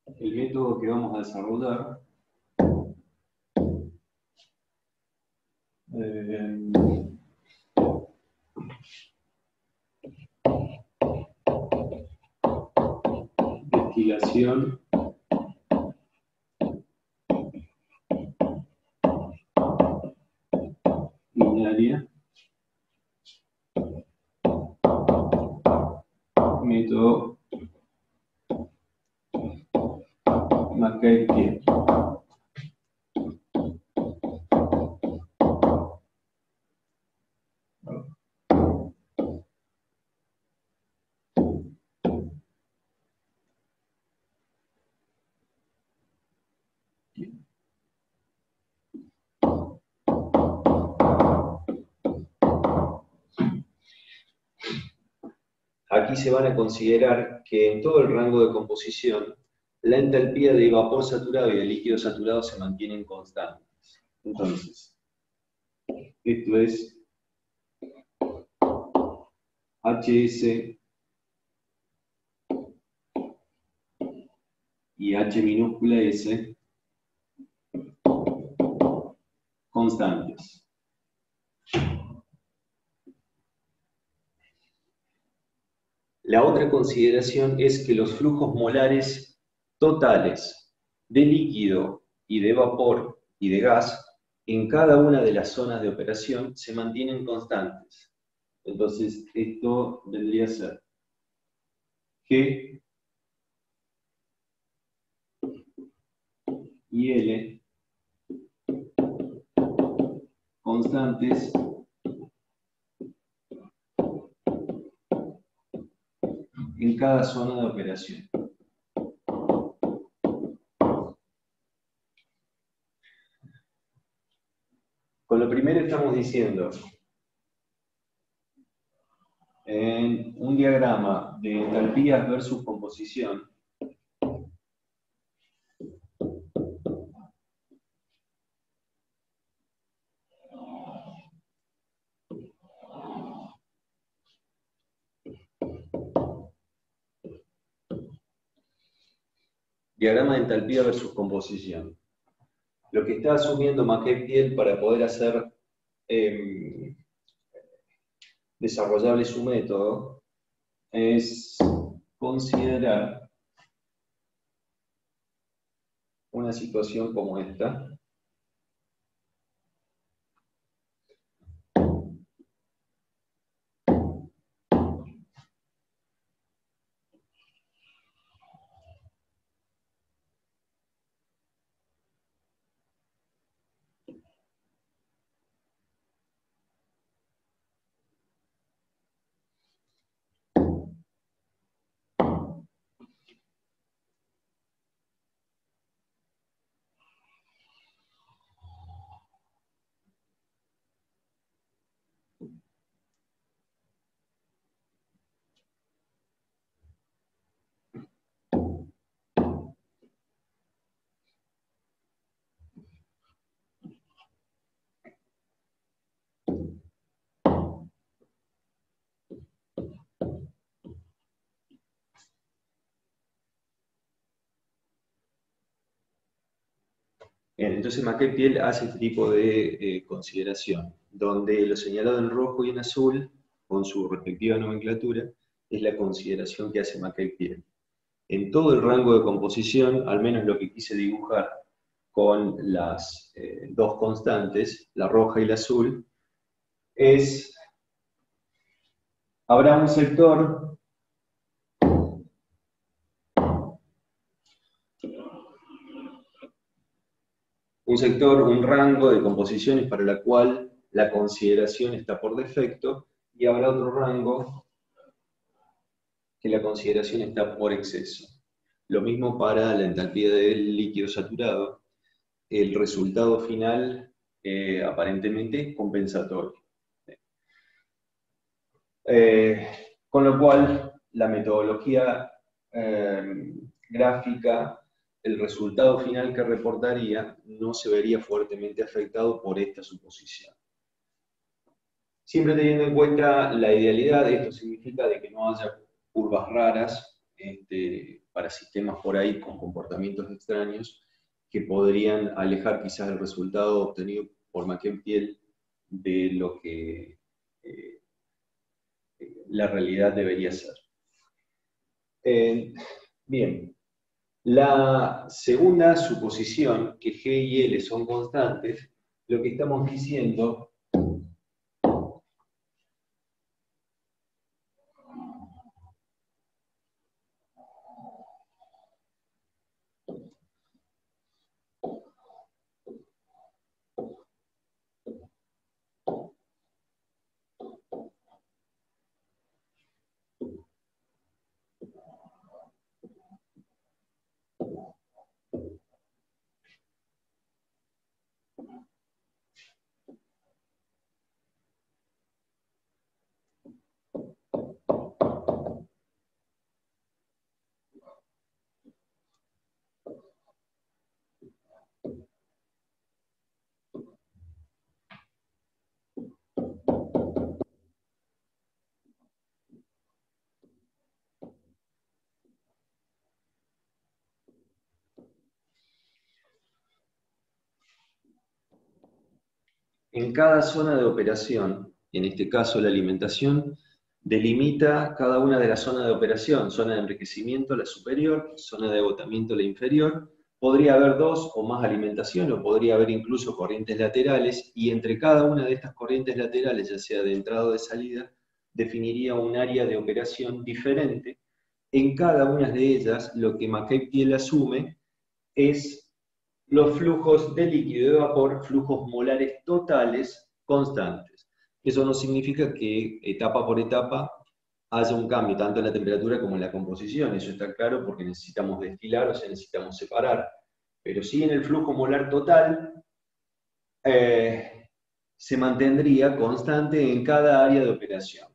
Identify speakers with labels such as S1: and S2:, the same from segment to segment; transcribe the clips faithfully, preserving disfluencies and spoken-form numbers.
S1: el método que vamos a desarrollar eh, destilación binaria, método Mackay-Thiele.
S2: Aquí se van a considerar que en todo el rango de composición, la entalpía de vapor saturado y de líquido saturado se mantienen constantes.
S1: Entonces, esto es H S y H minúscula S constantes.
S2: La otra consideración es que los flujos molares totales de líquido y de vapor y de gas en cada una de las zonas de operación se mantienen constantes.
S1: Entonces, esto vendría a ser G y L constantes en cada zona de operación.
S2: Con lo primero estamos diciendo,
S1: En un diagrama de entalpías versus composición,
S2: diagrama de entalpía versus composición. Lo que está asumiendo Mackay-Thiele para poder hacer eh, desarrollable su método
S1: es considerar
S2: una situación como esta. Bien, entonces Mackay-Thiele hace este tipo de eh, consideración, donde lo señalado en rojo y en azul, con su respectiva nomenclatura, es la consideración que hace Mackay-Thiele. En todo el rango de composición, al menos lo que quise dibujar con las eh, dos constantes, la roja y la azul, es, habrá un sector un sector, un rango de composiciones para la cual la consideración está por defecto, y habrá otro rango que la consideración está por exceso. Lo mismo para la entalpía del líquido saturado, el resultado final eh, aparentemente compensatorio. Eh, con lo cual, la metodología eh, gráfica, el resultado final que reportaría no se vería fuertemente afectado por esta suposición. Siempre teniendo en cuenta la idealidad, esto significa de que no haya curvas raras este, para sistemas por ahí con comportamientos extraños que podrían alejar quizás el resultado obtenido por McKay-Thiele de lo que eh, la realidad debería ser. Eh, bien, la segunda suposición, que G y L son constantes, lo que estamos diciendo en cada zona de operación, en este caso la alimentación, delimita cada una de las zonas de operación, zona de enriquecimiento, la superior, zona de agotamiento, la inferior. Podría haber dos o más alimentación, o podría haber incluso corrientes laterales, y entre cada una de estas corrientes laterales, ya sea de entrada o de salida, definiría un área de operación diferente. En cada una de ellas, lo que McKay-Thiele asume es los flujos de líquido y de vapor, flujos molares totales constantes. Eso no significa que etapa por etapa haya un cambio, tanto en la temperatura como en la composición. Eso está claro porque necesitamos destilar, o sea, necesitamos separar. Pero sí en el flujo molar total eh, se mantendría constante en cada área de operación.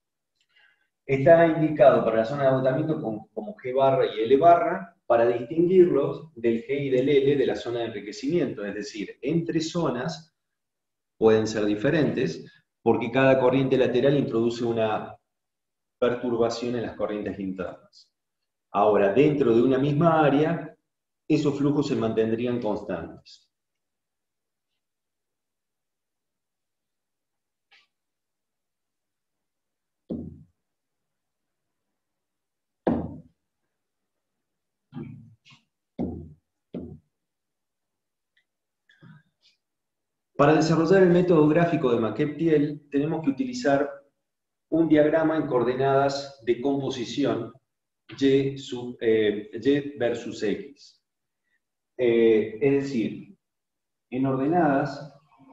S2: Está indicado para la zona de agotamiento como, como G barra y L barra, para distinguirlos del G y del L de la zona de enriquecimiento, es decir, entre zonas pueden ser diferentes, porque cada corriente lateral introduce una perturbación en las corrientes internas. Ahora, dentro de una misma área, esos flujos se mantendrían constantes. Para desarrollar el método gráfico de McKay-Thiele, tenemos que utilizar un diagrama en coordenadas de composición Y, sub, eh, Y versus X. Eh, es decir, en ordenadas,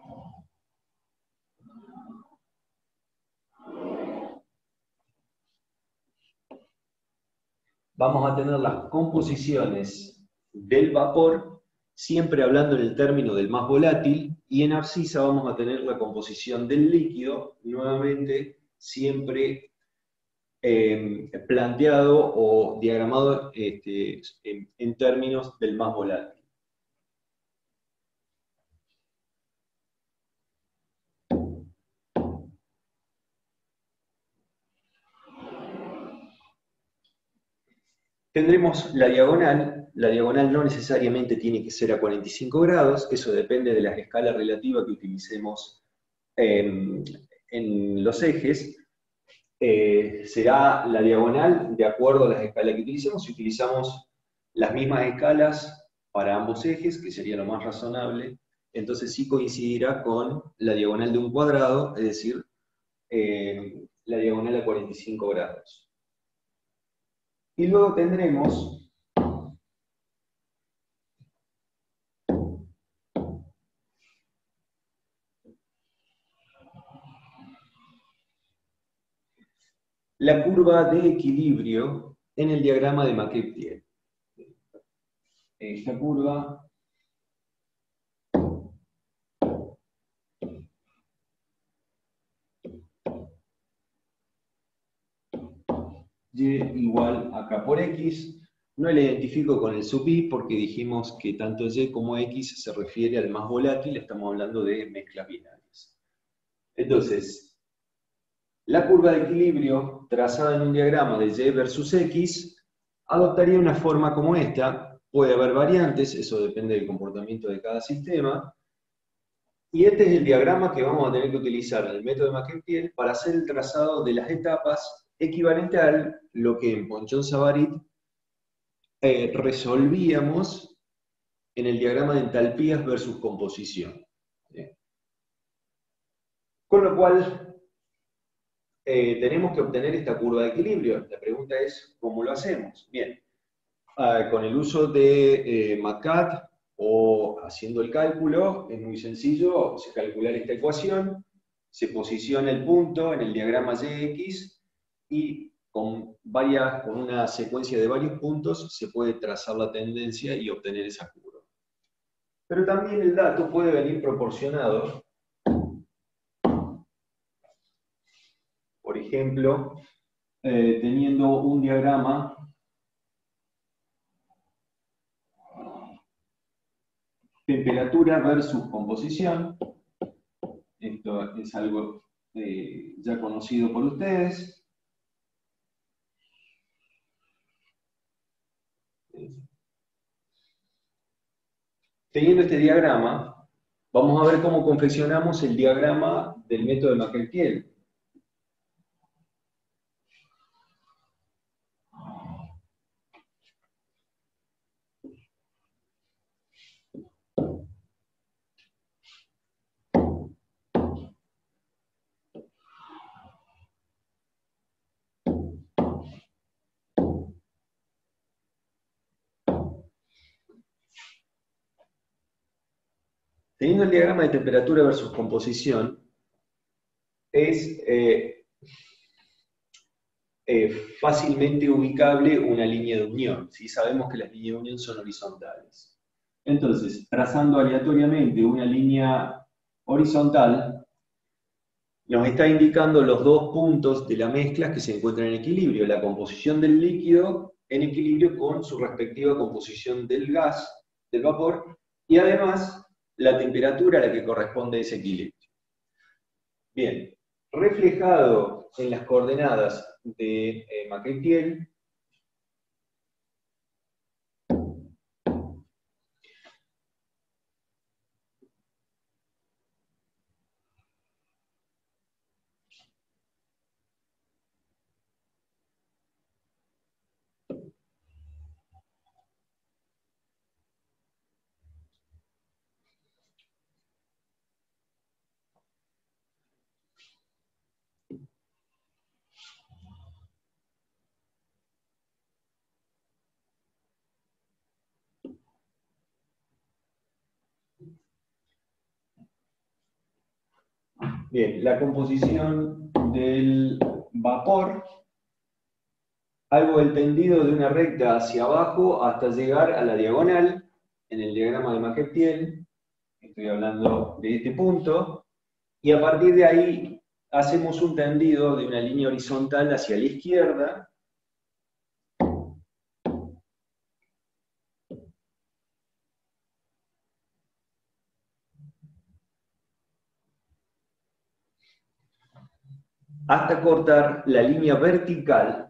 S2: vamos a tener las composiciones del vapor, siempre hablando en el término del más volátil, y en abscisa vamos a tener la composición del líquido, nuevamente siempre eh, planteado o diagramado este, en, en términos del más volátil. Tendremos la diagonal. La diagonal no necesariamente tiene que ser a cuarenta y cinco grados, eso depende de la escala relativa que utilicemos eh, en los ejes. Eh, será la diagonal de acuerdo a las escalas que utilicemos. Si utilizamos las mismas escalas para ambos ejes, que sería lo más razonable, entonces sí coincidirá con la diagonal de un cuadrado, es decir, eh, la diagonal a cuarenta y cinco grados. Y luego tendremos la curva de equilibrio en el diagrama de McKay-Thiele. Esta curva Y igual a K por X. No la identifico con el sub I porque dijimos que tanto Y como X se refiere al más volátil, estamos hablando de mezclas binarias. Entonces, la curva de equilibrio trazada en un diagrama de Y versus X adoptaría una forma como esta. Puede haber variantes, eso depende del comportamiento de cada sistema. Y este es el diagrama que vamos a tener que utilizar en el método de Maquet-Thiel para hacer el trazado de las etapas equivalente a lo que en Ponchon-Savarit eh, resolvíamos en el diagrama de entalpías versus composición. ¿Sí? Con lo cual, eh, tenemos que obtener esta curva de equilibrio. La pregunta es, ¿cómo lo hacemos? Bien, eh, con el uso de eh, MATCAT o haciendo el cálculo, es muy sencillo, se calcular esta ecuación, se posiciona el punto en el diagrama Y X y con, varias, con una secuencia de varios puntos se puede trazar la tendencia y obtener esa curva. Pero también el dato puede venir proporcionado, por ejemplo, eh, teniendo un diagrama temperatura versus composición. Esto es algo eh, ya conocido por ustedes. Teniendo este diagrama, vamos a ver cómo confeccionamos el diagrama del método de Maquet-Thiel. Teniendo el diagrama de temperatura versus composición, es eh, eh, fácilmente ubicable una línea de unión. ¿Sí? Sabemos que las líneas de unión son horizontales. Entonces, trazando aleatoriamente una línea horizontal, nos está indicando los dos puntos de la mezcla que se encuentran en equilibrio, la composición del líquido en equilibrio con su respectiva composición del gas, del vapor, y además la temperatura a la que corresponde ese equilibrio. Bien, reflejado en las coordenadas de eh, Maquet-Thiel, bien, la composición del vapor, algo del tendido de una recta hacia abajo hasta llegar a la diagonal, en el diagrama de Maquet-Thiel, estoy hablando de este punto, y a partir de ahí hacemos un tendido de una línea horizontal hacia la izquierda, hasta cortar la línea vertical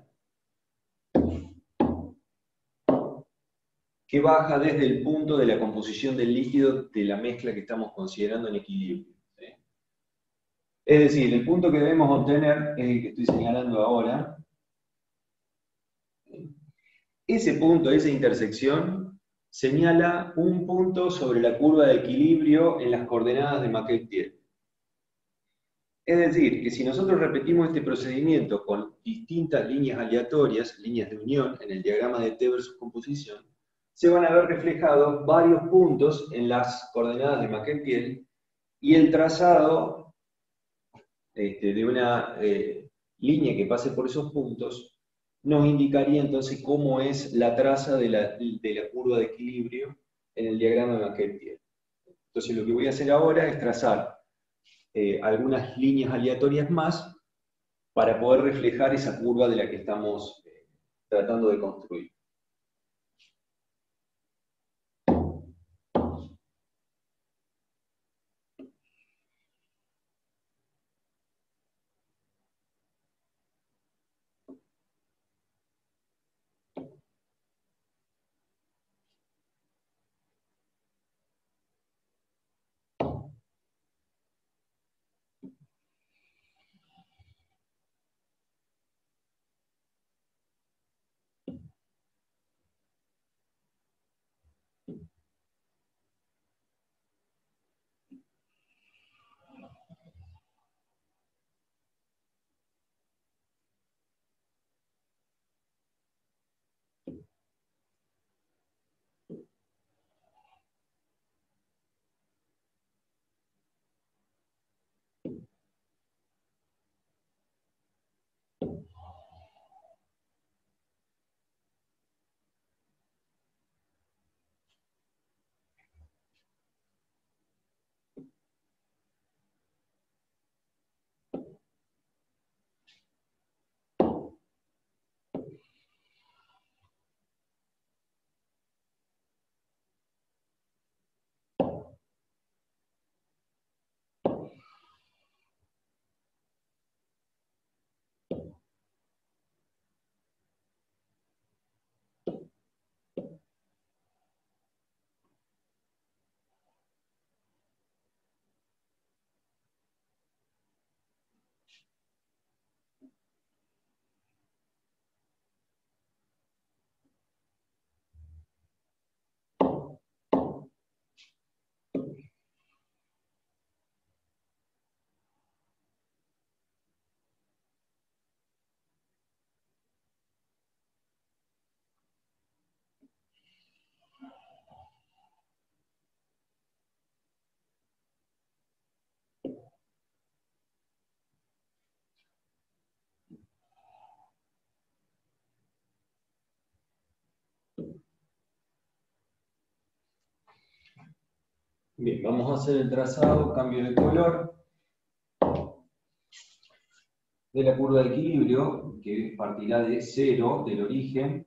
S2: que baja desde el punto de la composición del líquido de la mezcla que estamos considerando en equilibrio. ¿Sí? Es decir, el punto que debemos obtener es el que estoy señalando ahora. Ese punto, esa intersección, señala un punto sobre la curva de equilibrio en las coordenadas de Maquet-Thiel. Es decir, que si nosotros repetimos este procedimiento con distintas líneas aleatorias, líneas de unión, en el diagrama de T versus composición, se van a ver reflejados varios puntos en las coordenadas de Maquet-Thiel y el trazado este, de una eh, línea que pase por esos puntos nos indicaría entonces cómo es la traza de la, de la curva de equilibrio en el diagrama de Maquet-Thiel. Entonces lo que voy a hacer ahora es trazar eh, algunas líneas aleatorias más para poder reflejar esa curva de la que estamos eh, tratando de construir.
S1: Bien, vamos a hacer el trazado, cambio de color de la curva de equilibrio, que partirá de cero, del origen.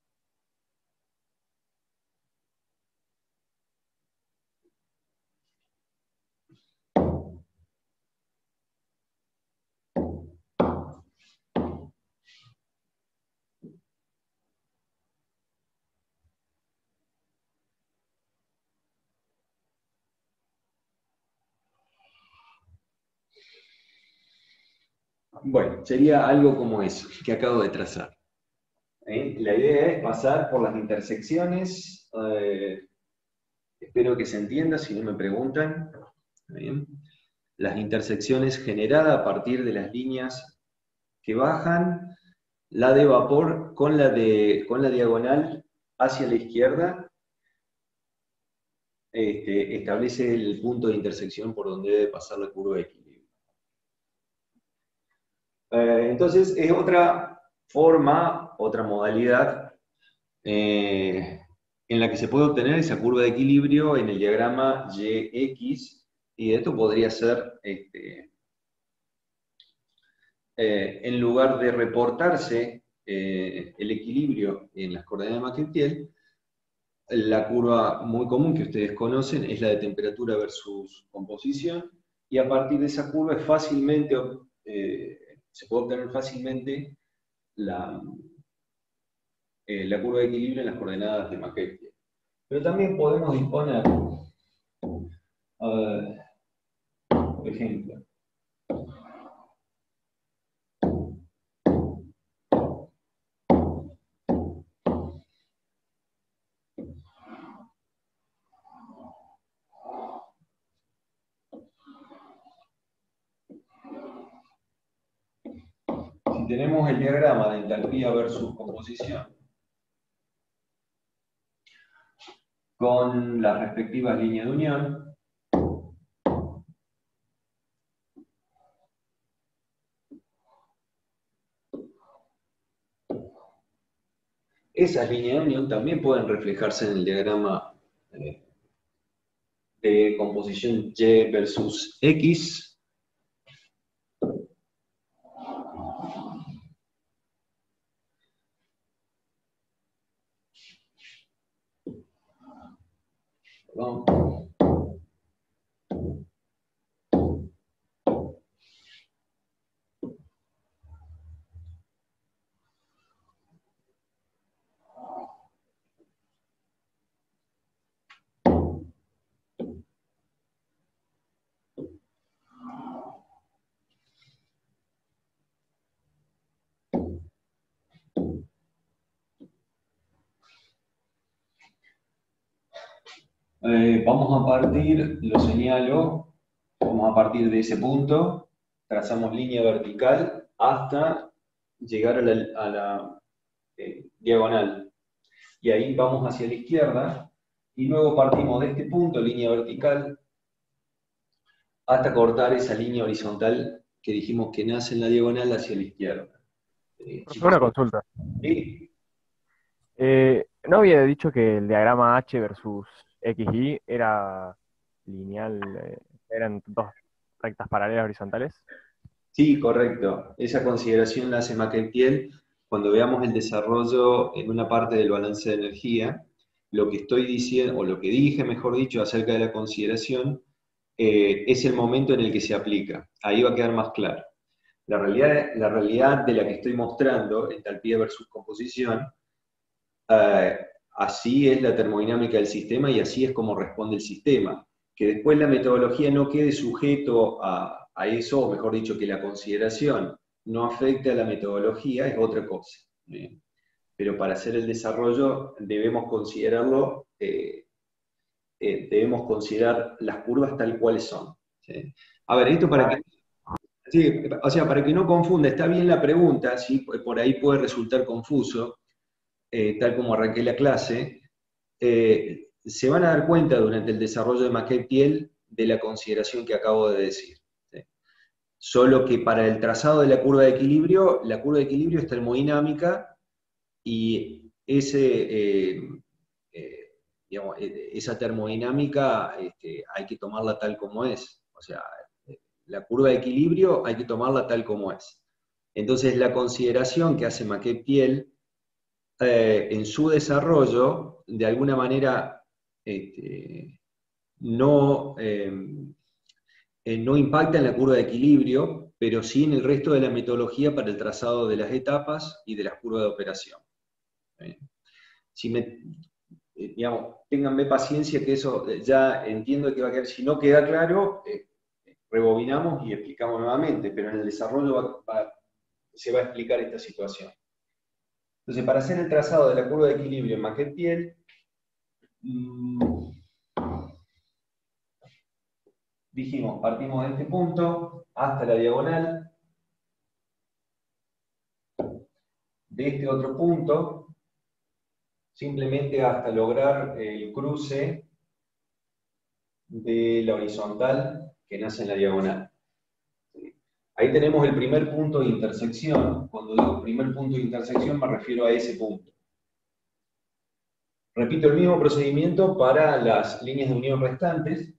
S1: Bueno, sería algo como eso, que acabo de trazar. ¿Eh? La idea es pasar por las intersecciones, eh, espero que se entienda, si no me preguntan. ¿Bien? Las intersecciones generadas a partir de las líneas que bajan, la de vapor con la, de, con la diagonal hacia la izquierda, este, establece el punto de intersección por donde debe pasar la curva de equilibrio. Eh, entonces, es otra forma, otra modalidad eh, en la que se puede obtener esa curva de equilibrio en el diagrama Y X, y esto podría ser, este, eh, en lugar de reportarse eh, el equilibrio en las coordenadas de Maclaurin, la curva muy común que ustedes conocen es la de temperatura versus composición, y a partir de esa curva es fácilmente, eh, se puede obtener fácilmente la, eh, la curva de equilibrio en las coordenadas de Maclaurin. Pero también podemos disponer, uh, por ejemplo, si tenemos el diagrama de entalpía versus composición, con las respectivas líneas de unión, esas líneas de unión también pueden reflejarse en el diagrama eh, de composición Y versus X. Perdón. Eh, vamos a partir, lo señalo, vamos a partir de ese punto, trazamos línea vertical hasta llegar a la, a la eh, diagonal. Y ahí vamos hacia la izquierda, y luego partimos de este punto, línea vertical, hasta cortar esa línea horizontal que dijimos que nace en la diagonal hacia la izquierda. Eh, chicos,
S3: Una consulta.
S1: ¿sí?
S3: Eh, ¿no había dicho que el diagrama H versus X Y era lineal, eh, eran dos rectas paralelas horizontales?
S2: Sí, correcto. Esa consideración la hace Maclaurin cuando veamos el desarrollo en una parte del balance de energía. Lo que estoy diciendo, o lo que dije, mejor dicho, acerca de la consideración, eh, es el momento en el que se aplica. Ahí va a quedar más claro. La realidad, la realidad de la que estoy mostrando, entalpía versus composición, eh, así es la termodinámica del sistema y así es como responde el sistema. Que después la metodología no quede sujeto a, a eso, o mejor dicho, que la consideración no afecte a la metodología, es otra cosa. ¿eh? Pero para hacer el desarrollo debemos considerarlo, eh, eh, debemos considerar las curvas tal cuales son. ¿sí? A ver, esto para que, sí, o sea, para que no confunda, está bien la pregunta, ¿sí? Por ahí puede resultar confuso, eh, tal como arranqué la clase, eh, se van a dar cuenta durante el desarrollo de Maclaurin de la consideración que acabo de decir. ¿sí? Solo que para el trazado de la curva de equilibrio, la curva de equilibrio es termodinámica y ese, eh, eh, digamos, esa termodinámica este, hay que tomarla tal como es. O sea, la curva de equilibrio hay que tomarla tal como es. Entonces, la consideración que hace Maquet-Thiele eh, en su desarrollo, de alguna manera, este, no, eh, eh, no impacta en la curva de equilibrio, pero sí en el resto de la metodología para el trazado de las etapas y de las curvas de operación. ¿Eh? Si me, eh, digamos, ténganme paciencia que eso ya entiendo que va a quedar, si no queda claro, eh, rebobinamos y explicamos nuevamente, pero en el desarrollo va, va, se va a explicar esta situación. Entonces, para hacer el trazado de la curva de equilibrio en Maquet-Thiele, mmm, dijimos, partimos de este punto hasta la diagonal, de este otro punto, simplemente hasta lograr el cruce de la horizontal que nace en la diagonal. Ahí tenemos el primer punto de intersección. Cuando digo primer punto de intersección me refiero a ese punto. Repito el mismo procedimiento para las líneas de unión restantes.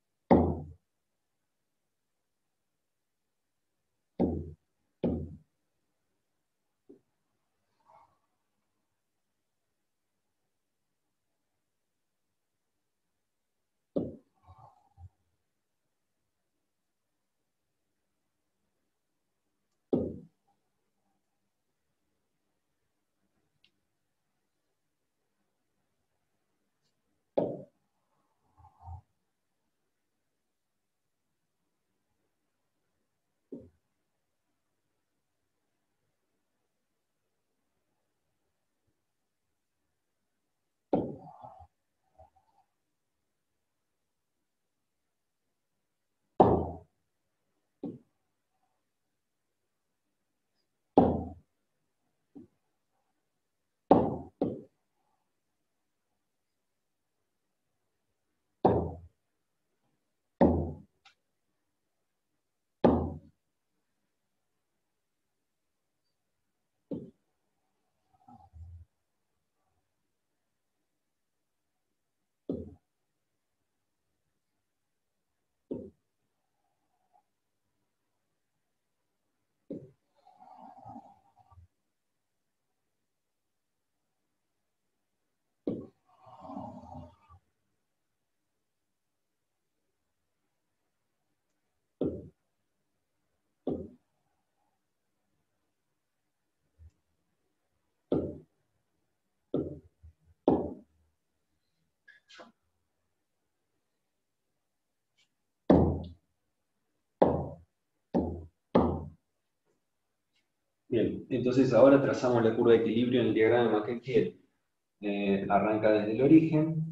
S2: Bien, entonces ahora trazamos la curva de equilibrio en el diagrama de Maquet-Thiele. Eh, arranca desde el origen,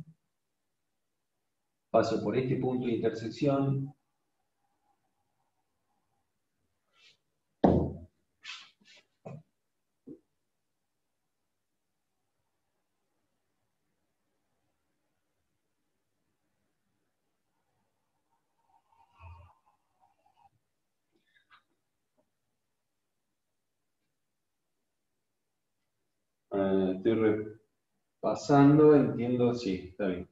S2: paso por este punto de intersección, eh, estoy repasando, entiendo, sí, está bien.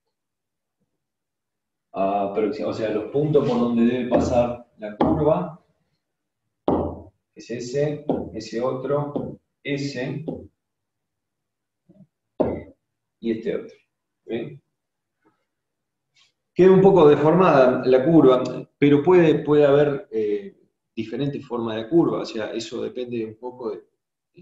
S2: Ah, pero, o sea, los puntos por donde debe pasar la curva, es ese, ese otro, ese, y este otro. ¿Bien? Queda un poco deformada la curva, pero puede, puede haber eh, diferentes formas de curva, o sea, eso depende un poco de,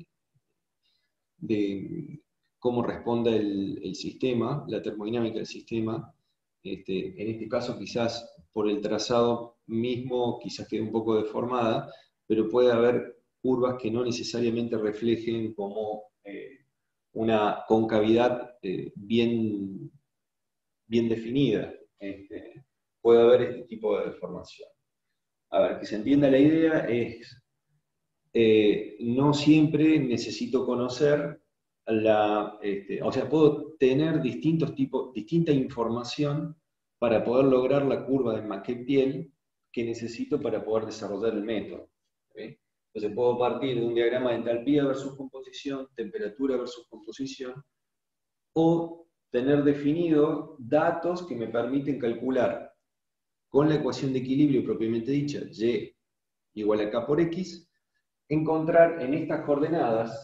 S2: de cómo responda el, el sistema, la termodinámica del sistema. Este, en este caso quizás por el trazado mismo quizás quede un poco deformada, pero puede haber curvas que no necesariamente reflejen como eh, una concavidad eh, bien, bien definida. Este, puede haber este tipo de deformación. A ver, que se entienda la idea es, eh, no siempre necesito conocer la, este, o sea, puedo tener distintos tipos, distinta información para poder lograr la curva de Maquet-Thiele que necesito para poder desarrollar el método. ¿Sí? Entonces puedo partir de un diagrama de entalpía versus composición, temperatura versus composición, o tener definido datos que me permiten calcular con la ecuación de equilibrio propiamente dicha, y igual a k por x, encontrar en estas coordenadas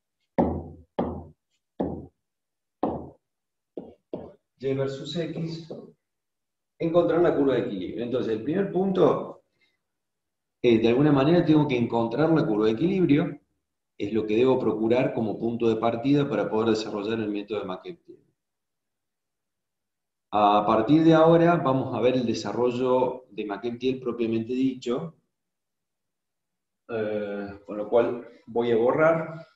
S2: y versus x, encontrar la curva de equilibrio. Entonces, el primer punto es, de alguna manera tengo que encontrar la curva de equilibrio, es lo que debo procurar como punto de partida para poder desarrollar el método de McKenzie. A partir de ahora vamos a ver el desarrollo de McKenzie propiamente dicho, eh, con lo cual voy a borrar.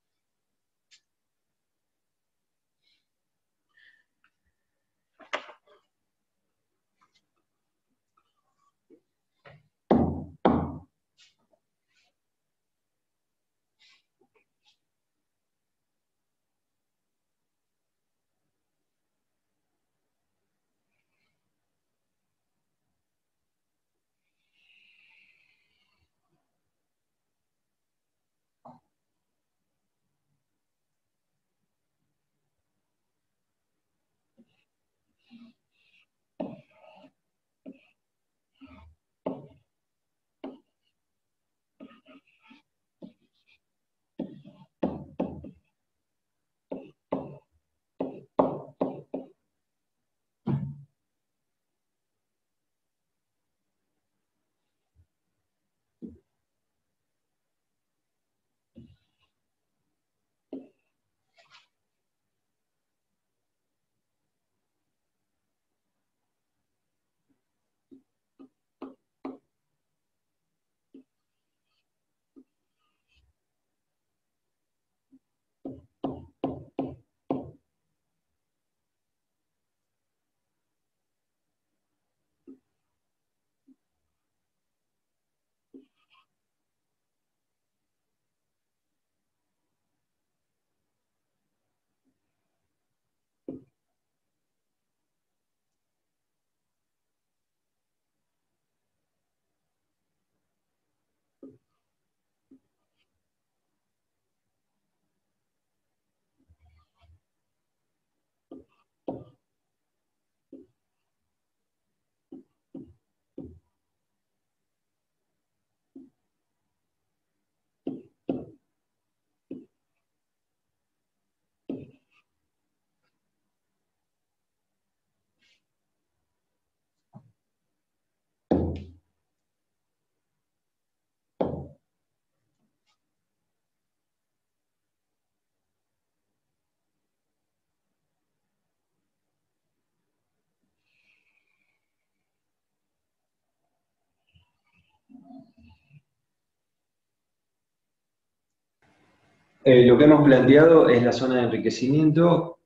S2: Eh, lo que hemos planteado es la zona de enriquecimiento,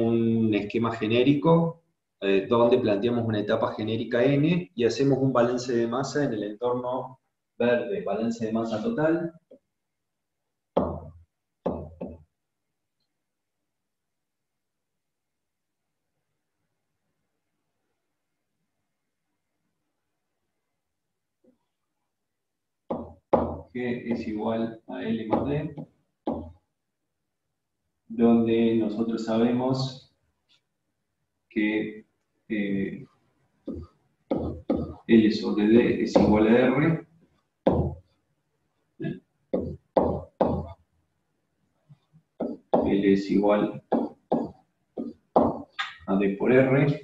S2: un esquema genérico, eh, donde planteamos una etapa genérica n y hacemos un balance de masa en el entorno verde, balance de masa total. Que es igual a L más D, donde nosotros sabemos que eh, L sobre D es igual a R, L es igual a D por R,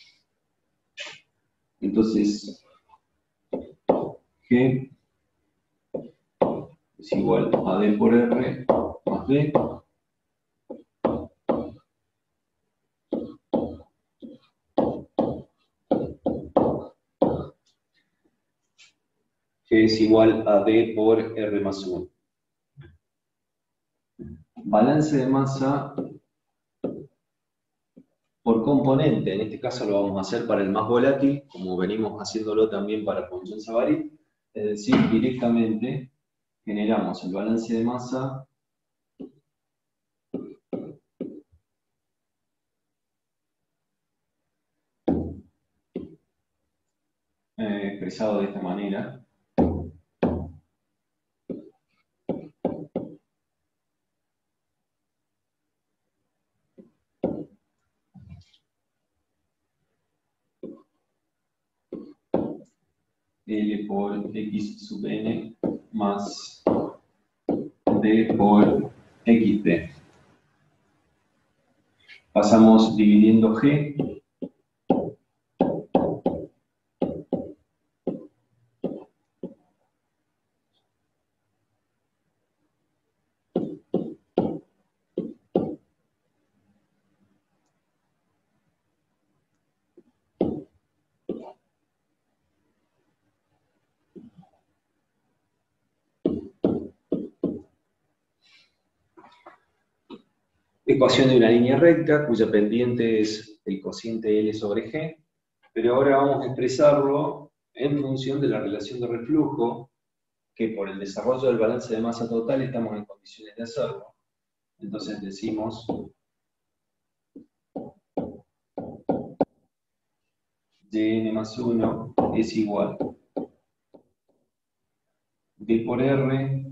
S2: entonces G es igual a D por R más D, que es igual a D por R más uno. Balance de masa por componente, en este caso lo vamos a hacer para el más volátil, como venimos haciéndolo también para Ponchon-Savary, es decir, directamente generamos el balance de masa eh, expresado de esta manera.
S1: L por X sub n más D por X D. Pasamos dividiendo G. Ecuación de una línea recta cuya pendiente es el cociente L sobre G, pero ahora vamos a expresarlo en función de la relación de reflujo, que por el desarrollo del balance de masa total estamos en condiciones de hacerlo. Entonces decimos Yn más uno es igual D por R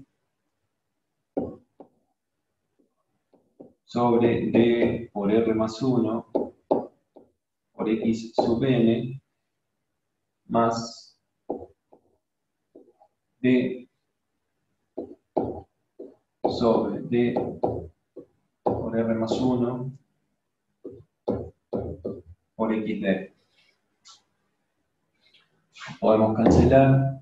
S1: sobre D por R más uno por X sub n más D sobre D por R más uno por X D. Podemos cancelar.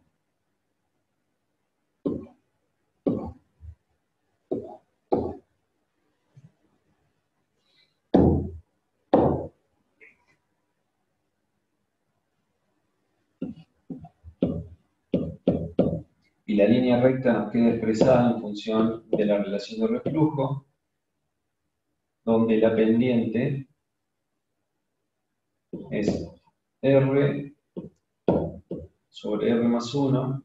S1: Y la línea recta nos queda expresada en función de la relación de reflujo, donde la pendiente es R sobre R más uno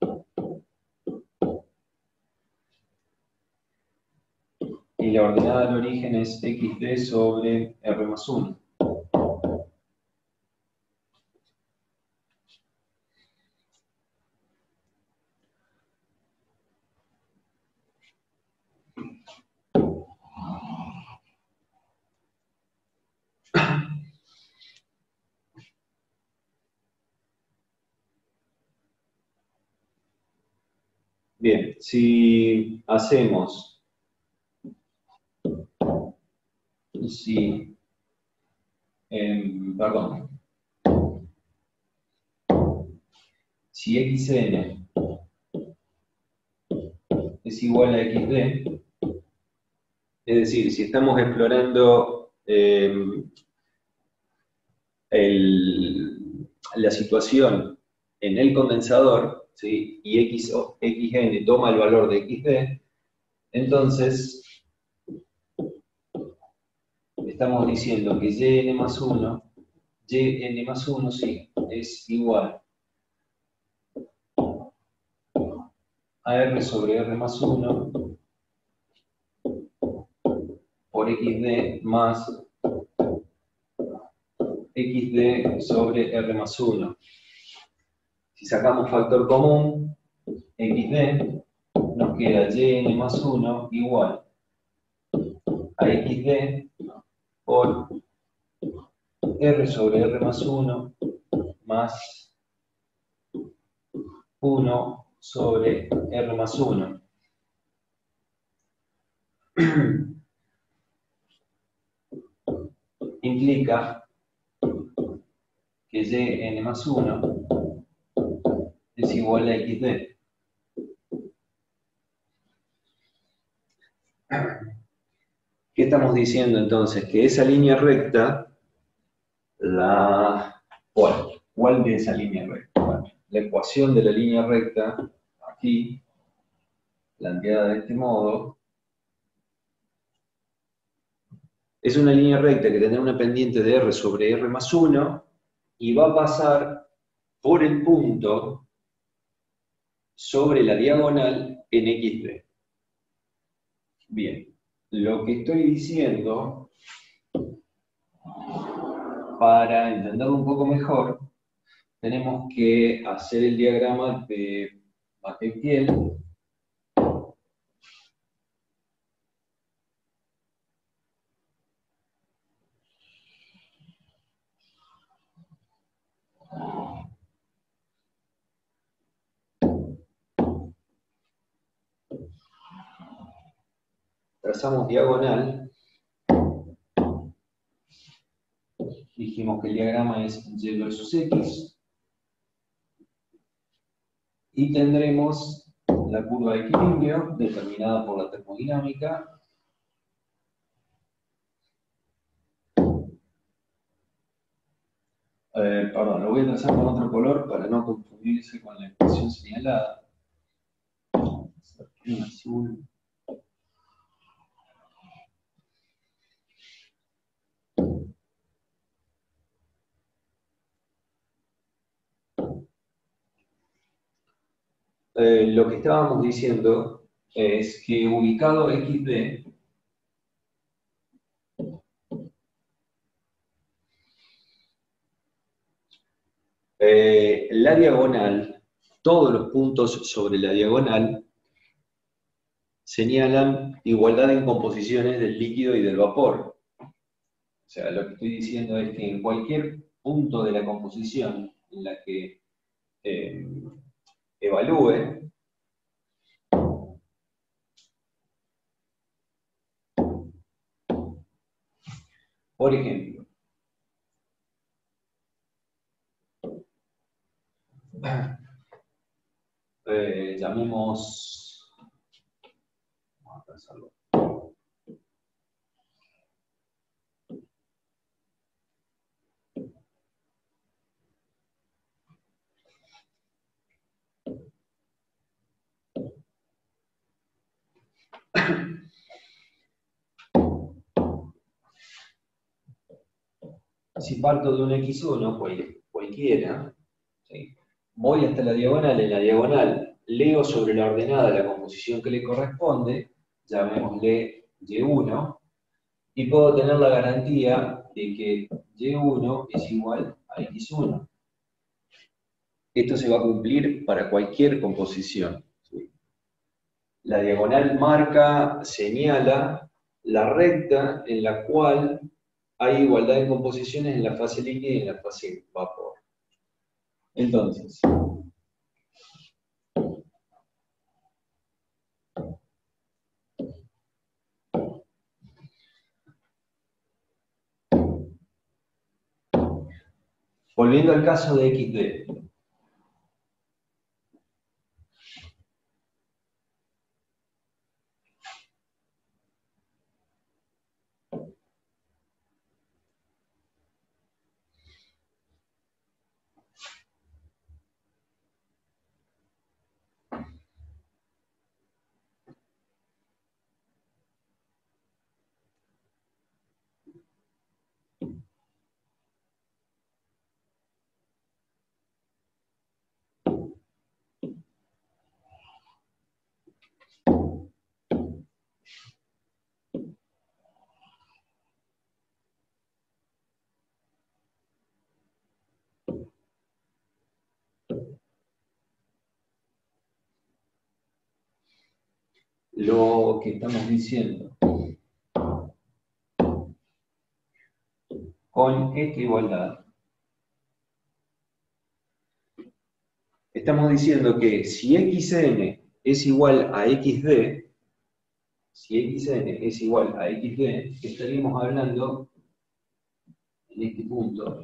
S1: y la ordenada del origen es X D sobre R más uno. Bien, si hacemos, si, eh, perdón, si Xn es igual a X D, es decir, si estamos explorando eh, el, la situación en el condensador, ¿sí? Y X, Xn toma el valor de X D, entonces estamos diciendo que Yn más uno, Yn más uno, sí, es igual a R sobre R más uno por X D más X D sobre R más uno. Si sacamos factor común, X D, nos queda Yn más uno igual a X D por R sobre R más uno más uno sobre R más uno. Implica que Yn más uno es igual a X D. ¿Qué estamos diciendo entonces? Que esa línea recta, la... ¿Cuál? ¿Cuál de esa línea recta? Bueno, la ecuación de la línea recta, aquí, planteada de este modo, es una línea recta que tendrá una pendiente de R sobre R más uno y va a pasar por el punto sobre la diagonal en X D. Bien, lo que estoy diciendo, para entenderlo un poco mejor, tenemos que hacer el diagrama de Mathieu-Thiel. trazamos diagonal, dijimos que el diagrama es Y versus X, y tendremos la curva de equilibrio determinada por la termodinámica. Eh, perdón, lo voy a trazar con otro color para no confundirse con la expresión señalada. En azul. Eh, lo que estábamos diciendo es que ubicado equis de, eh, la diagonal, todos los puntos sobre la diagonal señalan igualdad en composiciones del líquido y del vapor. O sea, lo que estoy diciendo es que en cualquier punto de la composición en la que eh, evalúe, por ejemplo, eh, llamemos, vamos a pensarlo. Si parto de un equis uno, cual, cualquiera, ¿sí? Voy hasta la diagonal, en la diagonal leo sobre la ordenada la composición que le corresponde, llamémosle Y uno, y puedo tener la garantía de que Y uno es igual a equis uno. Esto se va a cumplir para cualquier composición, ¿sí? La diagonal marca, señala la recta en la cual hay igualdad de composiciones en la fase líquida y en la fase vapor. Entonces, volviendo al caso de equis de, lo que estamos diciendo con esta igualdad, estamos diciendo que si xn es igual a xd, si xn es igual a xd, estaríamos hablando en este punto,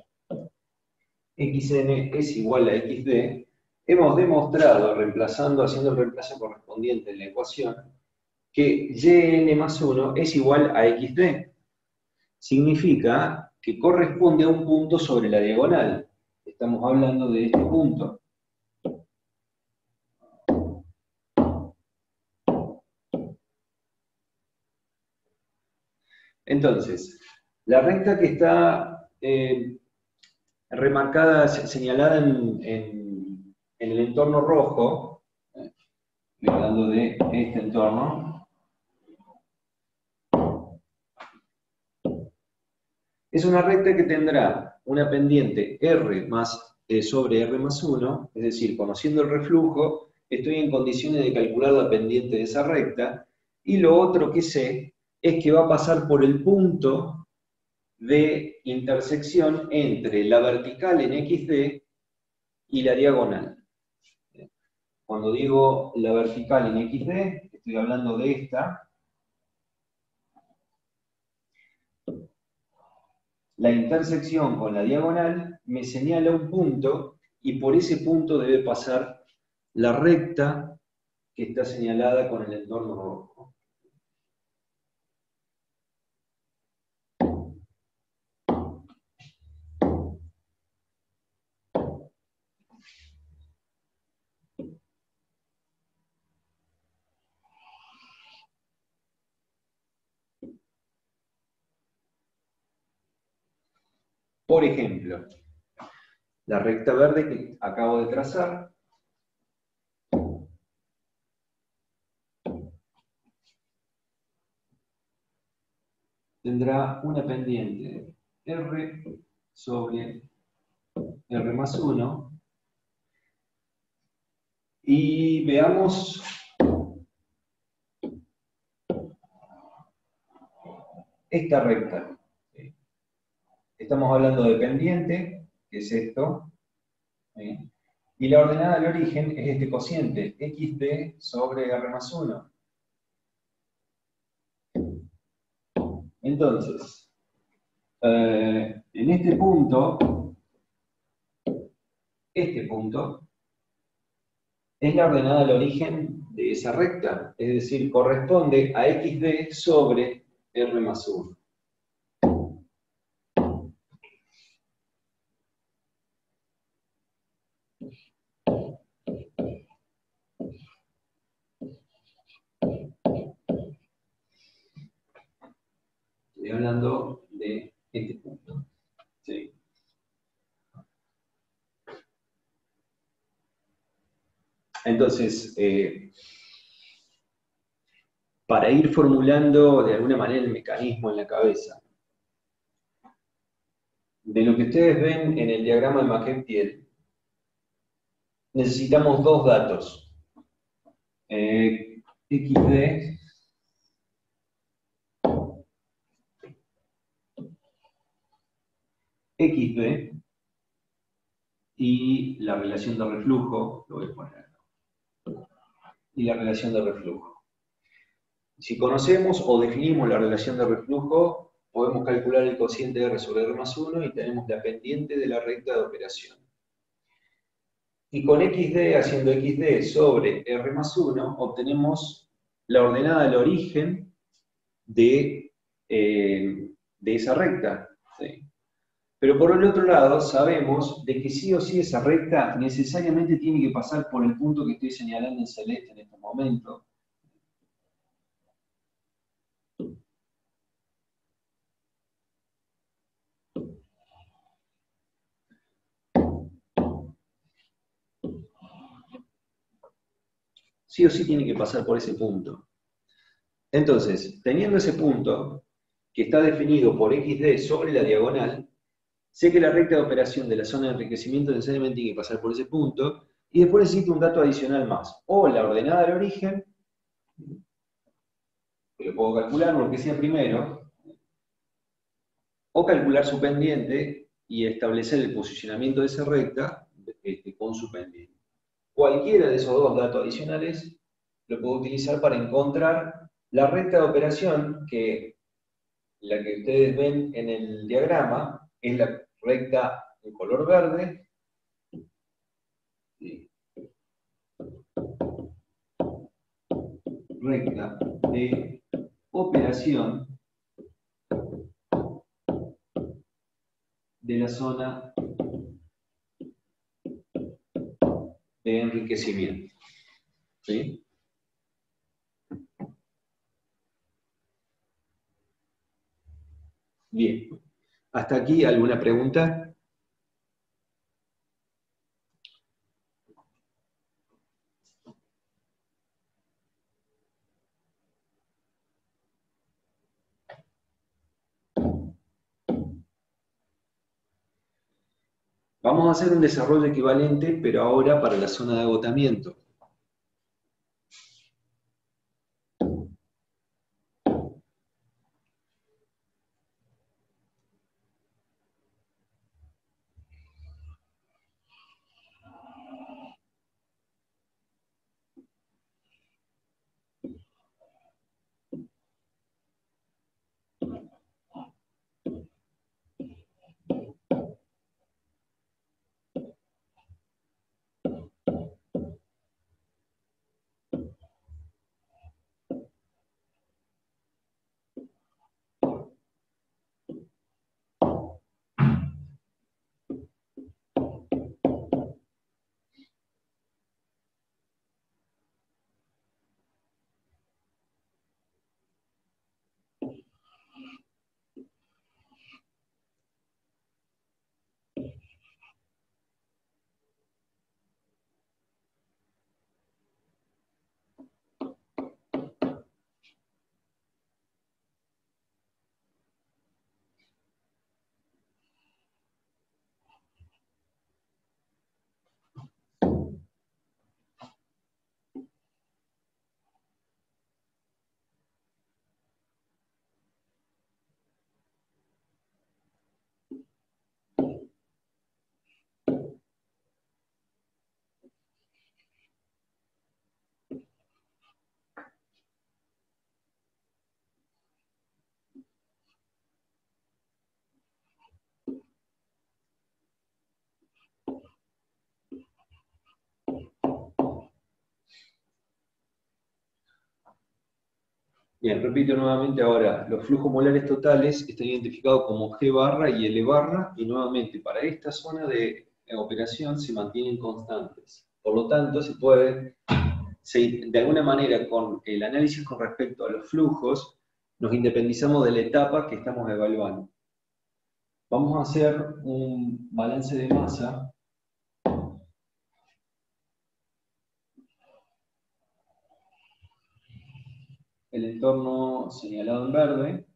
S1: xn es igual a xd, hemos demostrado, reemplazando, haciendo el reemplazo correspondiente en la ecuación, que yn más uno es igual a xd. Significa que corresponde a un punto sobre la diagonal. Estamos hablando de este punto. Entonces, la recta que está eh, remarcada, señalada en, en, en el entorno rojo, eh, estoy hablando de este entorno, es una recta que tendrá una pendiente R más, eh, sobre R más uno, es decir, conociendo el reflujo, estoy en condiciones de calcular la pendiente de esa recta, y lo otro que sé es que va a pasar por el punto de intersección entre la vertical en xd y la diagonal. Cuando digo la vertical en xd, estoy hablando de esta, la intersección con la diagonal me señala un punto y por ese punto debe pasar la recta que está señalada con el entorno rojo. Por ejemplo, la recta verde que acabo de trazar tendrá una pendiente R sobre R más uno. Y veamos esta recta. Estamos hablando de pendiente, que es esto. ¿Sí? Y la ordenada del origen es este cociente, equis de sobre R más uno. Entonces, eh, en este punto, este punto, es la ordenada del origen de esa recta, es decir, corresponde a equis de sobre R más uno. Estoy hablando de este punto. ¿Sí? Entonces, eh, para ir formulando de alguna manera el mecanismo en la cabeza, de lo que ustedes ven en el diagrama de Maquet-Thiel, necesitamos dos datos. Eh, equis de equis de y la relación de reflujo, lo voy a poner acá, y la relación de reflujo. Si conocemos o definimos la relación de reflujo, podemos calcular el cociente R sobre R más uno y tenemos la pendiente de la recta de operación. Y con equis de, haciendo equis de sobre R más uno, obtenemos la ordenada del origen de, eh, de esa recta. ¿Sí? Pero por el otro lado, sabemos de que sí o sí esa recta necesariamente tiene que pasar por el punto que estoy señalando en celeste en este momento. Sí o sí tiene que pasar por ese punto. Entonces, teniendo ese punto, que está definido por equis de sobre la diagonal, sé que la recta de operación de la zona de enriquecimiento necesariamente tiene que pasar por ese punto, y después necesito un dato adicional más, o la ordenada del origen, que lo puedo calcular, lo que sea primero, o calcular su pendiente y establecer el posicionamiento de esa recta este, con su pendiente. Cualquiera de esos dos datos adicionales lo puedo utilizar para encontrar la recta de operación que la que ustedes ven en el diagrama es la recta en color verde. ¿Sí? Recta de operación de la zona de enriquecimiento. ¿Sí? Bien. ¿Hasta aquí alguna pregunta? Vamos a hacer un desarrollo equivalente, pero ahora para la zona de agotamiento. Bien, repito nuevamente ahora, los flujos molares totales están identificados como G barra y L barra, y nuevamente para esta zona de operación se mantienen constantes. Por lo tanto, se puede, se, de alguna manera, con el análisis con respecto a los flujos, nos independizamos de la etapa que estamos evaluando. Vamos a hacer un balance de masa. El entorno señalado en verde,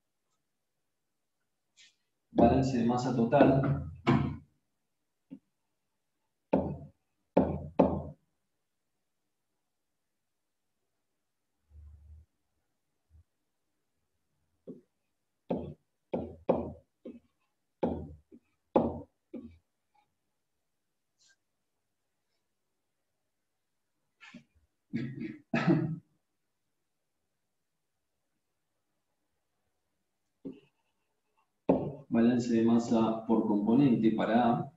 S1: balance de masa total, balance de masa por componente para A,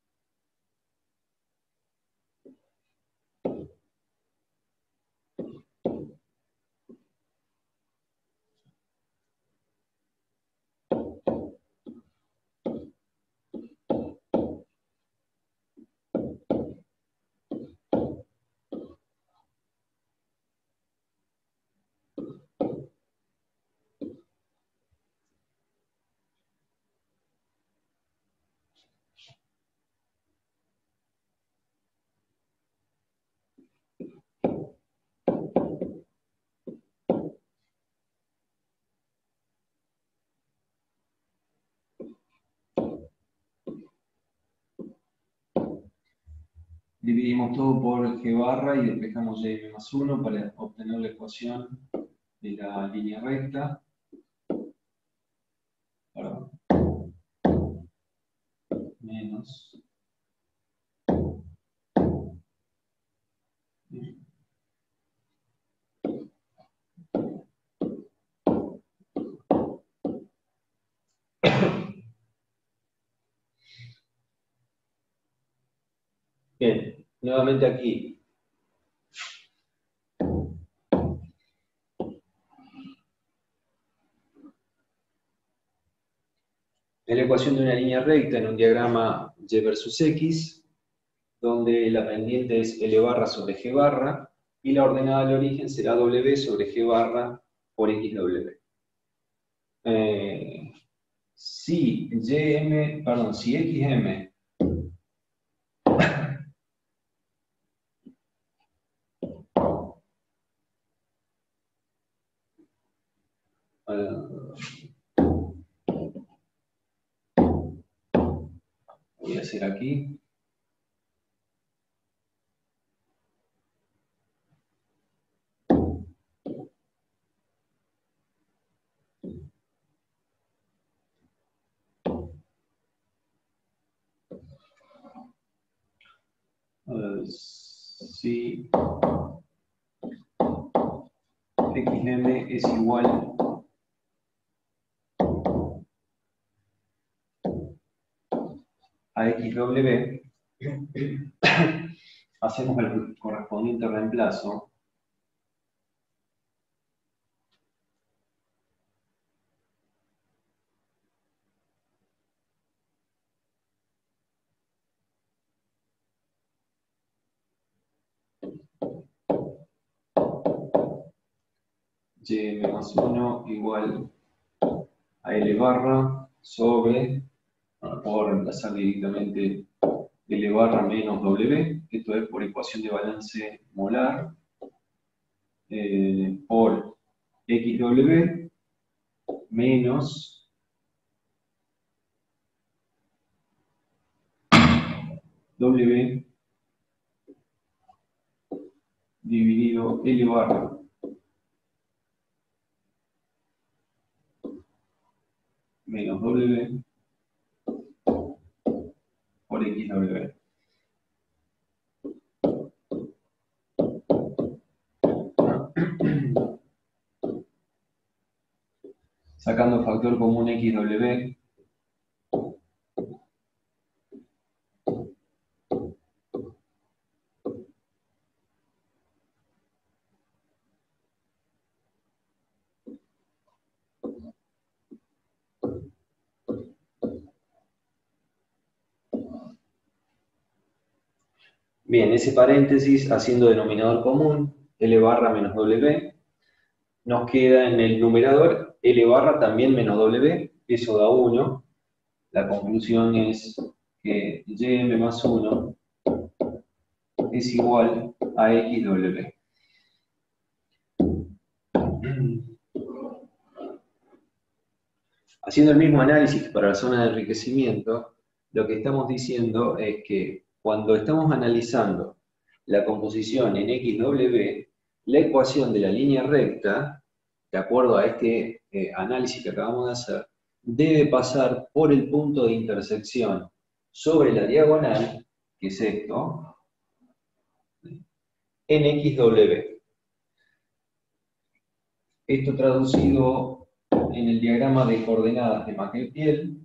S1: dividimos todo por G barra y despejamos Y M más uno para obtener la ecuación de la línea recta. Perdón. Menos. Bien, nuevamente aquí. Es la ecuación de una línea recta en un diagrama Y versus X, donde la pendiente es L barra sobre G barra, y la ordenada del origen será W sobre G barra por X W. Eh, si Y M, perdón, si X M uh, voy a hacer aquí. Uh, si X M es igual a X W, hacemos el correspondiente reemplazo. Y M más uno igual a L barra sobre, bueno, puedo reemplazar directamente L barra menos W, esto es por ecuación de balance molar, eh, por X W menos W dividido L barra menos W por X W. Sacando factor común X W, Bien, ese paréntesis haciendo denominador común, L barra menos W, nos queda en el numerador L barra también menos W, eso da uno. La conclusión es que Y M más uno es igual a X W. Haciendo el mismo análisis para la zona de enriquecimiento, lo que estamos diciendo es que cuando estamos analizando la composición en X W, la ecuación de la línea recta, de acuerdo a este eh, análisis que acabamos de hacer, debe pasar por el punto de intersección sobre la diagonal, que es esto, en X W. Esto traducido en el diagrama de coordenadas de Mackel-Piel,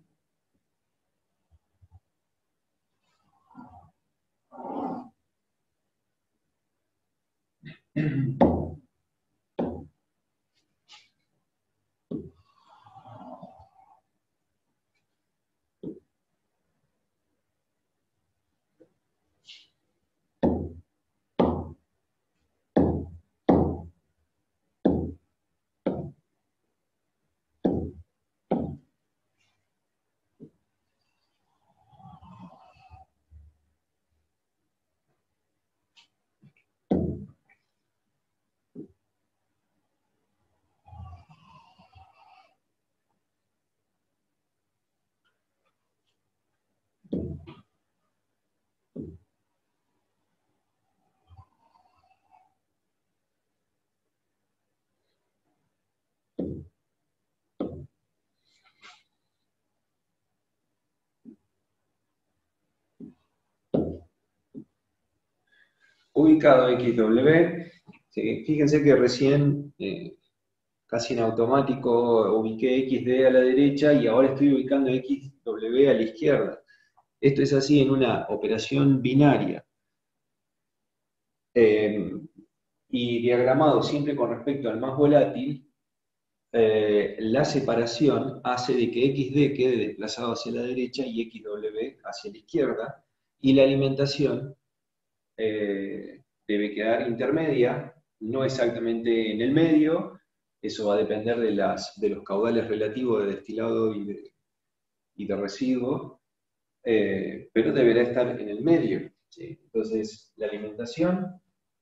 S1: ubicado X W, sí, fíjense que recién, eh, casi en automático, ubiqué X D a la derecha y ahora estoy ubicando X W a la izquierda. Esto es así en una operación binaria. Eh, y diagramado siempre con respecto al más volátil, eh, la separación hace de que X D quede desplazado hacia la derecha y X W hacia la izquierda, y la alimentación eh, debe quedar intermedia, no exactamente en el medio, eso va a depender de, las, de los caudales relativos de destilado y de, y de residuo, eh, pero deberá estar en el medio. ¿Sí? Entonces, la alimentación,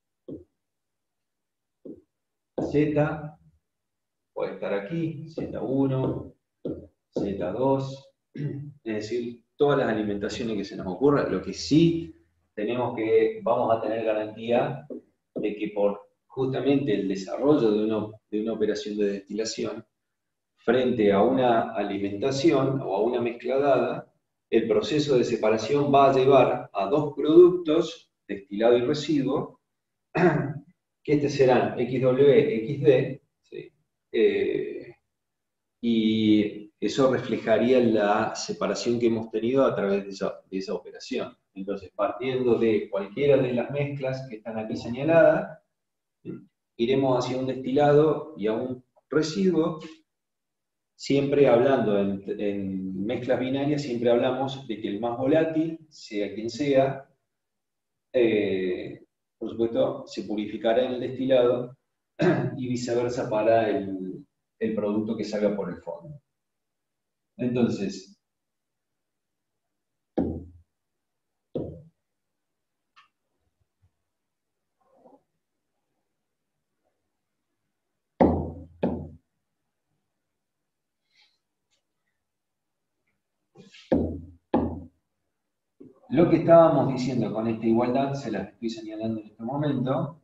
S1: Z, puede estar aquí, Z uno, Z dos, es decir, todas las alimentaciones que se nos ocurran. Lo que sí tenemos que, vamos a tener garantía de que por justamente el desarrollo de una, de una operación de destilación, frente a una alimentación o a una mezcla dada, el proceso de separación va a llevar a dos productos, destilado y residuo, que estos serán X W, X D, ¿sí? eh, y eso reflejaría la separación que hemos tenido a través de esa, de esa operación. Entonces, partiendo de cualquiera de las mezclas que están aquí señaladas, iremos hacia un destilado y a un residuo, siempre hablando en, en mezclas binarias, siempre hablamos de que el más volátil, sea quien sea, eh, por supuesto, se purificará en el destilado y viceversa para el, el producto que salga por el fondo. Entonces, lo que estábamos diciendo con esta igualdad, se las estoy señalando en este momento,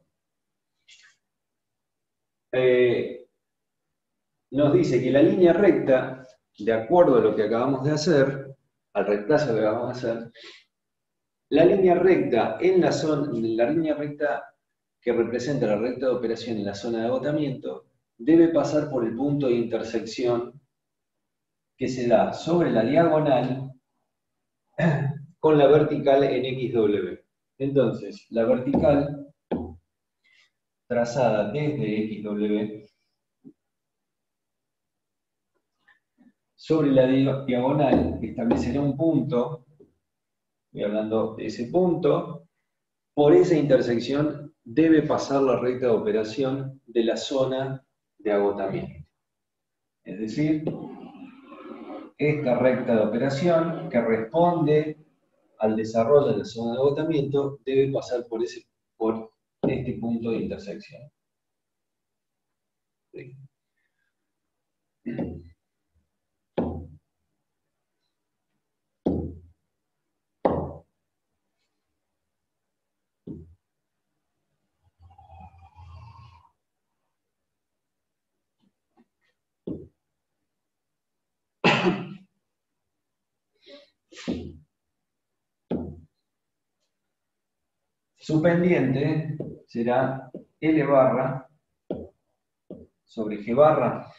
S1: eh, nos dice que la línea recta, de acuerdo a lo que acabamos de hacer, al reemplazo que acabamos de hacer, la línea recta en la zona, la línea recta que representa la recta de operación en la zona de agotamiento, debe pasar por el punto de intersección que se da sobre la diagonal con la vertical en X W. Entonces, la vertical trazada desde X W sobre la diagonal establecerá un punto, estoy hablando de ese punto, por esa intersección debe pasar la recta de operación de la zona de agotamiento. Es decir, esta recta de operación que responde al desarrollo de la zona de agotamiento debe pasar por, ese, por este punto de intersección. ¿Sí? Su pendiente será L barra sobre G barra,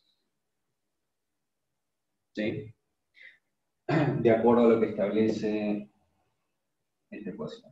S1: ¿sí? De acuerdo a lo que establece esta ecuación.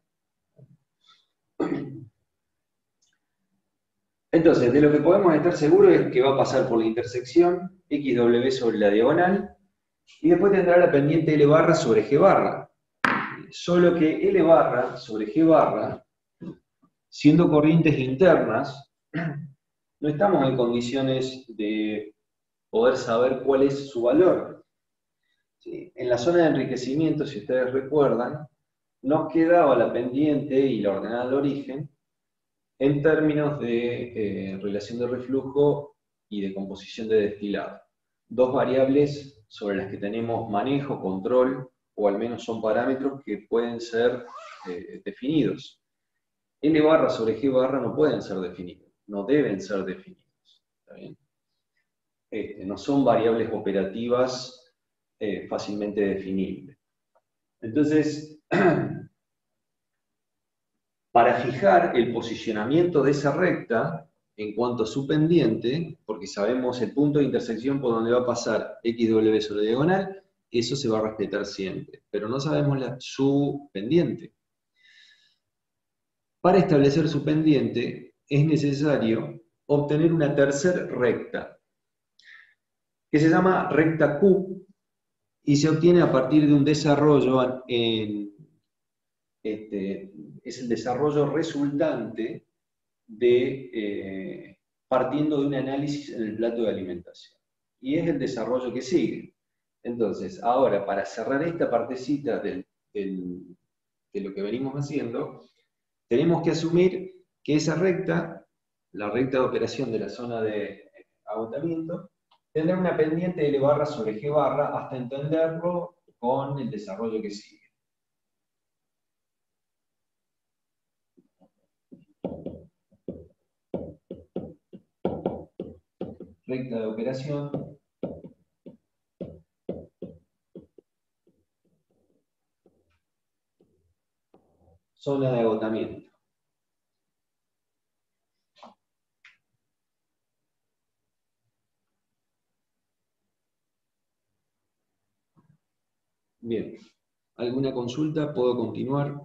S1: Entonces, de lo que podemos estar seguros es que va a pasar por la intersección X W sobre la diagonal y después tendrá la pendiente L barra sobre G barra. Solo que L barra sobre G barra, siendo corrientes internas, no estamos en condiciones de poder saber cuál es su valor. ¿Sí? En la zona de enriquecimiento, si ustedes recuerdan, nos quedaba la pendiente y la ordenada de origen en términos de eh, relación de reflujo y de composición de destilado. Dos variables sobre las que tenemos manejo, control, o al menos son parámetros que pueden ser eh, definidos. L barra sobre G barra no pueden ser definidos, no deben ser definidos. ¿Está bien? Este, no son variables operativas eh, fácilmente definibles. Entonces, para fijar el posicionamiento de esa recta en cuanto a su pendiente, porque sabemos el punto de intersección por donde va a pasar X W sobre la diagonal, eso se va a respetar siempre, pero no sabemos la, su pendiente. Para establecer su pendiente es necesario obtener una tercera recta, que se llama recta Q, y se obtiene a partir de un desarrollo en, este, es el desarrollo resultante de, eh, partiendo de un análisis en el plato de alimentación. Y es el desarrollo que sigue. Entonces, ahora, para cerrar esta partecita del, del, de lo que venimos haciendo, tenemos que asumir que esa recta, la recta de operación de la zona de agotamiento, tendrá una pendiente de L barra sobre G barra hasta entenderlo con el desarrollo que sigue. Recta de operación. Zona de agotamiento. Bien. ¿Alguna consulta? ¿Puedo continuar?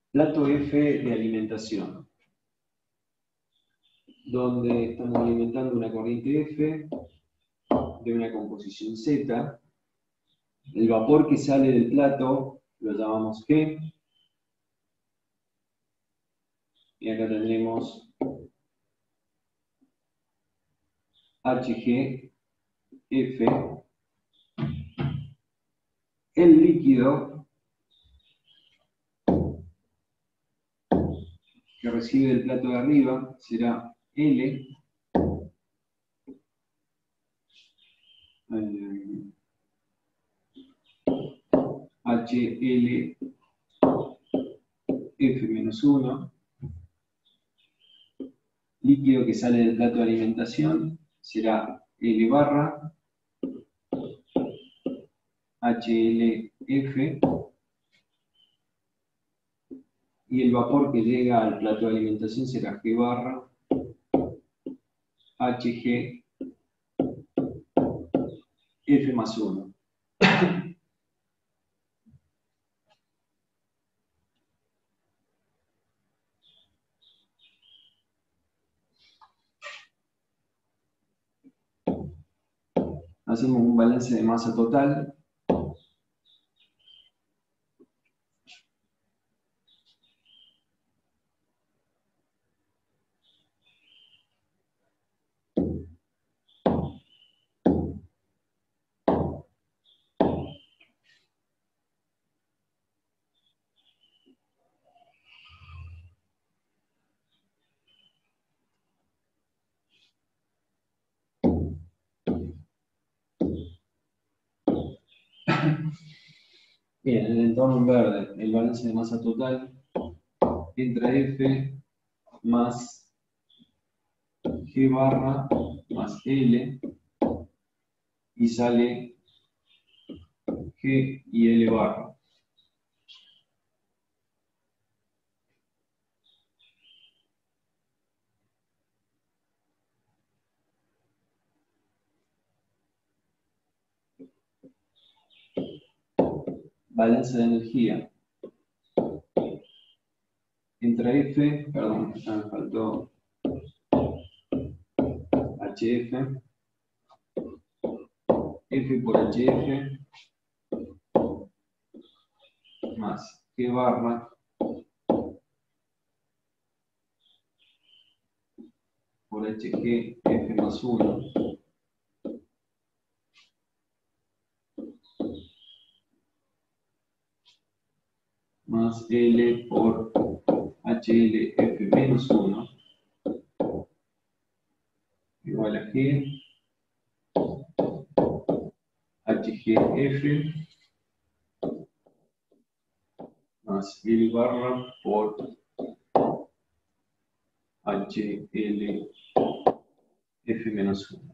S1: Plato F de alimentación, donde estamos alimentando una corriente F de una composición Z. El vapor que sale del plato lo llamamos G. Y acá tendremos H G F. El líquido que recibe el plato de arriba será L. Eh, H L F menos uno. Líquido que sale del plato de alimentación será L barra H L F. Y el vapor que llega al plato de alimentación será G barra H G F más uno. Hacemos un balance de masa total. Bien, en el entorno en verde, el balance de masa total entra F más G barra más L y sale G y L barra. Balance de energía. Entra F, perdón, ya me faltó H F, F por H F, más G barra por H G F más uno, más L por H L F menos uno, igual a G, H G F, más L barra por H L F menos uno.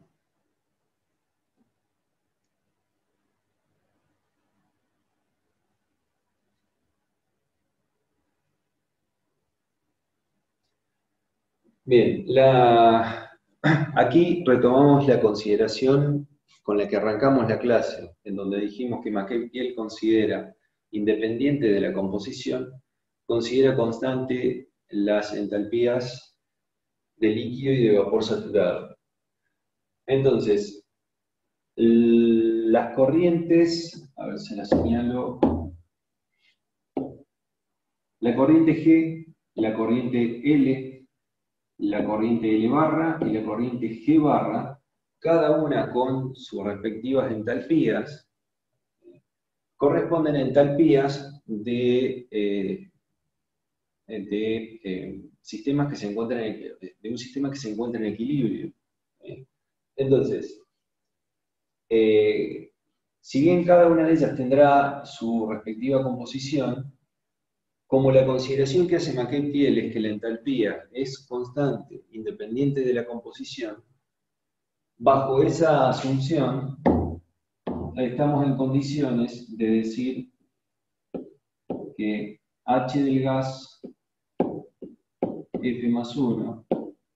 S1: Bien, la... aquí retomamos la consideración con la que arrancamos la clase, en donde dijimos que McKay considera, independiente de la composición, considera constante las entalpías de líquido y de vapor saturado. Entonces, las corrientes, a ver si las señalo, la corriente G, la corriente L, la corriente L barra y la corriente G barra, cada una con sus respectivas entalpías, corresponden a entalpías de, eh, de, eh, sistemas que se encuentran en, de un sistema que se encuentra en equilibrio. ¿eh? Entonces, eh, si bien cada una de ellas tendrá su respectiva composición, como la consideración que hace McKay es que la entalpía es constante, independiente de la composición, bajo esa asunción, estamos en condiciones de decir que H del gas F más uno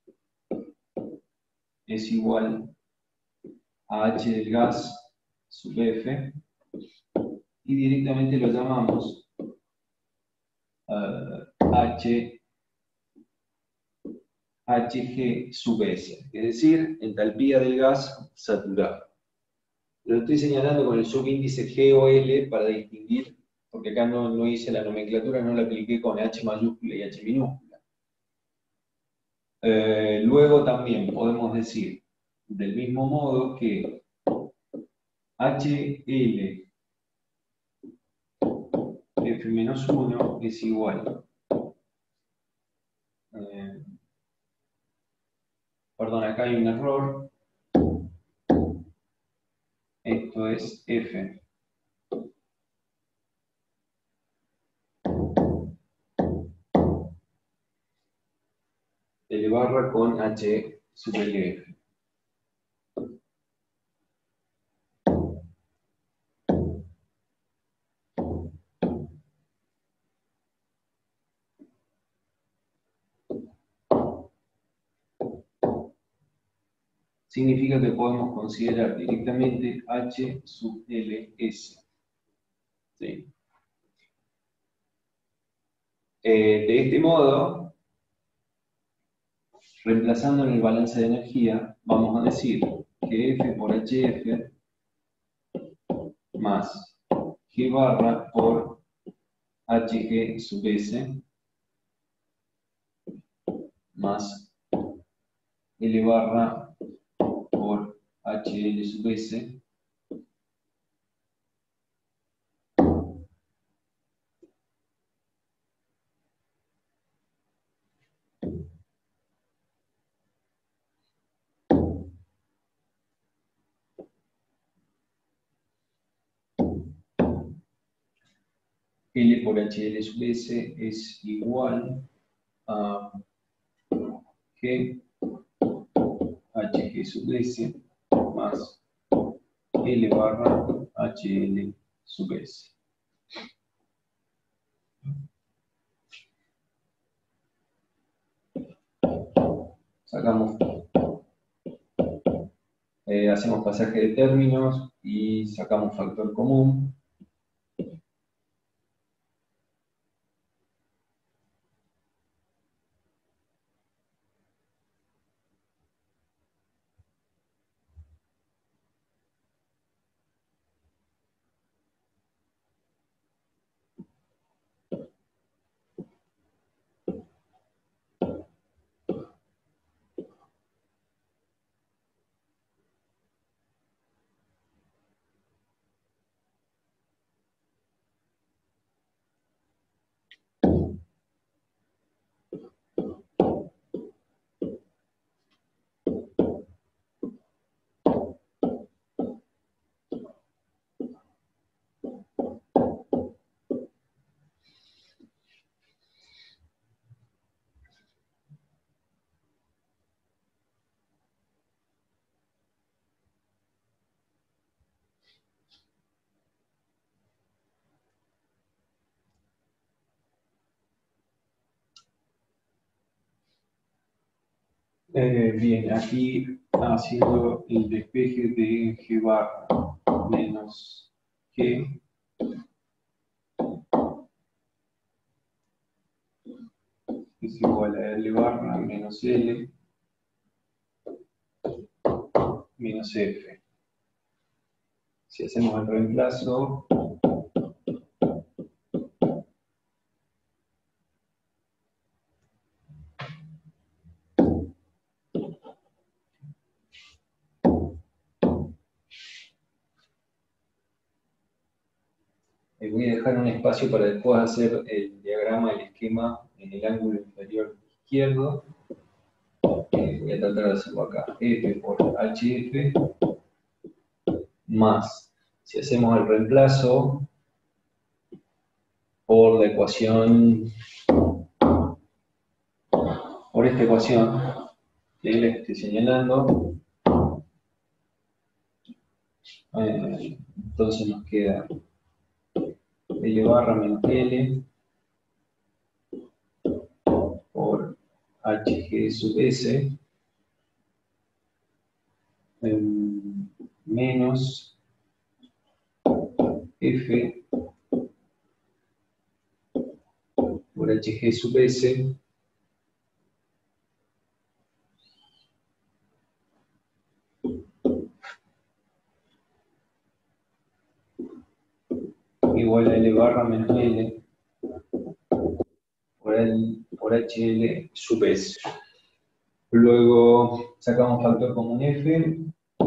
S1: es igual a H del gas sub F, y directamente lo llamamos uh, H, Hg sub S, es decir, entalpía del gas saturado. Lo estoy señalando con el subíndice G o L para distinguir, porque acá no, no hice la nomenclatura, no la apliqué con H mayúscula y H minúscula. Eh, luego también podemos decir, del mismo modo, que H L F menos uno es igual. Eh, perdón, acá hay un error. Esto es F. L barra con H sub L F. Significa que podemos considerar directamente H sub L S. ¿Sí? Eh, de este modo, reemplazando en el balance de energía, vamos a decir que F por H F más G barra por Hg sub S más L barra por H L sub S L por H L sub S es igual a G Hg sub S más L barra H L sub S. Sacamos, eh, hacemos pasaje de términos y sacamos factor común. Eh, bien, aquí haciendo el despeje de G barra menos G es igual a L barra menos L menos F. Si hacemos el reemplazo, eh, voy a dejar un espacio para después hacer el diagrama, el esquema en el ángulo inferior izquierdo. Eh, voy a tratar de hacerlo acá. F por H F más, si hacemos el reemplazo por la ecuación, por esta ecuación que les estoy señalando, eh, entonces nos queda L barra menos L por Hg sub S eh, menos F por por H G sub S igual a L barra menos L por, el, por H L sub S. Luego sacamos factor común F.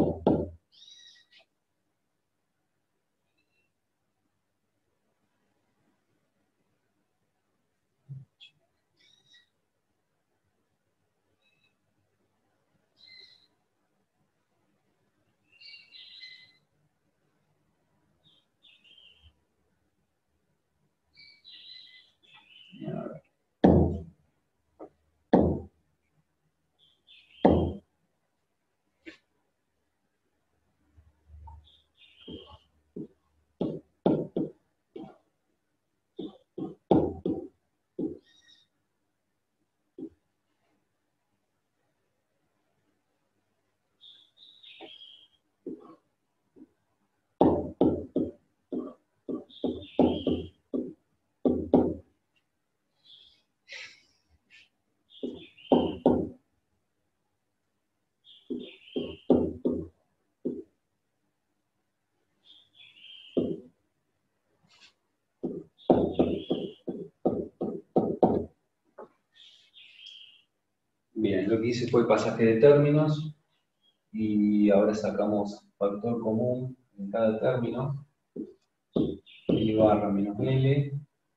S1: Bien, lo que hice fue pasaje de términos y ahora sacamos factor común en cada término. L barra menos L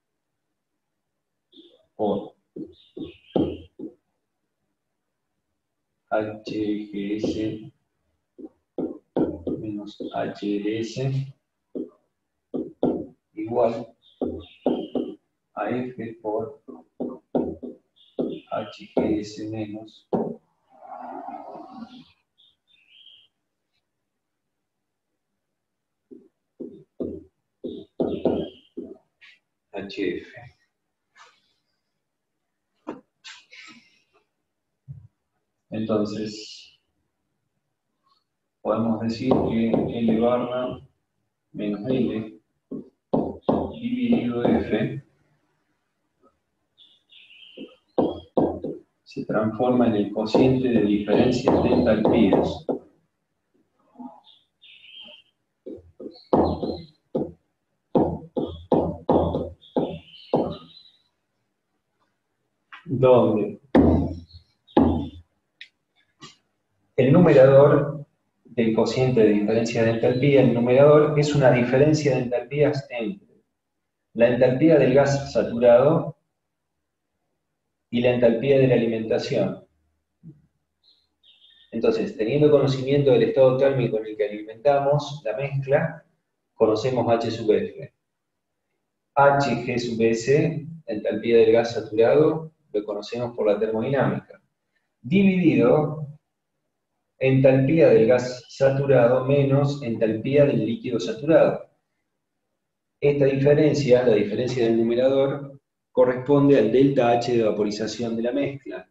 S1: por H G S menos H L S igual a F por H G S menos H F. Entonces, podemos decir que L barra menos L dividido F se transforma en el cociente de diferencias de entalpías. Donde el numerador del cociente de diferencia de entalpía, el numerador es una diferencia de entalpías entre la entalpía del gas saturado y la entalpía de la alimentación. Entonces, teniendo conocimiento del estado térmico en el que alimentamos la mezcla, conocemos H sub F. H G sub S, entalpía del gas saturado, lo conocemos por la termodinámica. Dividido entalpía del gas saturado menos entalpía del líquido saturado. Esta diferencia, la diferencia del numerador, corresponde al delta H de vaporización de la mezcla.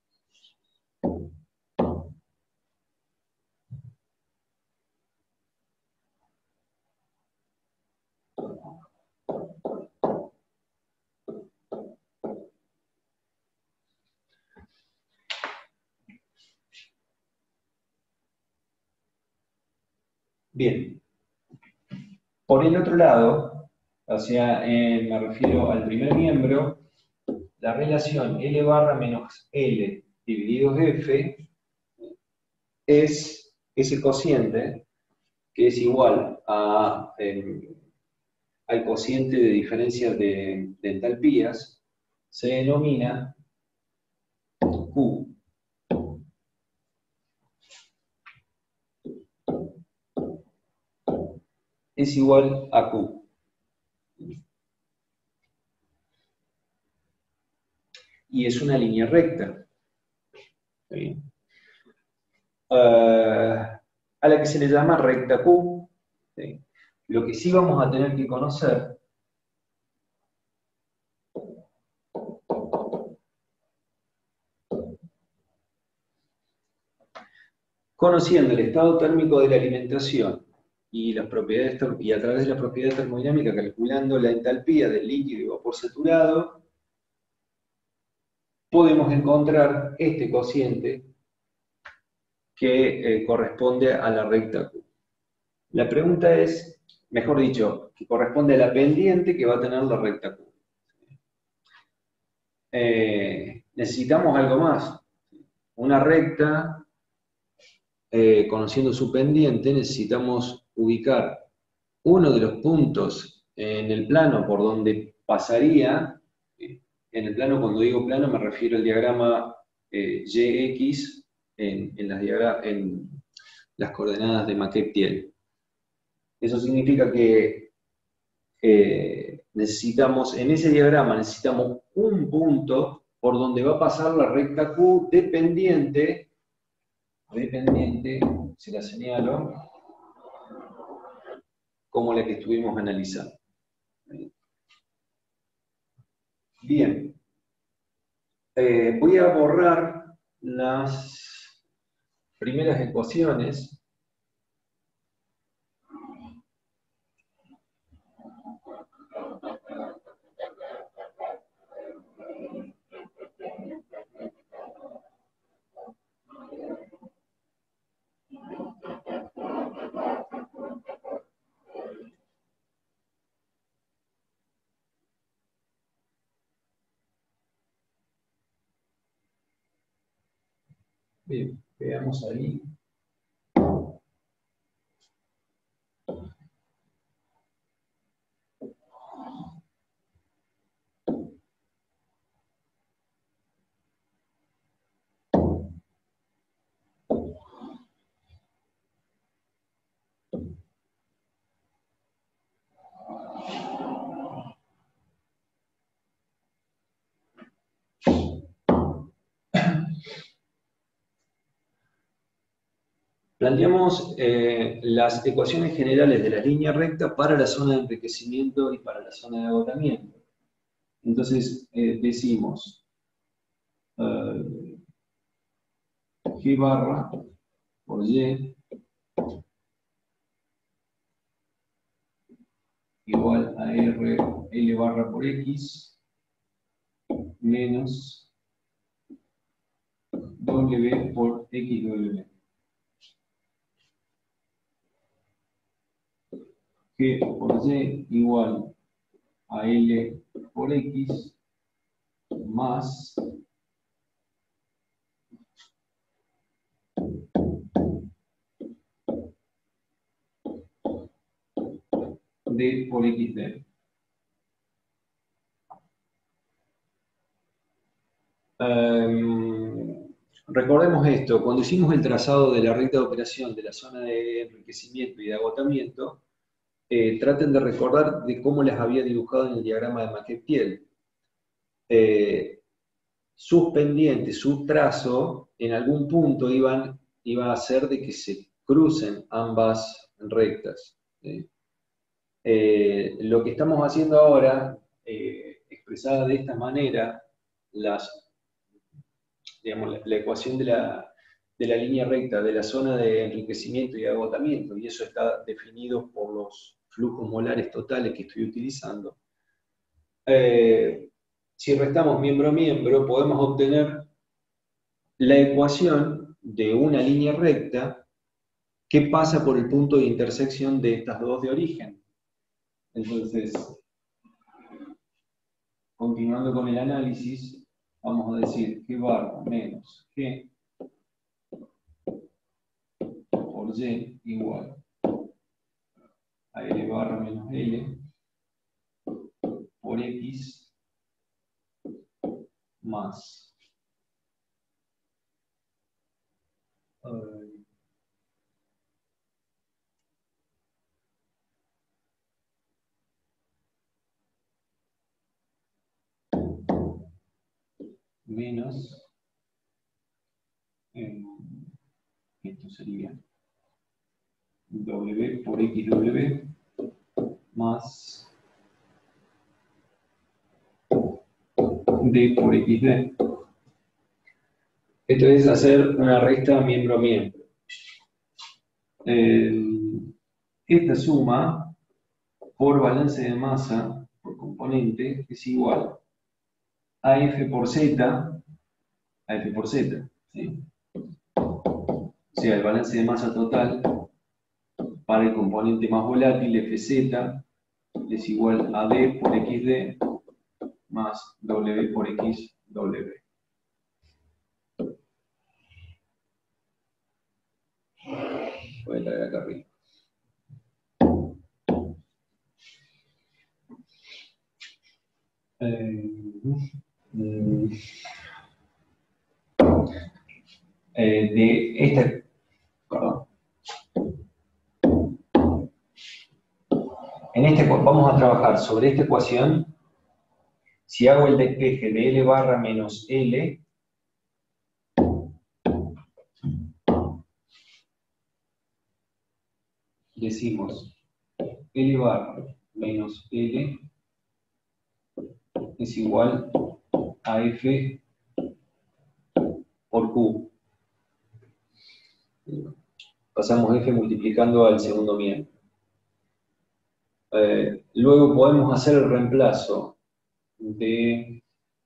S1: Bien. Por el otro lado, o sea, eh, me refiero al primer miembro, la relación L barra menos L dividido F es ese cociente que es igual a, eh, al cociente de diferencia de, de entalpías, se denomina Q. Es igual a Q. Y es una línea recta. ¿Sí? Uh, a la que se le llama recta Q. ¿Sí? Lo que sí vamos a tener que conocer conociendo el estado térmico de la alimentación y las propiedades, y a través de la propiedad termodinámica calculando la entalpía del líquido y vapor saturado, podemos encontrar este cociente que eh, corresponde a la recta Q. La pregunta es, mejor dicho, que corresponde a la pendiente que va a tener la recta Q. Eh, necesitamos algo más. Una recta, eh, conociendo su pendiente, necesitamos ubicar uno de los puntos en el plano por donde pasaría. En el plano, cuando digo plano, me refiero al diagrama eh, Y X en, en, las diagra en las coordenadas de Maquet-Thiele. Eso significa que eh, necesitamos, en ese diagrama necesitamos un punto por donde va a pasar la recta Q dependiente, dependiente, se la señalo, como la que estuvimos analizando. Bien. Eh, voy a borrar las primeras ecuaciones. Bien, veamos ahí. Planteamos eh, las ecuaciones generales de la línea recta para la zona de enriquecimiento y para la zona de agotamiento. Entonces, eh, decimos eh, G barra por Y igual a R L barra por X menos W por X W. G por Y igual a L por X más D por X D. Um, recordemos esto, cuando hicimos el trazado de la recta de operación de la zona de enriquecimiento y de agotamiento, eh, traten de recordar de cómo las había dibujado en el diagrama de Maquet-Thiele. Eh, sus pendientes, su trazo, en algún punto iban, iba a hacer de que se crucen ambas rectas. ¿Sí? Eh, lo que estamos haciendo ahora, eh, expresada de esta manera, las, digamos, la, la ecuación de la, de la línea recta de la zona de enriquecimiento y agotamiento, y eso está definido por los flujos molares totales que estoy utilizando. Eh, si restamos miembro a miembro, podemos obtener la ecuación de una línea recta que pasa por el punto de intersección de estas dos de origen. Entonces, continuando con el análisis, vamos a decir G barra menos G por Y igual a L barra menos L por X más uh, menos eh, esto sería W por X W más D por X D. Esto es hacer una recta miembro a miembro. Eh, esta suma por balance de masa por componente es igual a F por Z a F por Z, ¿sí? O sea, el balance de masa total para el componente más volátil, F Z, es igual a D por X D más W por X W. Voy a traer acá arriba. Eh, mm, eh, de esta, perdón. En este, vamos a trabajar sobre esta ecuación. Si hago el despeje de L barra menos L, decimos L barra menos L es igual a F por Q. Pasamos F multiplicando al segundo miembro. Eh, luego podemos hacer el reemplazo de,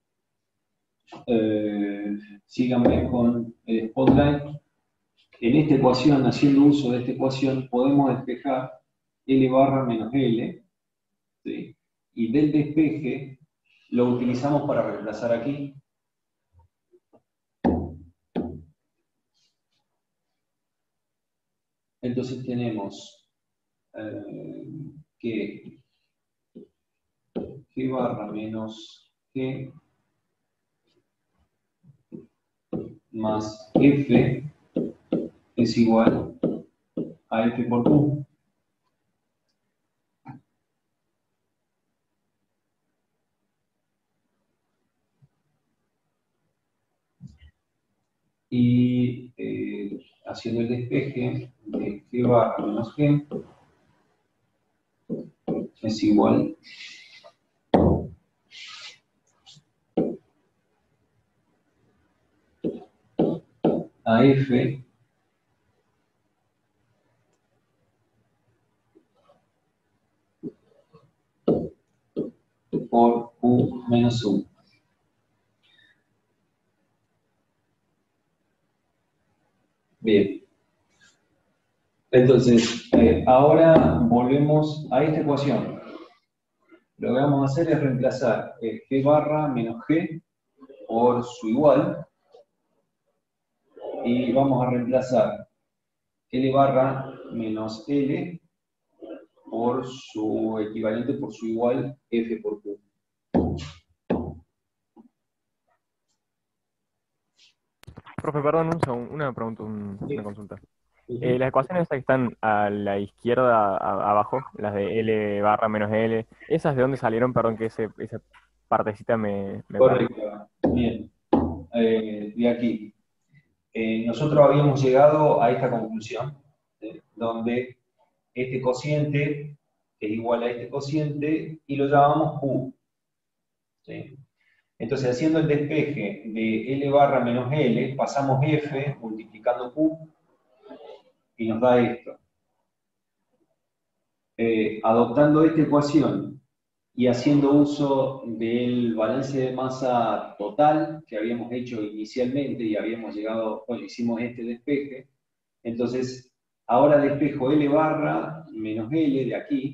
S1: eh, síganme con el Spotlight. En esta ecuación, haciendo uso de esta ecuación, podemos despejar L barra menos L, ¿sí? Y del despeje lo utilizamos para reemplazar aquí. Entonces tenemos eh, que G barra menos G más F es igual a F por Q. Y eh, haciendo el despeje de G barra menos G es igual a F por Q menos uno. Bien. Entonces, eh, ahora volvemos a esta ecuación. Lo que vamos a hacer es reemplazar eh, G barra menos G por su igual. Y vamos a reemplazar L barra menos L por su equivalente por su igual F por Q.
S3: Profe, perdón, un segundo, una pregunta, un-
S1: Sí.
S3: una consulta. Eh, las ecuaciones estas que están a la izquierda, a- abajo, las de L barra menos L, ¿esas de dónde salieron? Perdón, que ese, esa partecita me, me perdí.
S1: Correcto. Bien. Eh, de aquí. Eh, nosotros habíamos llegado a esta conclusión, ¿sí? Donde este cociente es igual a este cociente y lo llamamos Q, ¿sí? Entonces, haciendo el despeje de L barra menos L, pasamos F multiplicando Q y nos da esto. Eh, adoptando esta ecuación y haciendo uso del balance de masa total que habíamos hecho inicialmente y habíamos llegado, bueno, hicimos este despeje, entonces ahora despejo L barra menos L de aquí.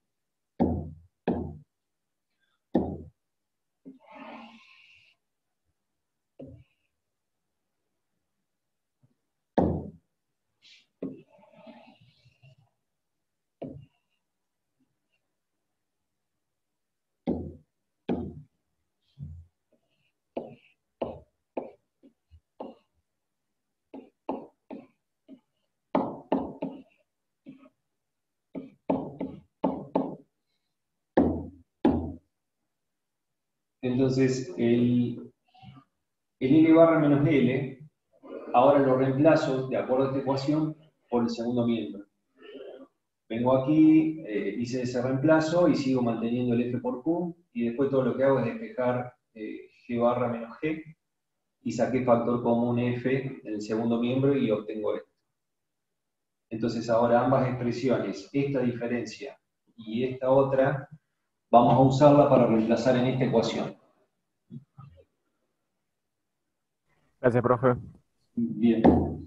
S1: Entonces, el, el L barra menos L, ahora lo reemplazo, de acuerdo a esta ecuación, por el segundo miembro. Vengo aquí, eh, hice ese reemplazo y sigo manteniendo el F por Q, y después todo lo que hago es despejar eh, G barra menos G, y saqué factor común F en el segundo miembro y obtengo esto. Entonces ahora ambas expresiones, esta diferencia y esta otra, vamos a usarla para reemplazar en esta ecuación.
S3: Gracias, profe.
S1: Bien.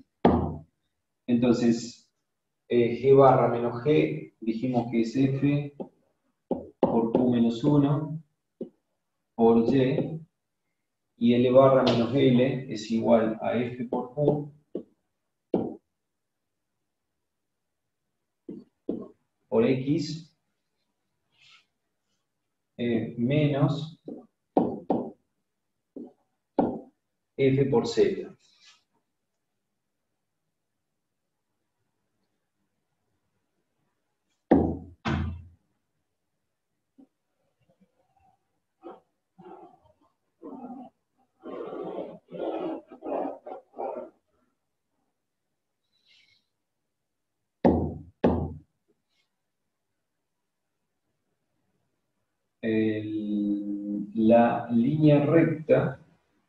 S1: Entonces, eh, G barra menos G, dijimos que es F por Q menos uno por Y, y L barra menos L es igual a F por Q por X eh, menos F por Z. El- la línea recta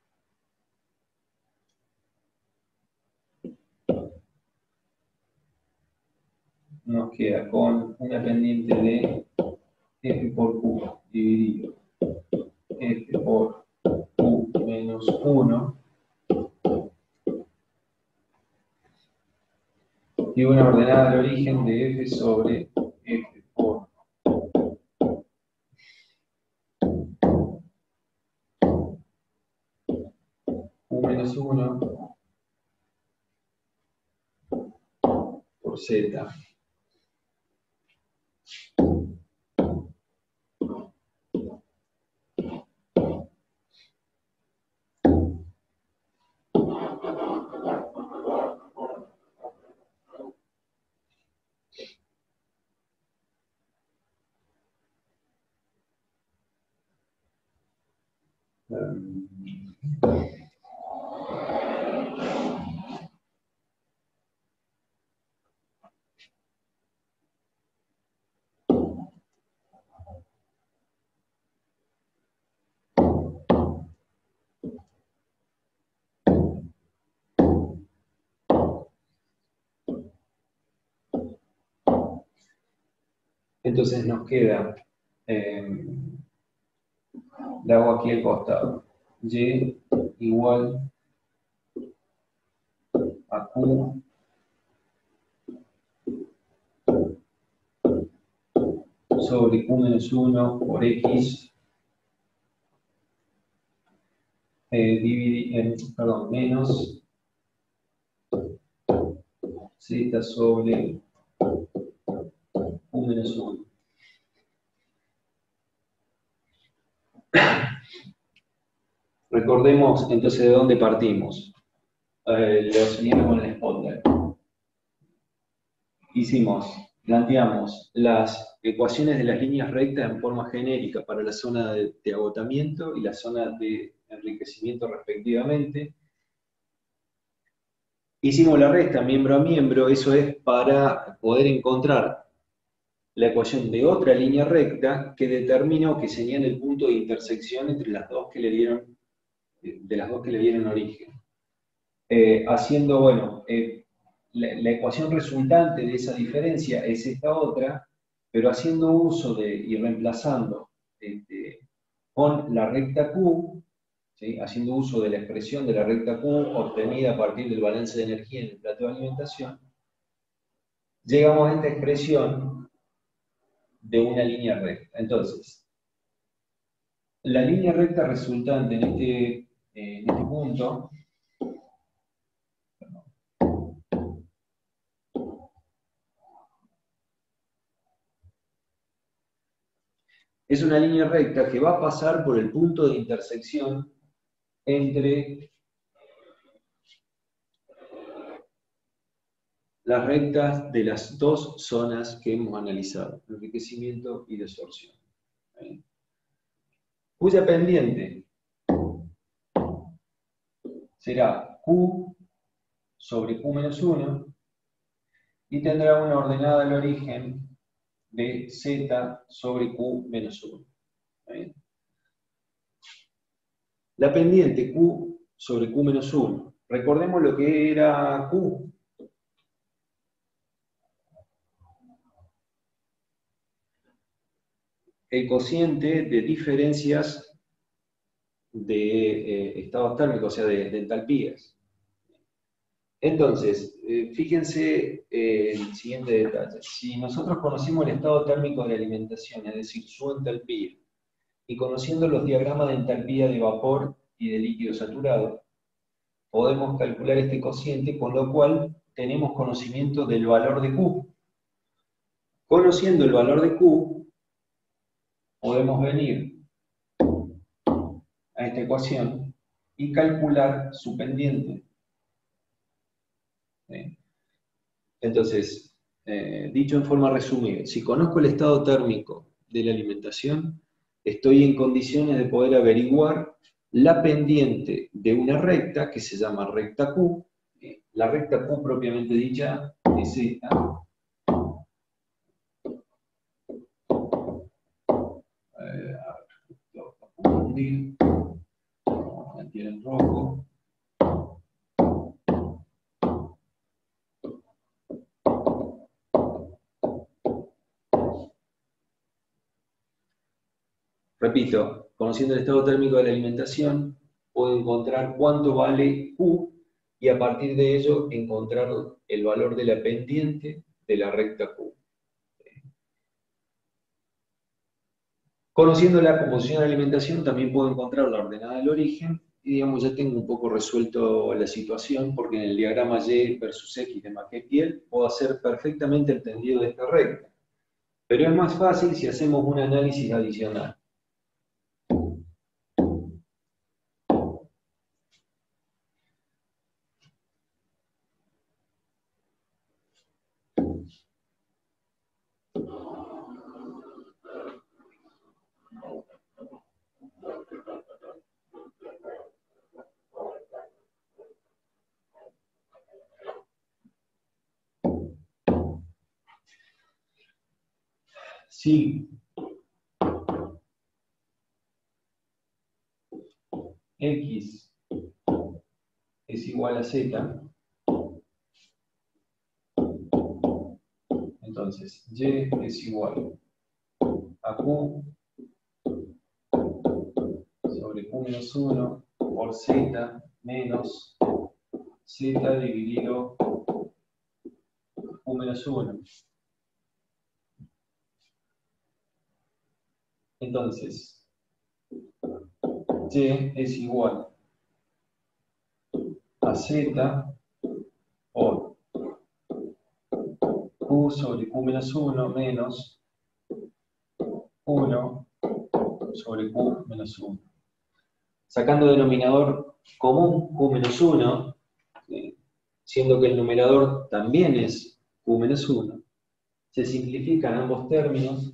S1: nos queda con una pendiente de F por Q dividido F por Q menos uno y una ordenada al origen de F sobre F por Q menos uno por Z. Entonces nos queda, eh, le hago aquí el costado, Y igual a Q sobre Q menos uno por X, eh, dividi- eh, perdón, menos Z sobre Q menos uno. Recordemos entonces de dónde partimos. Eh, lo seguimos con el spotlight. Hicimos, planteamos las ecuaciones de las líneas rectas en forma genérica para la zona de, de agotamiento y la zona de enriquecimiento respectivamente. Hicimos la resta miembro a miembro, eso es para poder encontrar la ecuación de otra línea recta que determina o que señala el punto de intersección entre las dos que le dieron, de las dos que le dieron origen. Eh, haciendo, bueno, eh, la, la ecuación resultante de esa diferencia es esta otra, pero haciendo uso de y reemplazando este, con la recta Q, ¿sí? Haciendo uso de la expresión de la recta Q obtenida a partir del balance de energía en el plato de alimentación, llegamos a esta expresión de una línea recta. Entonces, la línea recta resultante en este, eh, en este punto es una línea recta que va a pasar por el punto de intersección entre las rectas de las dos zonas que hemos analizado, enriquecimiento y desorción. ¿Bien? Cuya pendiente será Q sobre Q menos uno y tendrá una ordenada al origen de Z sobre Q menos uno. ¿Bien? La pendiente Q sobre Q menos uno. Recordemos lo que era Q. El cociente de diferencias de eh, estados térmicos, o sea, de, de entalpías. Entonces, eh, fíjense eh, el siguiente detalle. Si nosotros conocemos el estado térmico de la alimentación, es decir, su entalpía, y conociendo los diagramas de entalpía de vapor y de líquido saturado, podemos calcular este cociente, con lo cual tenemos conocimiento del valor de Q. Conociendo el valor de Q, podemos venir a esta ecuación y calcular su pendiente. ¿Sí? Entonces, eh, dicho en forma resumida, si conozco el estado térmico de la alimentación, estoy en condiciones de poder averiguar la pendiente de una recta que se llama recta Q. ¿Sí? La recta Q propiamente dicha es esta. Eh, a ver, lo voy a confundir. Vamos a meter en rojo. Repito, conociendo el estado térmico de la alimentación, puedo encontrar cuánto vale Q y a partir de ello encontrar el valor de la pendiente de la recta Q. Conociendo la composición de la alimentación, también puedo encontrar la ordenada del origen y, digamos, ya tengo un poco resuelto la situación porque en el diagrama Y versus X de Maquet-Piel puedo hacer perfectamente el tendido de esta recta. Pero es más fácil si hacemos un análisis adicional. Si X es igual a Z, entonces Y es igual a Q sobre Q menos uno por Z menos Z dividido Q menos uno. Entonces, Y es igual a Z por Q sobre Q menos uno menos uno sobre Q menos uno. Sacando denominador común Q menos uno, eh, siendo que el numerador también es Q menos uno, se simplifican ambos términos.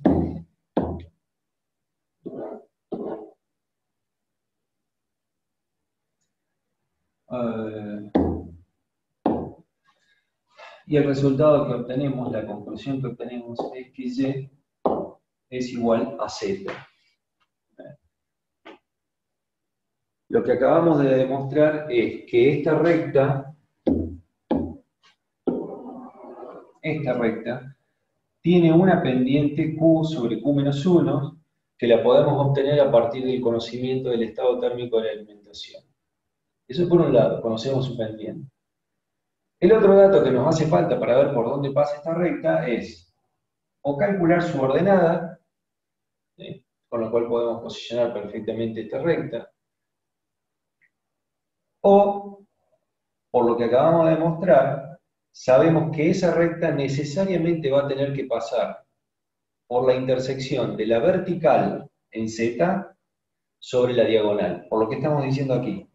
S1: Uh, y el resultado que obtenemos, la conclusión que obtenemos es que Y es igual a Z. Lo que acabamos de demostrar es que esta recta, esta recta, tiene una pendiente Q sobre Q menos uno, que la podemos obtener a partir del conocimiento del estado térmico de la alimentación. Eso por un lado, conocemos su pendiente. El otro dato que nos hace falta para ver por dónde pasa esta recta es o calcular su ordenada, ¿sí?, con lo cual podemos posicionar perfectamente esta recta, o, por lo que acabamos de demostrar, sabemos que esa recta necesariamente va a tener que pasar por la intersección de la vertical en Z sobre la diagonal, por lo que estamos diciendo aquí.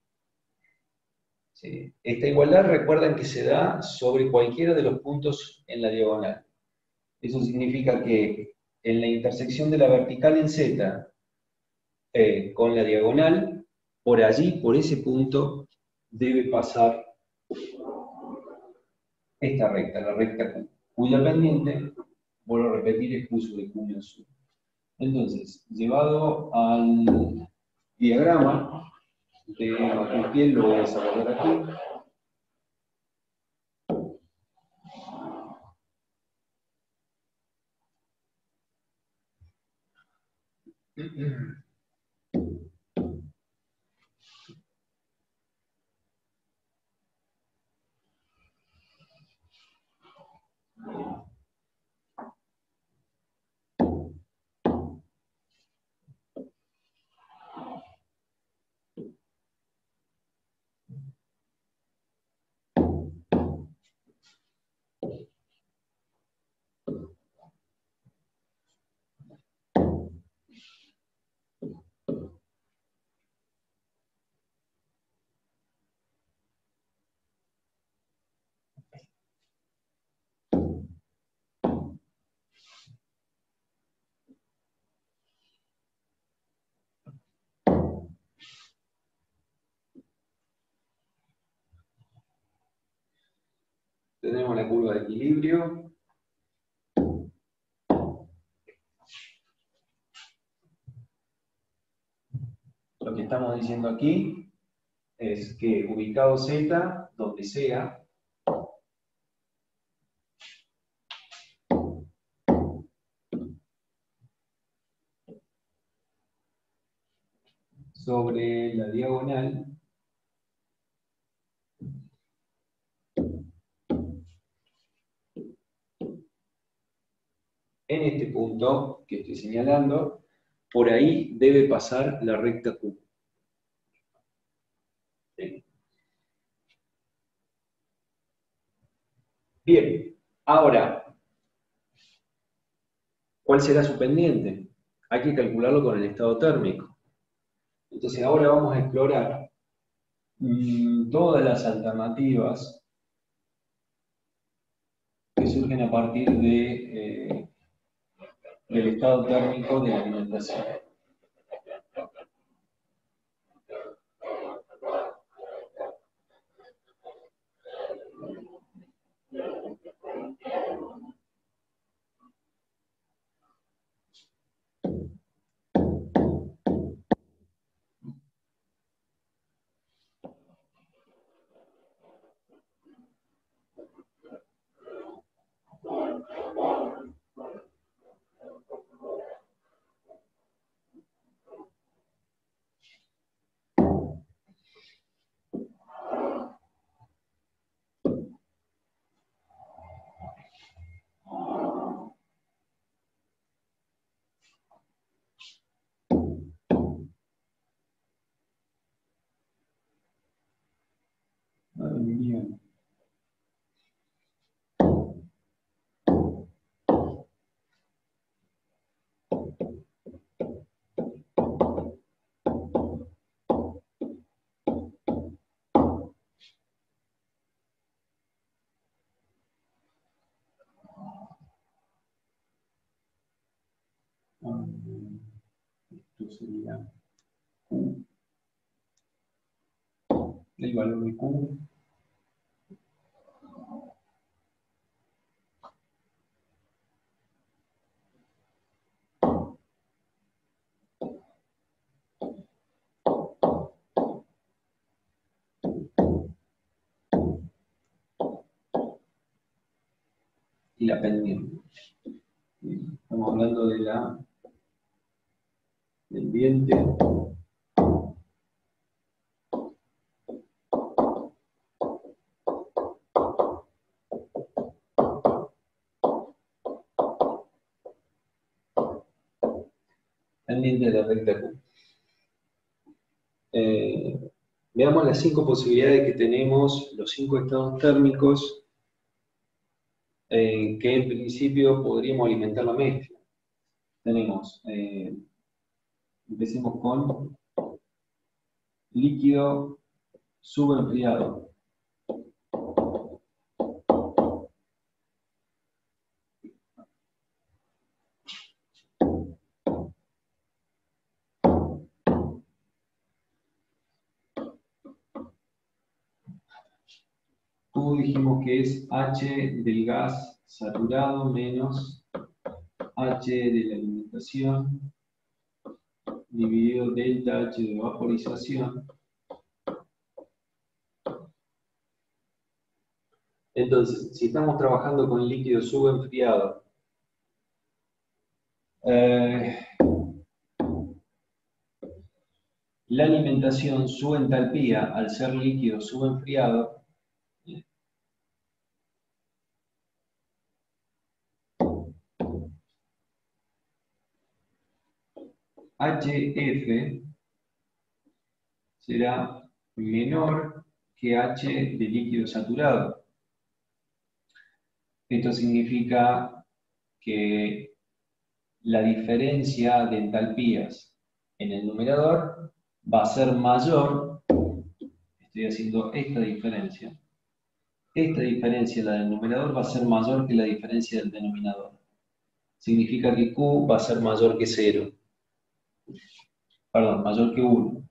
S1: ¿Sí? Esta igualdad, recuerden que se da sobre cualquiera de los puntos en la diagonal. Eso significa que en la intersección de la vertical en Z eh, con la diagonal, por allí, por ese punto, debe pasar esta recta, la recta Q, cuya pendiente, vuelvo a repetir, es Q sobre Q menos uno. Entonces, llevado al diagrama de Maquet-Piel, lo voy a desarrollar aquí. tenemos la curva de equilibrio. Lo que estamos diciendo aquí es que ubicado Z, donde sea, sobre la diagonal, en este punto que estoy señalando, por ahí debe pasar la recta Q. ¿Sí? Bien, ahora, ¿cuál será su pendiente? Hay que calcularlo con el estado térmico. Entonces ahora vamos a explorar mmm, todas las alternativas que surgen a partir de, eh, del estado térmico de la alimentación. Madre mía. Ah, esto sería Q. El valor de Q. Y la pendiente. Estamos hablando de la pendiente. Pendiente de la recta Q. Eh, veamos las cinco posibilidades que tenemos, los cinco estados térmicos eh, que en principio podríamos alimentar la mezcla. Tenemos, eh, empecemos con líquido subenfriado. Q dijimos que es H del gas saturado menos H de la alimentación dividido delta H de vaporización. Entonces, si estamos trabajando con líquido subenfriado, eh, la alimentación, su entalpía, al ser líquido subenfriado, H F será menor que H de líquido saturado. Esto significa que la diferencia de entalpías en el numerador va a ser mayor, estoy haciendo esta diferencia, esta diferencia, la del numerador, va a ser mayor que la diferencia del denominador. Significa que Q va a ser mayor que cero. Perdón, mayor que uno.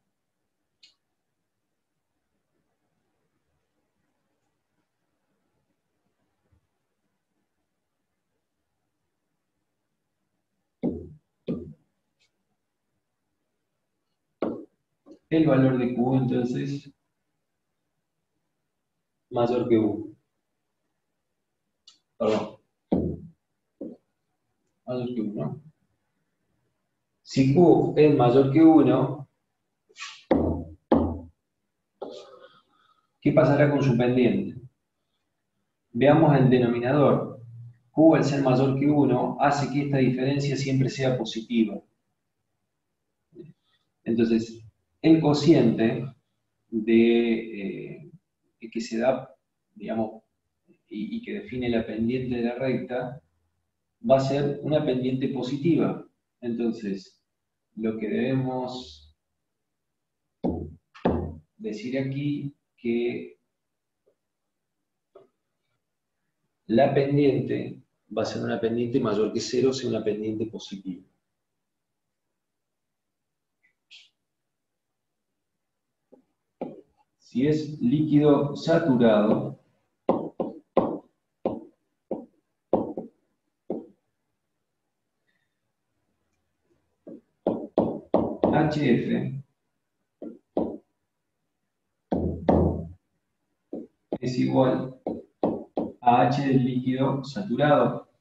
S1: el valor de Q entonces mayor que U. Perdón. Mayor que uno. Si Q es mayor que uno, ¿qué pasará con su pendiente? Veamos el denominador. Q al ser mayor que uno hace que esta diferencia siempre sea positiva. Entonces, el cociente de, eh, que se da, digamos, y, y que define la pendiente de la recta, va a ser una pendiente positiva. Entonces, lo que debemos decir aquí que la pendiente va a ser una pendiente mayor que cero, o sea, una pendiente positiva. Si es líquido saturado, H F es igual a H del líquido saturado.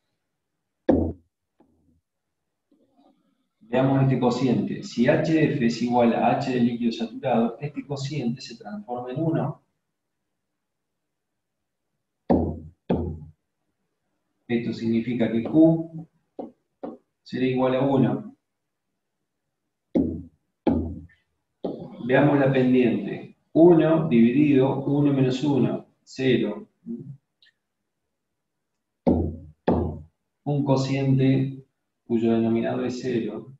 S1: Veamos este cociente. Si H F es igual a H del líquido saturado, este cociente se transforma en uno. Esto significa que Q será igual a uno. Veamos la pendiente. uno dividido uno menos uno, cero. Un cociente cuyo denominador es cero.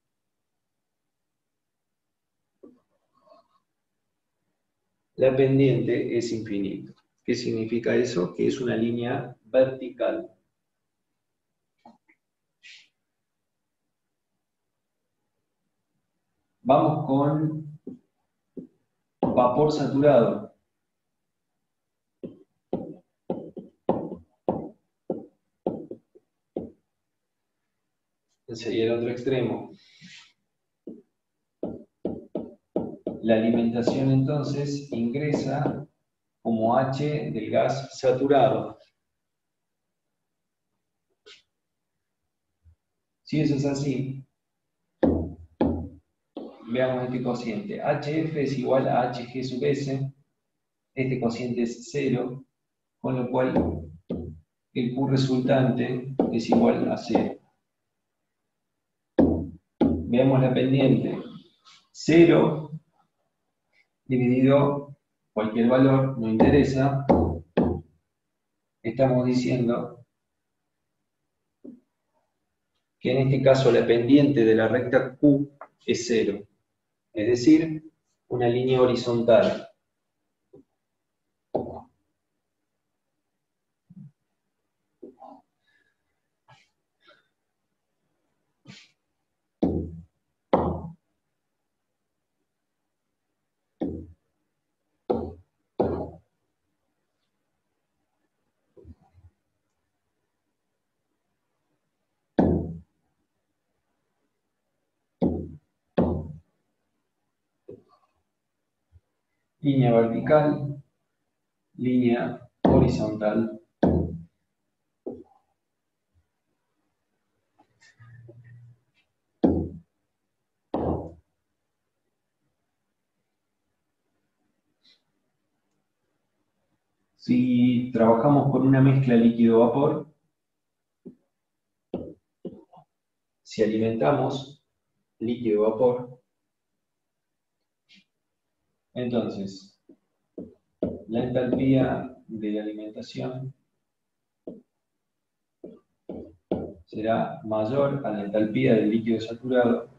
S1: La pendiente es infinita. ¿Qué significa eso? Que es una línea vertical. Vamos con vapor saturado. Sería el otro extremo. La alimentación entonces ingresa como H del gas saturado. Si eso es así, veamos este cociente. H F es igual a H G sub S. Este cociente es cero, con lo cual el Q resultante es igual a cero. Veamos la pendiente. cero dividido cualquier valor, no interesa. Estamos diciendo que en este caso la pendiente de la recta Q es cero. Es decir, una línea horizontal. Línea vertical, línea horizontal. Si trabajamos con una mezcla líquido-vapor, si alimentamos líquido-vapor, entonces la entalpía de la alimentación será mayor a la entalpía del líquido saturado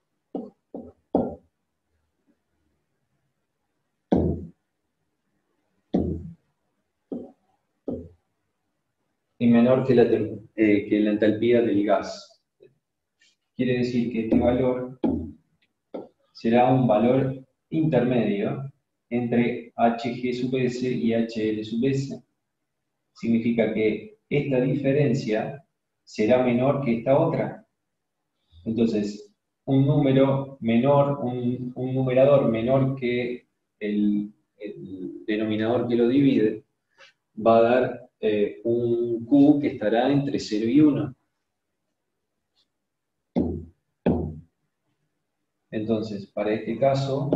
S1: y menor que la, eh, que la entalpía del gas. Quiere decir que este valor será un valor intermedio entre H G sub S y H L sub S. Significa que esta diferencia será menor que esta otra. Entonces, un número menor, un, un numerador menor que el, el denominador que lo divide, va a dar eh, un Q que estará entre cero y uno. Entonces, para este caso,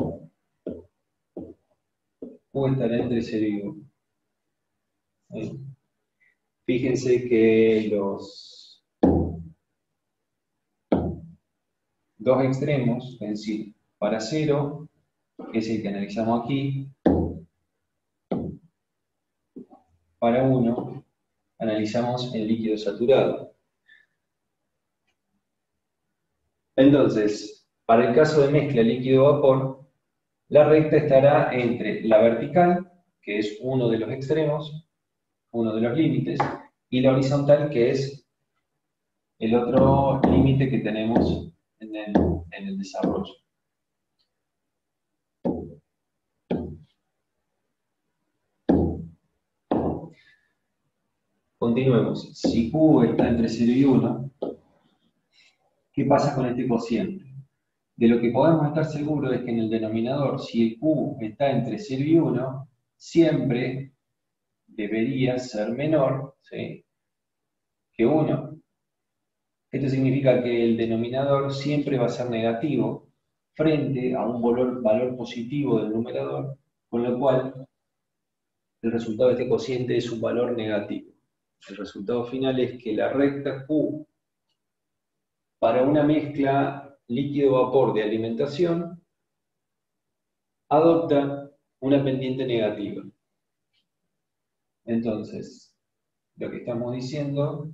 S1: Q estará entre cero y uno. ¿Sí? Fíjense que los dos extremos, es decir, para cero, que es el que analizamos aquí, para uno, analizamos el líquido saturado. Entonces, para el caso de mezcla líquido-vapor, la recta estará entre la vertical, que es uno de los extremos, uno de los límites, y la horizontal, que es el otro límite que tenemos en el, en el desarrollo. Continuemos. Si Q está entre cero y uno, ¿qué pasa con este cociente? De lo que podemos estar seguros es que en el denominador, si el Q está entre cero y uno, siempre debería ser menor, ¿sí?, que uno. Esto significa que el denominador siempre va a ser negativo frente a un valor, valor positivo del numerador, con lo cual el resultado de este cociente es un valor negativo. El resultado final es que la recta Q para una mezcla líquido-vapor de alimentación adopta una pendiente negativa. Entonces, lo que estamos diciendo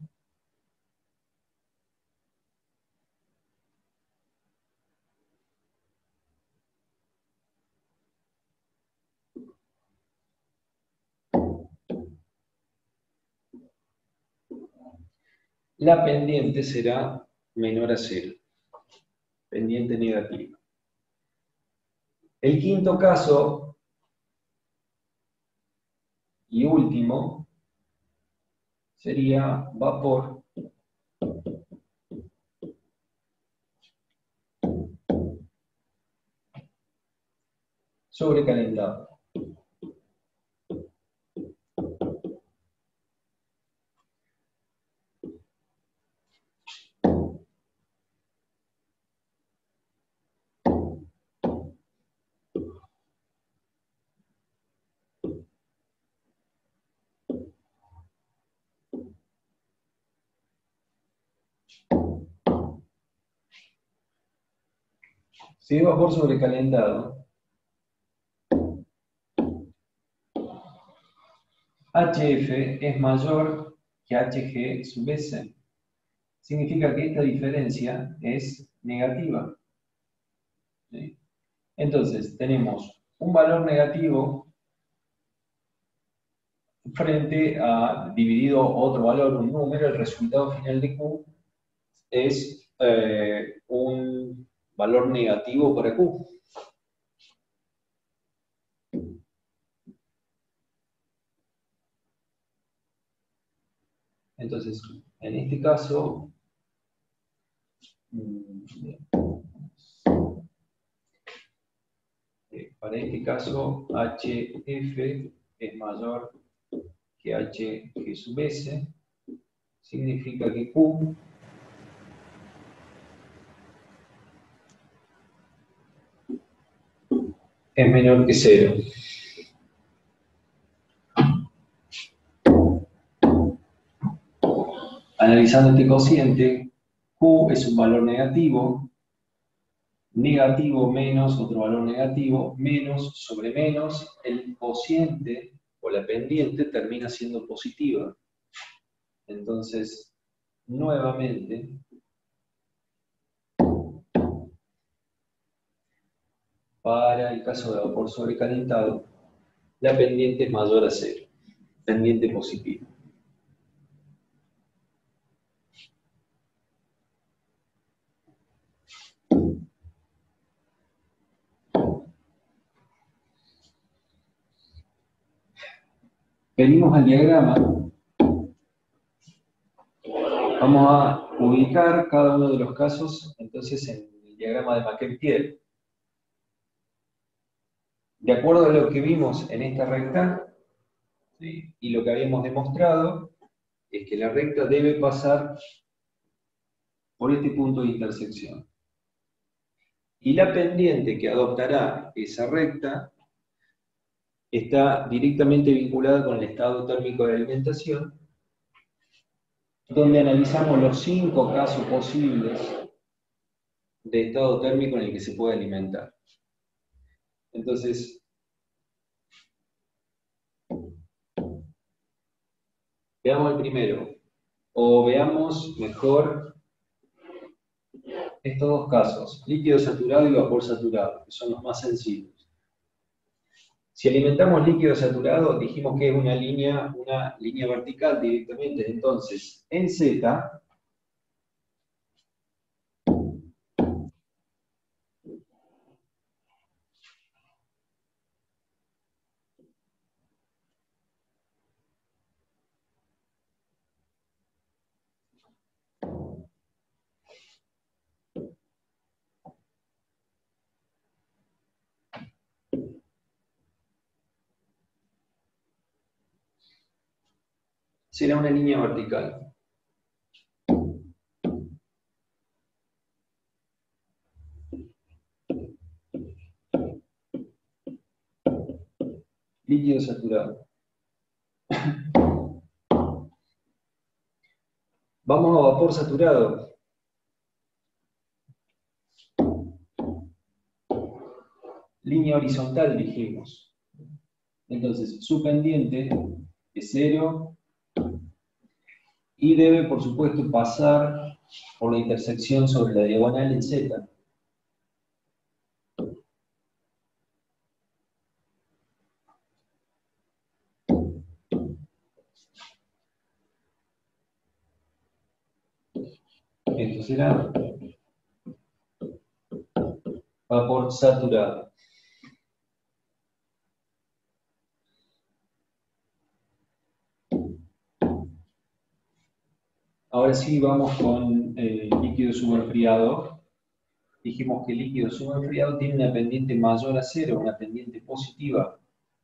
S1: la pendiente será menor a cero, pendiente negativa. El quinto caso y último sería vapor sobrecalentado. Si es vapor sobrecalentado, H F es mayor que H G sub S. Significa que esta diferencia es negativa. ¿Sí? Entonces, tenemos un valor negativo frente a dividido otro valor, un número, el resultado final de Q es eh, un valor negativo para Q. Entonces, en este caso, para este caso, H F es mayor que H G sub S, significa que Q es menor que cero. Analizando este cociente, Q es un valor negativo, negativo menos otro valor negativo, menos sobre menos, el cociente o la pendiente termina siendo positiva. Entonces, nuevamente, para el caso de vapor sobrecalentado, la pendiente es mayor a cero, pendiente positiva. Venimos al diagrama. Vamos a ubicar cada uno de los casos, entonces, en el diagrama de Maquet-Thiele. De acuerdo a lo que vimos en esta recta, ¿sí?, y lo que habíamos demostrado, es que la recta debe pasar por este punto de intersección. Y la pendiente que adoptará esa recta está directamente vinculada con el estado térmico de alimentación, donde analizamos los cinco casos posibles de estado térmico en el que se puede alimentar. Entonces, veamos el primero, o veamos mejor estos dos casos, líquido saturado y vapor saturado, que son los más sencillos. Si alimentamos líquido saturado, dijimos que es una línea, una línea vertical directamente, entonces, en Z, será una línea vertical. Líquido saturado. Vamos a vapor saturado. Línea horizontal, dijimos. Entonces, su pendiente es cero y debe, por supuesto, pasar por la intersección sobre la diagonal en Z. Esto será vapor saturado. Ahora sí vamos con el líquido subenfriado. Dijimos que el líquido subenfriado tiene una pendiente mayor a cero, una pendiente positiva.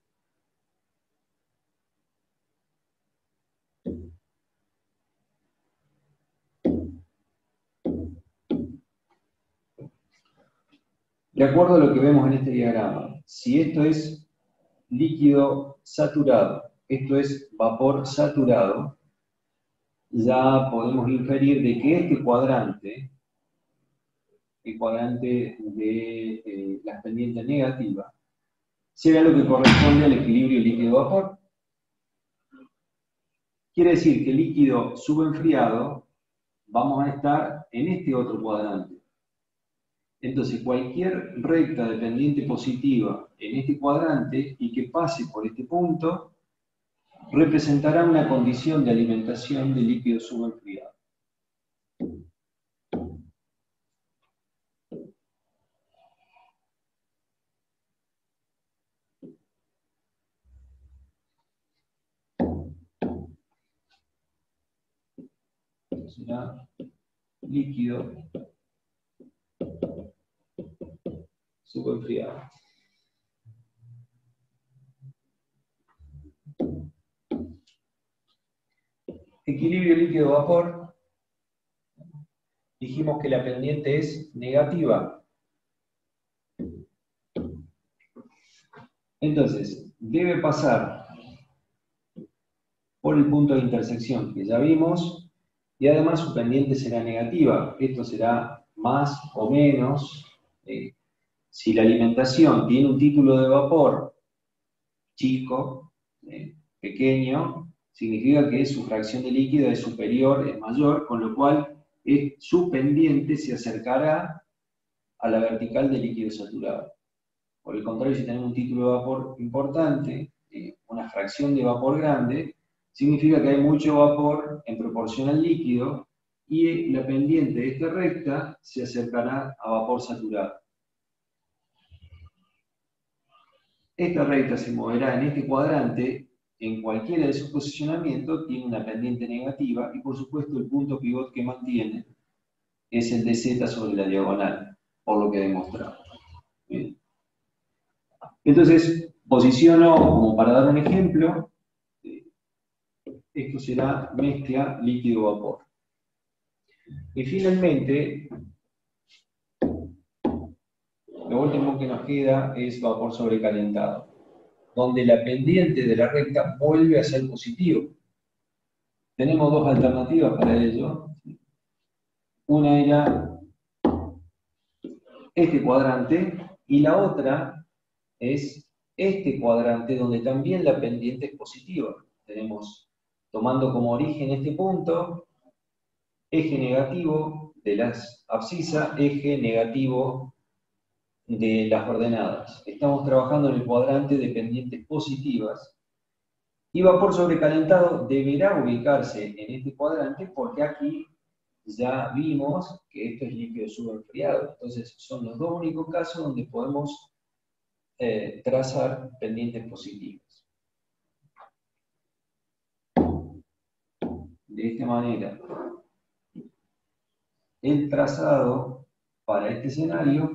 S1: De acuerdo a lo que vemos en este diagrama, si esto es líquido saturado, esto es vapor saturado, ya podemos inferir de que este cuadrante, el cuadrante de eh, las pendientes negativas, será lo que corresponde al equilibrio líquido-vapor. Quiere decir que el líquido subenfriado vamos a estar en este otro cuadrante. Entonces, cualquier recta de pendiente positiva en este cuadrante y que pase por este punto, representará una condición de alimentación de líquido subenfriado. Será líquido subenfriado. Equilibrio líquido-vapor. Dijimos que la pendiente es negativa. Entonces, debe pasar por el punto de intersección que ya vimos, y además su pendiente será negativa. Esto será más o menos. Eh, si la alimentación tiene un título de vapor chico, eh, pequeño, significa que su fracción de líquido es superior, es mayor, con lo cual es, su pendiente se acercará a la vertical del líquido saturado. Por el contrario, si tenemos un título de vapor importante, eh, una fracción de vapor grande, significa que hay mucho vapor en proporción al líquido y la pendiente de esta recta se acercará a vapor saturado. Esta recta se moverá en este cuadrante, en cualquiera de sus posicionamientos tiene una pendiente negativa y por supuesto el punto pivot que mantiene es el de Z sobre la diagonal. por lo que demostramos. Bien. Entonces, posiciono, como para dar un ejemplo, esto será mezcla líquido-vapor. Y finalmente, lo último que nos queda es vapor sobrecalentado, donde la pendiente de la recta vuelve a ser positivo. Tenemos dos alternativas para ello. Una era este cuadrante y la otra es este cuadrante donde también la pendiente es positiva. Tenemos, tomando como origen este punto, eje negativo de las abscisas, eje negativo de las ordenadas. Estamos trabajando en el cuadrante de pendientes positivas y vapor sobrecalentado deberá ubicarse en este cuadrante porque aquí ya vimos que esto es líquido subenfriado. Entonces son los dos únicos casos donde podemos eh, trazar pendientes positivas. De esta manera, el trazado para este escenario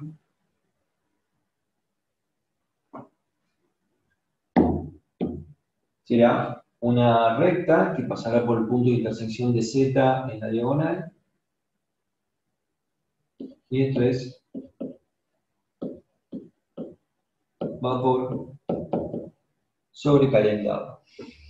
S1: será una recta que pasará por el punto de intersección de Z en la diagonal. Y esto es vapor sobrecalentado.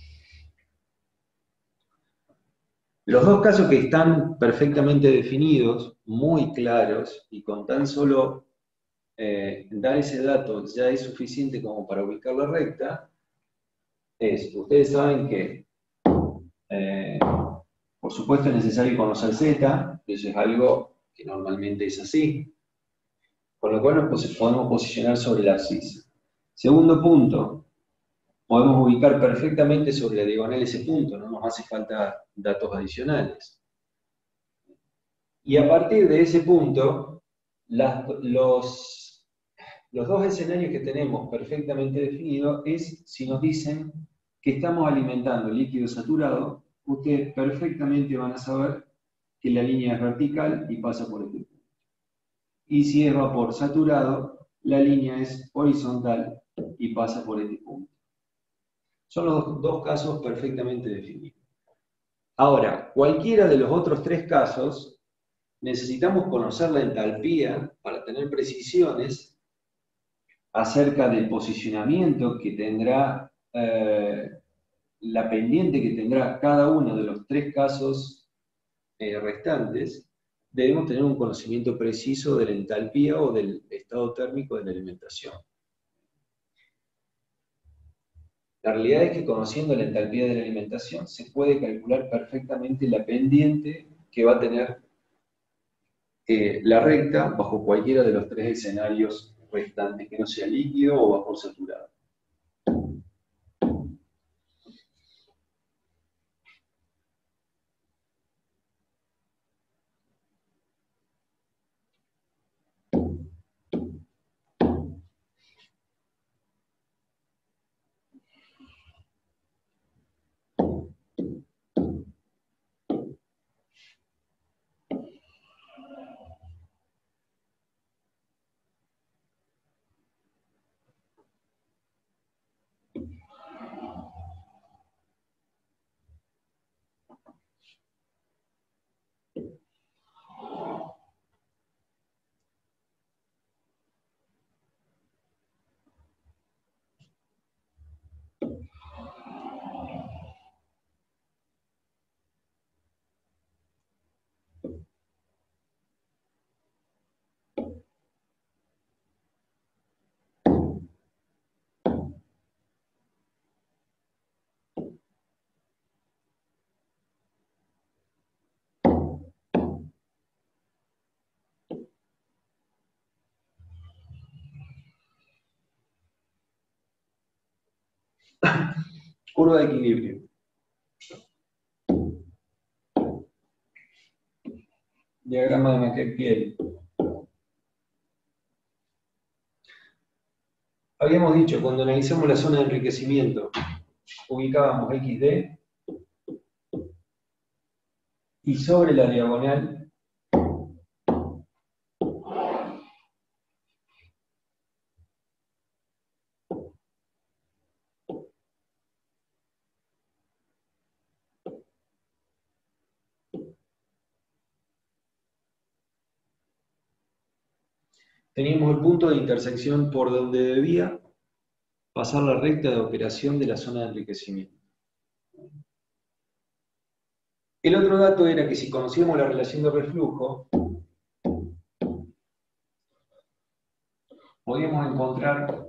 S1: Los dos casos que están perfectamente definidos, muy claros, y con tan solo eh, dar ese dato ya es suficiente como para ubicar la recta, es, ustedes saben que, eh, por supuesto es necesario conocer Z, eso es algo que normalmente es así, con lo cual nos podemos posicionar sobre la abscisa. Segundo punto, podemos ubicar perfectamente sobre la diagonal ese punto, no nos hace falta datos adicionales. Y a partir de ese punto, las, los, los dos escenarios que tenemos perfectamente definidos es si nos dicen que estamos alimentando líquido saturado, ustedes perfectamente van a saber que la línea es vertical y pasa por este punto. Y si es vapor saturado, la línea es horizontal y pasa por este punto. Son los dos, dos casos perfectamente definidos. Ahora, cualquiera de los otros tres casos, necesitamos conocer la entalpía para tener precisiones acerca del posicionamiento que tendrá, eh, la pendiente que tendrá cada uno de los tres casos eh, restantes. Debemos tener un conocimiento preciso de la entalpía o del estado térmico de la alimentación. La realidad es que conociendo la entalpía de la alimentación se puede calcular perfectamente la pendiente que va a tener eh, la recta bajo cualquiera de los tres escenarios restantes, que no sea líquido o vapor saturado. Curva de equilibrio. Diagrama de Maclaurin. Habíamos dicho, cuando analizamos la zona de enriquecimiento, ubicábamos equis de y sobre la diagonal teníamos el punto de intersección por donde debía pasar la recta de operación de la zona de enriquecimiento. El otro dato era que si conocíamos la relación de reflujo, podíamos encontrar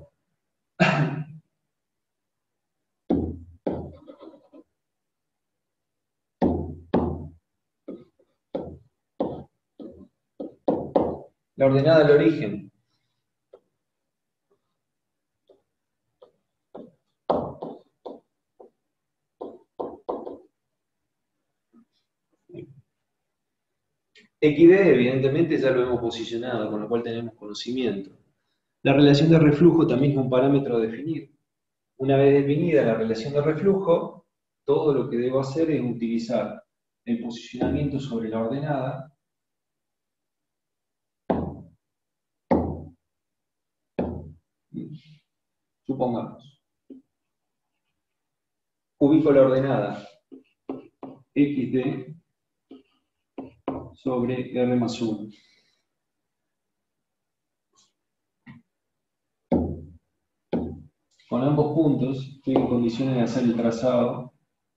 S1: la ordenada del origen. equis de, evidentemente, ya lo hemos posicionado, con lo cual tenemos conocimiento. La relación de reflujo también es un parámetro a definir. Una vez definida la relación de reflujo, todo lo que debo hacer es utilizar el posicionamiento sobre la ordenada supongamos, ubico la ordenada equis de sobre R más uno. Con ambos puntos estoy en condiciones de hacer el trazado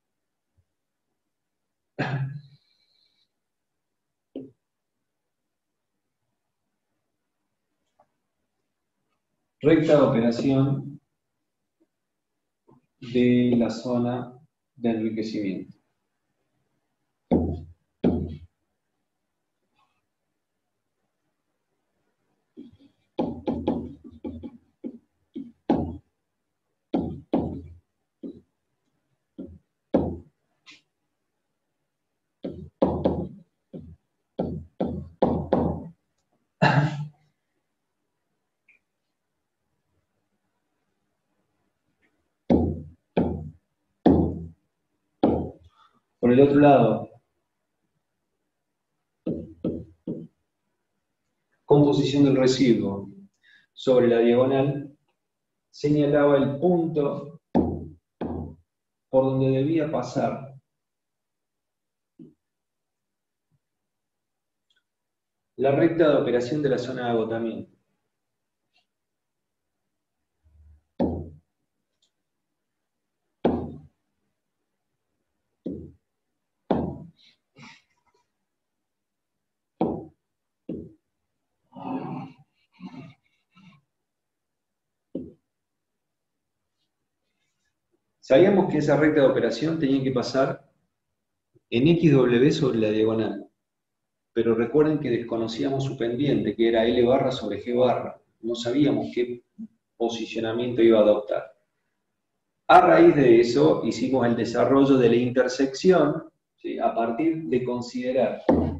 S1: recta de operación de la zona de enriquecimiento. Por el otro lado, composición del residuo sobre la diagonal señalaba el punto por donde debía pasar la recta de operación de la zona de agotamiento. Sabíamos que esa recta de operación tenía que pasar en equis doble u sobre la diagonal, pero recuerden que desconocíamos su pendiente, que era L barra sobre G barra. No sabíamos qué posicionamiento iba a adoptar. A raíz de eso hicimos el desarrollo de la intersección, ¿sí?, a partir de considerar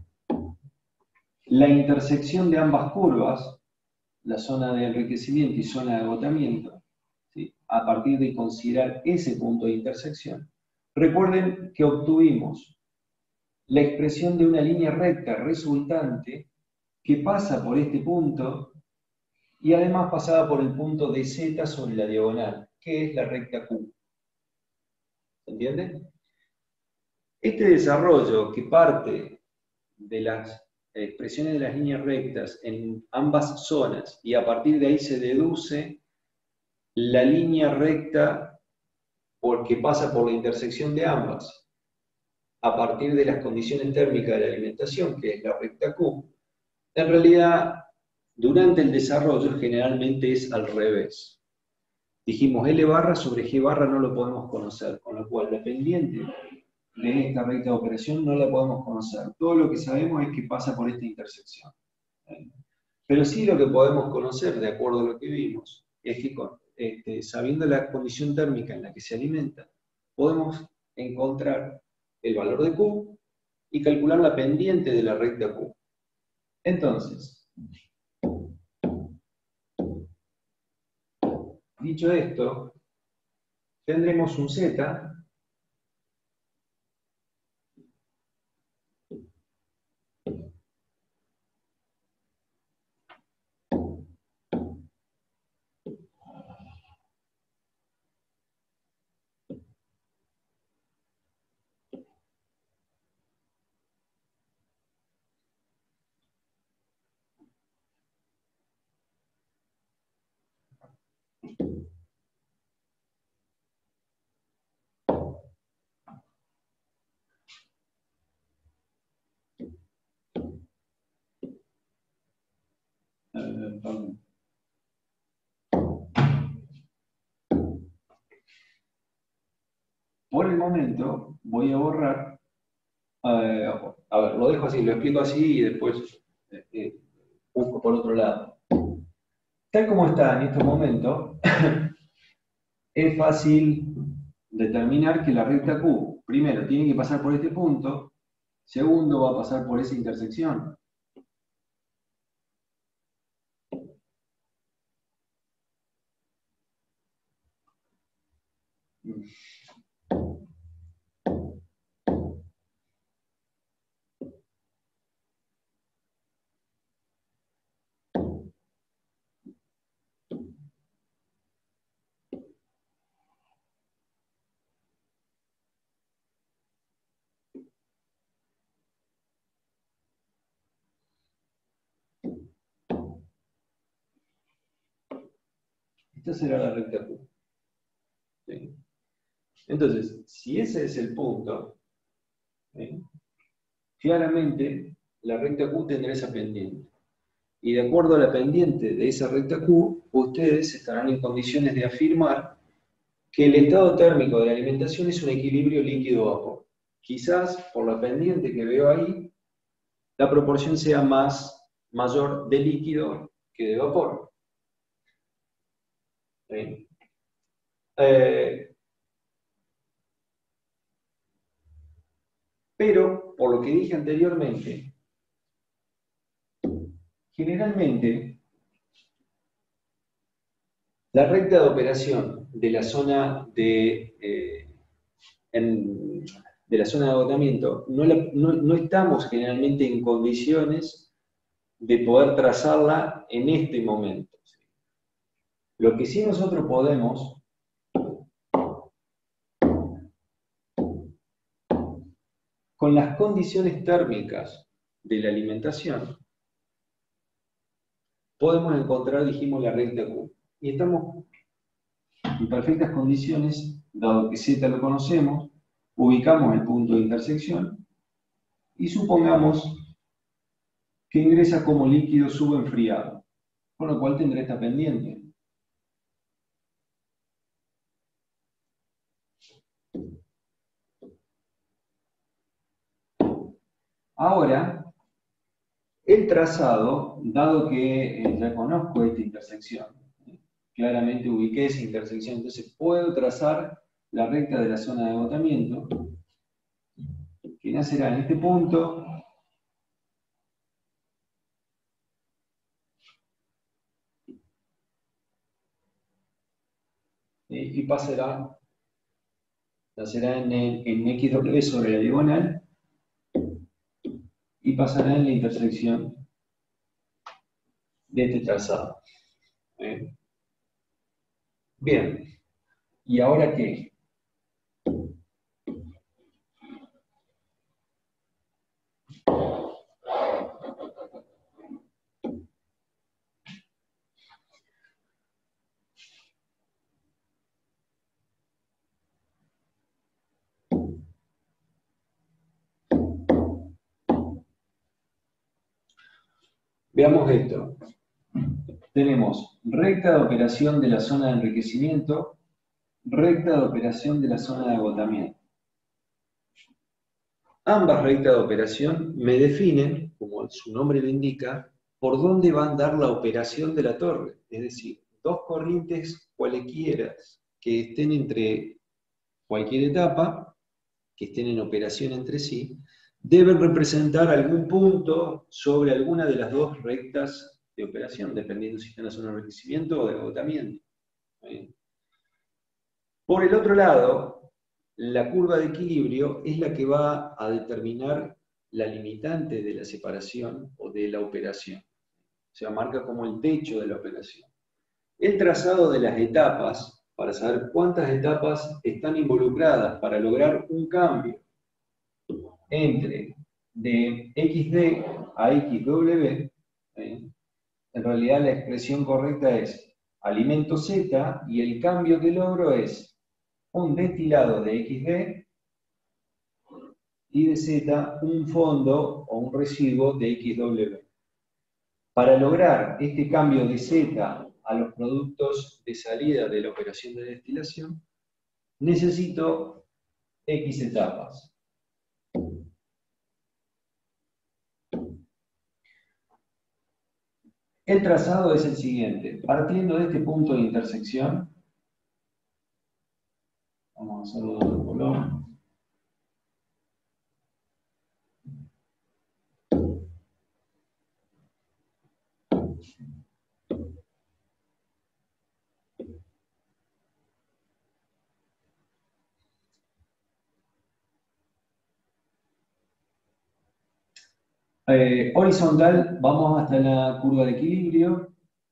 S1: la intersección de ambas curvas, la zona de enriquecimiento y zona de agotamiento, ¿sí?, a partir de considerar ese punto de intersección. Recuerden que obtuvimos la expresión de una línea recta resultante que pasa por este punto y además pasaba por el punto de Z sobre la diagonal, que es la recta Q. ¿Se entiende? Este desarrollo que parte de las expresiones de las líneas rectas en ambas zonas y a partir de ahí se deduce la línea recta porque pasa por la intersección de ambas a partir de las condiciones térmicas de la alimentación, que es la recta Q, en realidad durante el desarrollo generalmente es al revés. Dijimos L barra sobre G barra no lo podemos conocer, con lo cual la pendiente de esta recta de operación no la podemos conocer. Todo lo que sabemos es que pasa por esta intersección. Pero sí lo que podemos conocer, de acuerdo a lo que vimos, es que este, sabiendo la condición térmica en la que se alimenta, podemos encontrar el valor de Q y calcular la pendiente de la recta Q. Entonces, dicho esto, tendremos un Z Eh, perdón. Por el momento voy a borrar, eh, a ver, lo dejo así, lo explico así y después eh, eh, busco por otro lado. Tal como está en estos momentos, es fácil determinar que la recta Q, primero, tiene que pasar por este punto, segundo, va a pasar por esa intersección. Esta será la recta Q. ¿Sí? Entonces, si ese es el punto, ¿sí? Claramente la recta Q tendrá esa pendiente. Y de acuerdo a la pendiente de esa recta Q, ustedes estarán en condiciones de afirmar que el estado térmico de la alimentación es un equilibrio líquido-vapor. Quizás, por la pendiente que veo ahí, la proporción sea más, mayor de líquido que de vapor. ¿Sí? Eh, pero, por lo que dije anteriormente, generalmente, la recta de operación de la zona de, eh, en, de la zona de agotamiento, no, la, no, no estamos generalmente en condiciones de poder trazarla en este momento. Lo que sí nosotros podemos con las condiciones térmicas de la alimentación, podemos encontrar, dijimos, la recta Q. Y estamos en perfectas condiciones, dado que Z lo conocemos, ubicamos el punto de intersección y supongamos que ingresa como líquido subenfriado, con lo cual tendrá esta pendiente. Ahora, el trazado, dado que eh, ya conozco esta intersección, ¿eh? Claramente ubiqué esa intersección, entonces puedo trazar la recta de la zona de agotamiento, que nacerá en este punto, ¿sí? Y pasará, nacerá en, el, en X W sobre la diagonal, y pasará en la intersección de este trazado. ¿Eh? Bien, ¿y ahora qué? Veamos esto. Tenemos recta de operación de la zona de enriquecimiento, recta de operación de la zona de agotamiento. Ambas rectas de operación me definen, como su nombre lo indica, por dónde va a andar la operación de la torre. Es decir, dos corrientes cualquiera que estén entre cualquier etapa, que estén en operación entre sí, deben representar algún punto sobre alguna de las dos rectas de operación, dependiendo si está en la zona de enriquecimiento o de agotamiento. ¿Sí? Por el otro lado, la curva de equilibrio es la que va a determinar la limitante de la separación o de la operación. O sea, marca como el techo de la operación. El trazado de las etapas, para saber cuántas etapas están involucradas para lograr un cambio entre de equis de a equis doble, ¿eh? En realidad la expresión correcta es alimento Z y el cambio que logro es un destilado de equis de y de Z un fondo o un residuo de equis doble. Para lograr este cambio de Z a los productos de salida de la operación de destilación, necesito X etapas. El trazado es el siguiente. Partiendo de este punto de intersección, vamos a hacerlo de otro color. Eh, horizontal, vamos hasta la curva de equilibrio.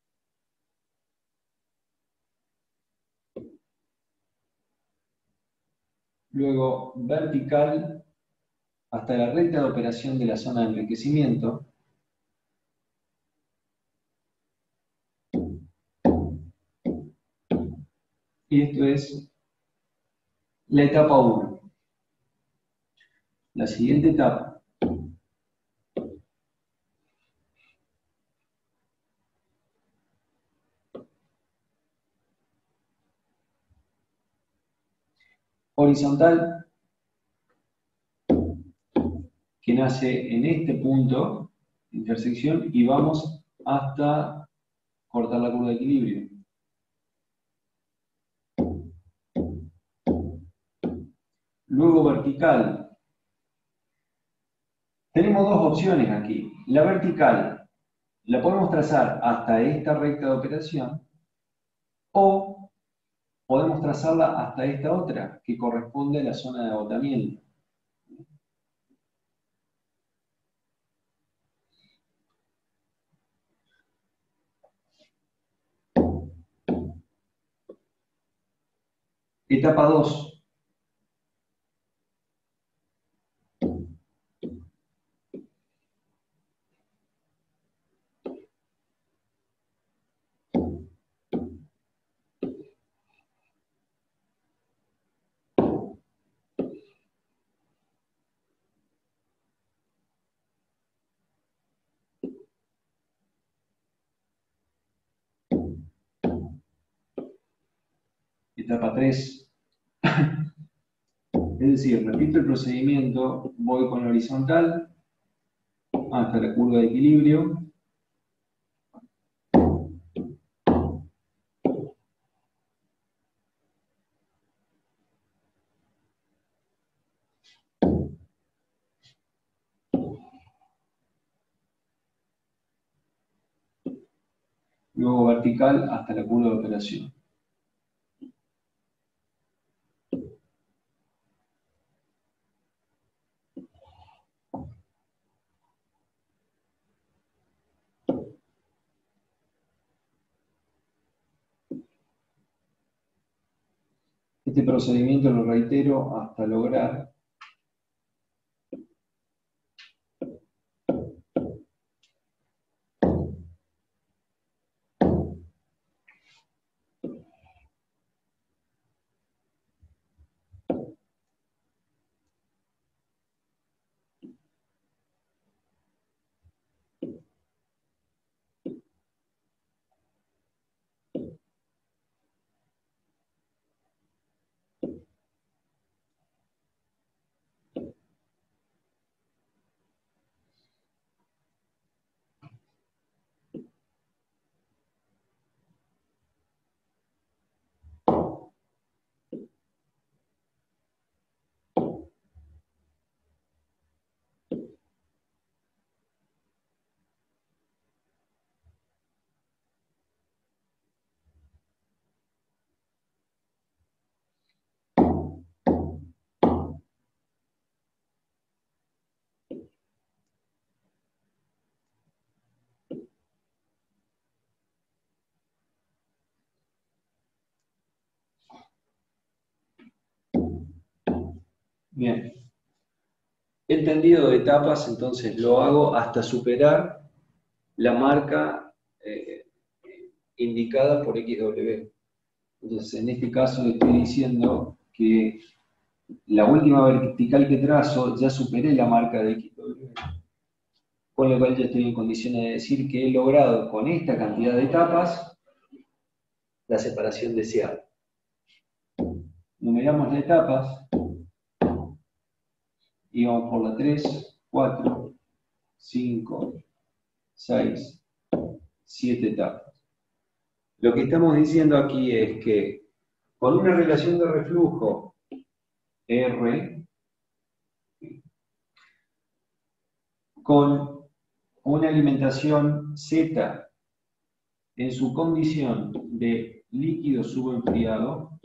S1: Luego vertical hasta la recta de operación de la zona de enriquecimiento. Y esto es la etapa uno. La siguiente etapa. Horizontal, que nace en este punto de intersección y vamos hasta cortar la curva de equilibrio. Luego vertical. Tenemos dos opciones aquí. La vertical la podemos trazar hasta esta recta de operación o podemos trazarla hasta esta otra, que corresponde a la zona de agotamiento. Etapa dos. Etapa tres. Es decir, repito el procedimiento, voy con horizontal hasta la curva de equilibrio. Luego vertical hasta la curva de operación. Este procedimiento lo reitero hasta lograr bien. El tendido de etapas, entonces, lo hago hasta superar la marca eh, indicada por equis doble u. Entonces, en este caso estoy diciendo que la última vertical que trazo ya superé la marca de equis doble u. con lo cual yo estoy en condiciones de decir que he logrado con esta cantidad de etapas la separación deseada. Numeramos las etapas y vamos por la tres, cuatro, cinco, seis, siete etapas. Lo que estamos diciendo aquí es que con una relación de reflujo R, con una alimentación Z en su condición de líquido subenfriado,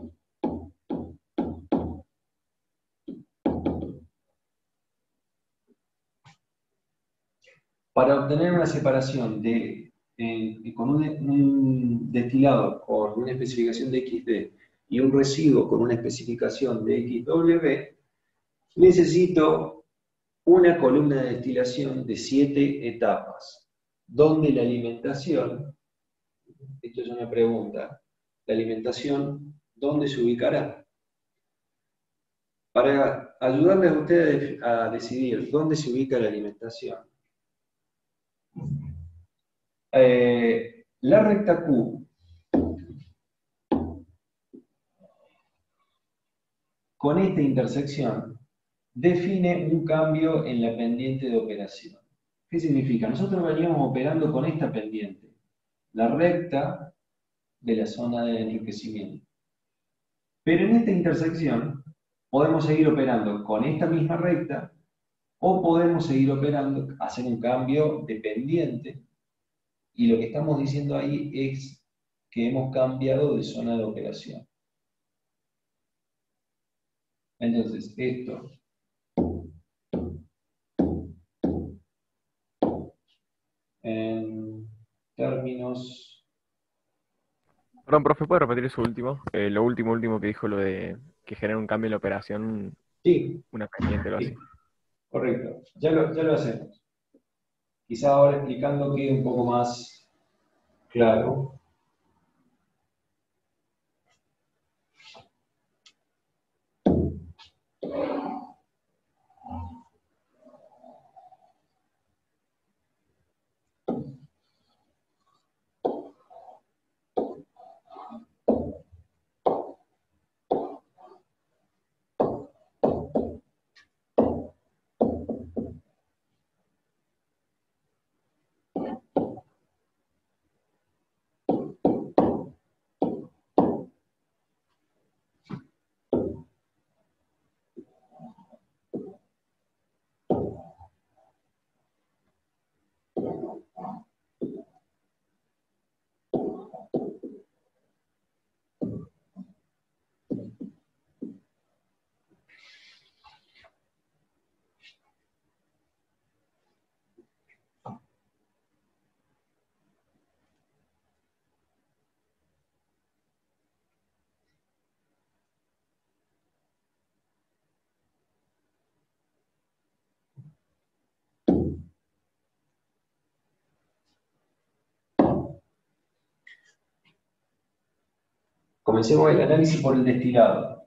S1: para obtener una separación de, eh, con un, un destilado con una especificación de equis de y un residuo con una especificación de equis doble, necesito una columna de destilación de siete etapas, donde la alimentación, esto es una pregunta, la alimentación, ¿dónde se ubicará? Para ayudarles a ustedes a decidir dónde se ubica la alimentación, eh, la recta Q con esta intersección define un cambio en la pendiente de operación. ¿Qué significa? Nosotros veníamos operando con esta pendiente, la recta de la zona de enriquecimiento. Pero en esta intersección podemos seguir operando con esta misma recta o podemos seguir operando, hacer un cambio de pendiente, y lo que estamos diciendo ahí es que hemos cambiado de zona de operación. Entonces, esto en términos...
S3: Perdón, profe, ¿puede repetir eso último? Eh, lo último, último que dijo, lo de que genera un cambio en la operación,
S1: Sí,
S3: una pendiente, lo
S1: sí,
S3: así.
S1: correcto. Ya lo, ya lo hacemos. Quizá ahora explicando quede un poco más claro. Comencemos el análisis por el destilado.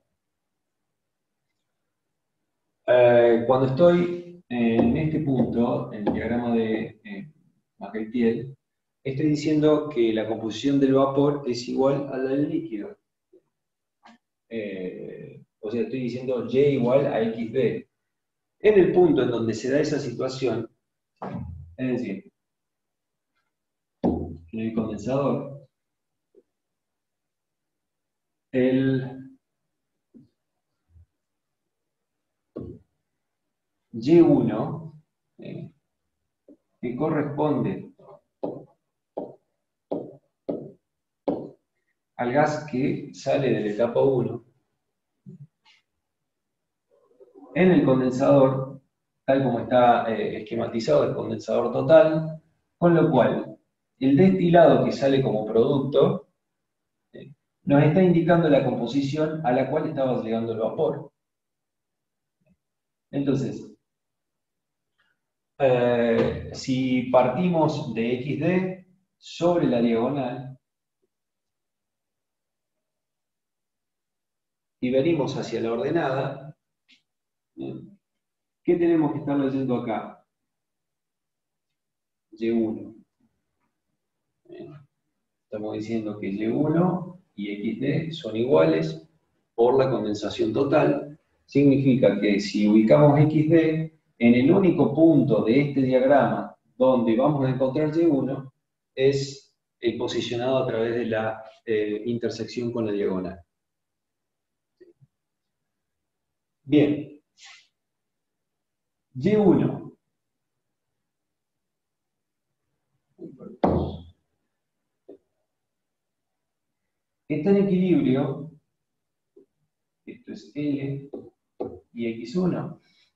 S1: Eh, cuando estoy en este punto, en el diagrama de eh, Mackel-Thiel, estoy diciendo que la composición del vapor es igual a la del líquido. Eh, o sea, estoy diciendo Y igual a equis de. En el punto en donde se da esa situación, es decir, en el condensador, el Y uno, eh, que corresponde al gas que sale de la etapa uno, en el condensador, tal como está eh, esquematizado el condensador total, con lo cual el destilado que sale como producto eh, nos está indicando la composición a la cual estaba llegando el vapor. Entonces, eh, si partimos de equis de sobre la diagonal y venimos hacia la ordenada, ¿qué tenemos que estar leyendo acá? Y uno. Estamos diciendo que Y uno y X D son iguales por la condensación total. Significa que si ubicamos X D en el único punto de este diagrama donde vamos a encontrar Y uno, es eh, posicionado a través de la eh, intersección con la diagonal. Bien. Y uno. Está en equilibrio, esto es L y X uno.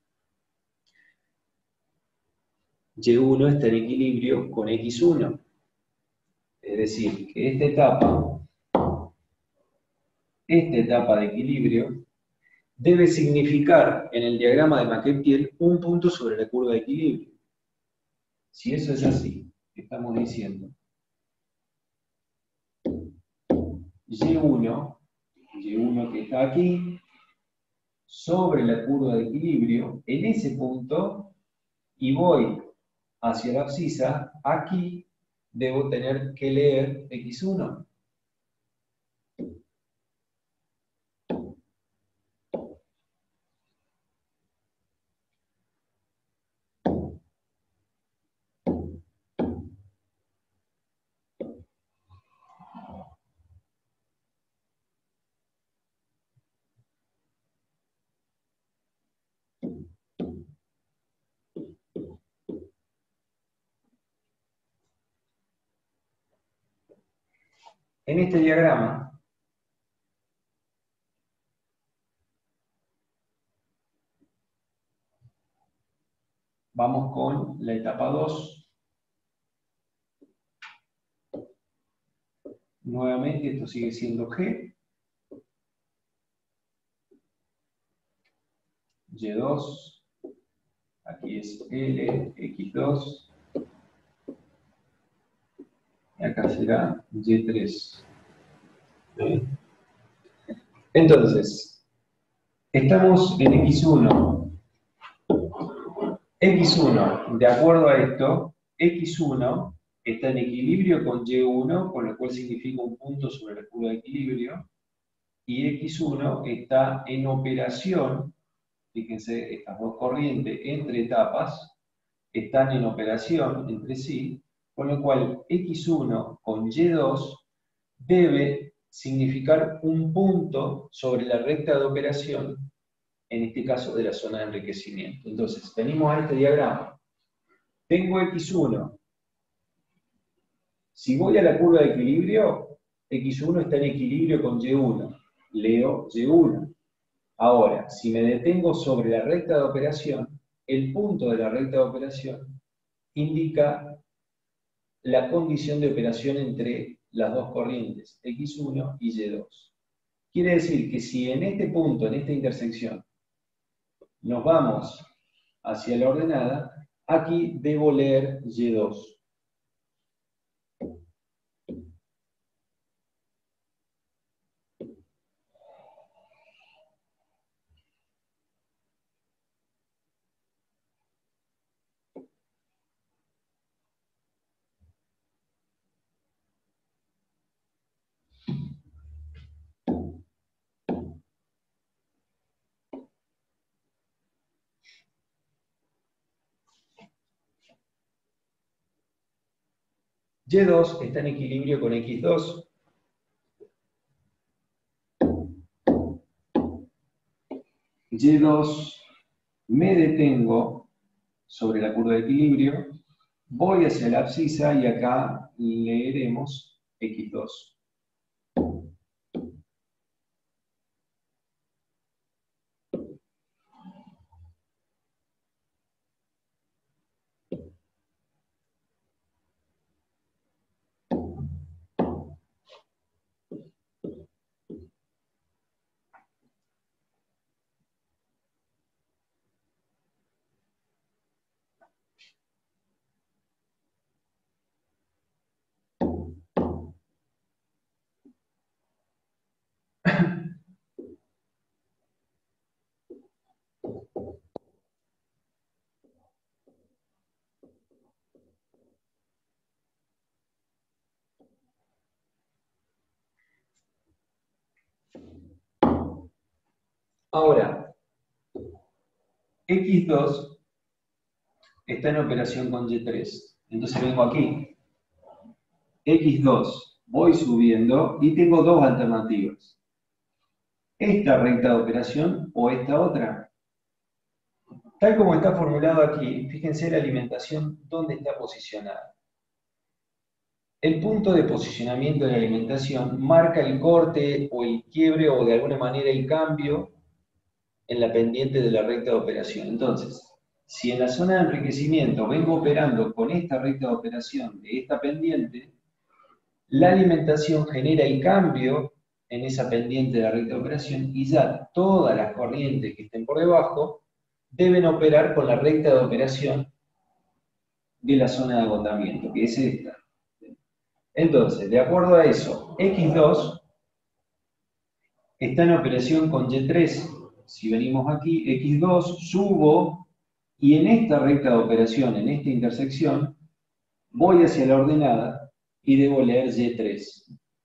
S1: Y uno está en equilibrio con X uno. Es decir, que esta etapa, esta etapa de equilibrio, debe significar en el diagrama de Maquet-Thiele un punto sobre la curva de equilibrio. Si eso es así, ¿qué estamos diciendo? Y uno, Y uno que está aquí, sobre la curva de equilibrio, en ese punto, y voy hacia la abscisa, aquí debo tener que leer X uno. En este diagrama, vamos con la etapa dos. Nuevamente esto sigue siendo G. Y dos. Aquí es L, X dos. Y acá será Y tres. ¿Bien? Entonces, estamos en X uno. X uno, de acuerdo a esto, X uno está en equilibrio con Y uno, con lo cual significa un punto sobre la curva de equilibrio, y X uno está en operación, fíjense, estas dos corrientes entre etapas están en operación entre sí, con lo cual X uno con Y dos debe significar un punto sobre la recta de operación, en este caso de la zona de enriquecimiento. Entonces, venimos a este diagrama. Tengo X uno. Si voy a la curva de equilibrio, X uno está en equilibrio con Y uno. Leo Y uno. Ahora, si me detengo sobre la recta de operación, el punto de la recta de operación indica la condición de operación entre las dos corrientes, X uno y Y dos. Quiere decir que si en este punto, en esta intersección, nos vamos hacia la ordenada, aquí debo leer Y dos. Y dos está en equilibrio con X dos. Y dos, me detengo sobre la curva de equilibrio, voy hacia la abscisa y acá leeremos X dos. Ahora, equis dos está en operación con ye tres. Entonces vengo aquí. equis dos, voy subiendo y tengo dos alternativas. Esta recta de operación o esta otra. Tal como está formulado aquí, fíjense la alimentación, dónde está posicionada. El punto de posicionamiento de la alimentación marca el corte o el quiebre o de alguna manera el cambio en la pendiente de la recta de operación. Entonces, si en la zona de enriquecimiento vengo operando con esta recta de operación de esta pendiente, la alimentación genera el cambio en esa pendiente de la recta de operación y ya todas las corrientes que estén por debajo deben operar con la recta de operación de la zona de agotamiento, que es esta. Entonces, de acuerdo a eso, equis dos está en operación con ye tres. Si venimos aquí, equis dos, subo, y en esta recta de operación, en esta intersección, voy hacia la ordenada y debo leer ye tres.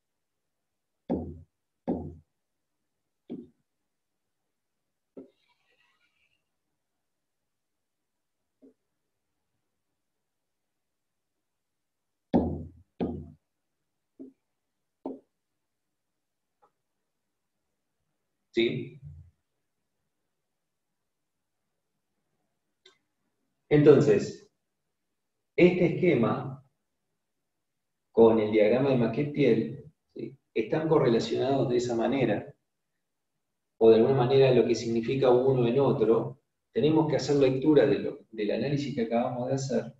S1: ¿Sí? Entonces, este esquema con el diagrama de Maquet-Thiel, ¿sí?, están correlacionados de esa manera, o de alguna manera lo que significa uno en otro. Tenemos que hacer lectura de lo, del análisis que acabamos de hacer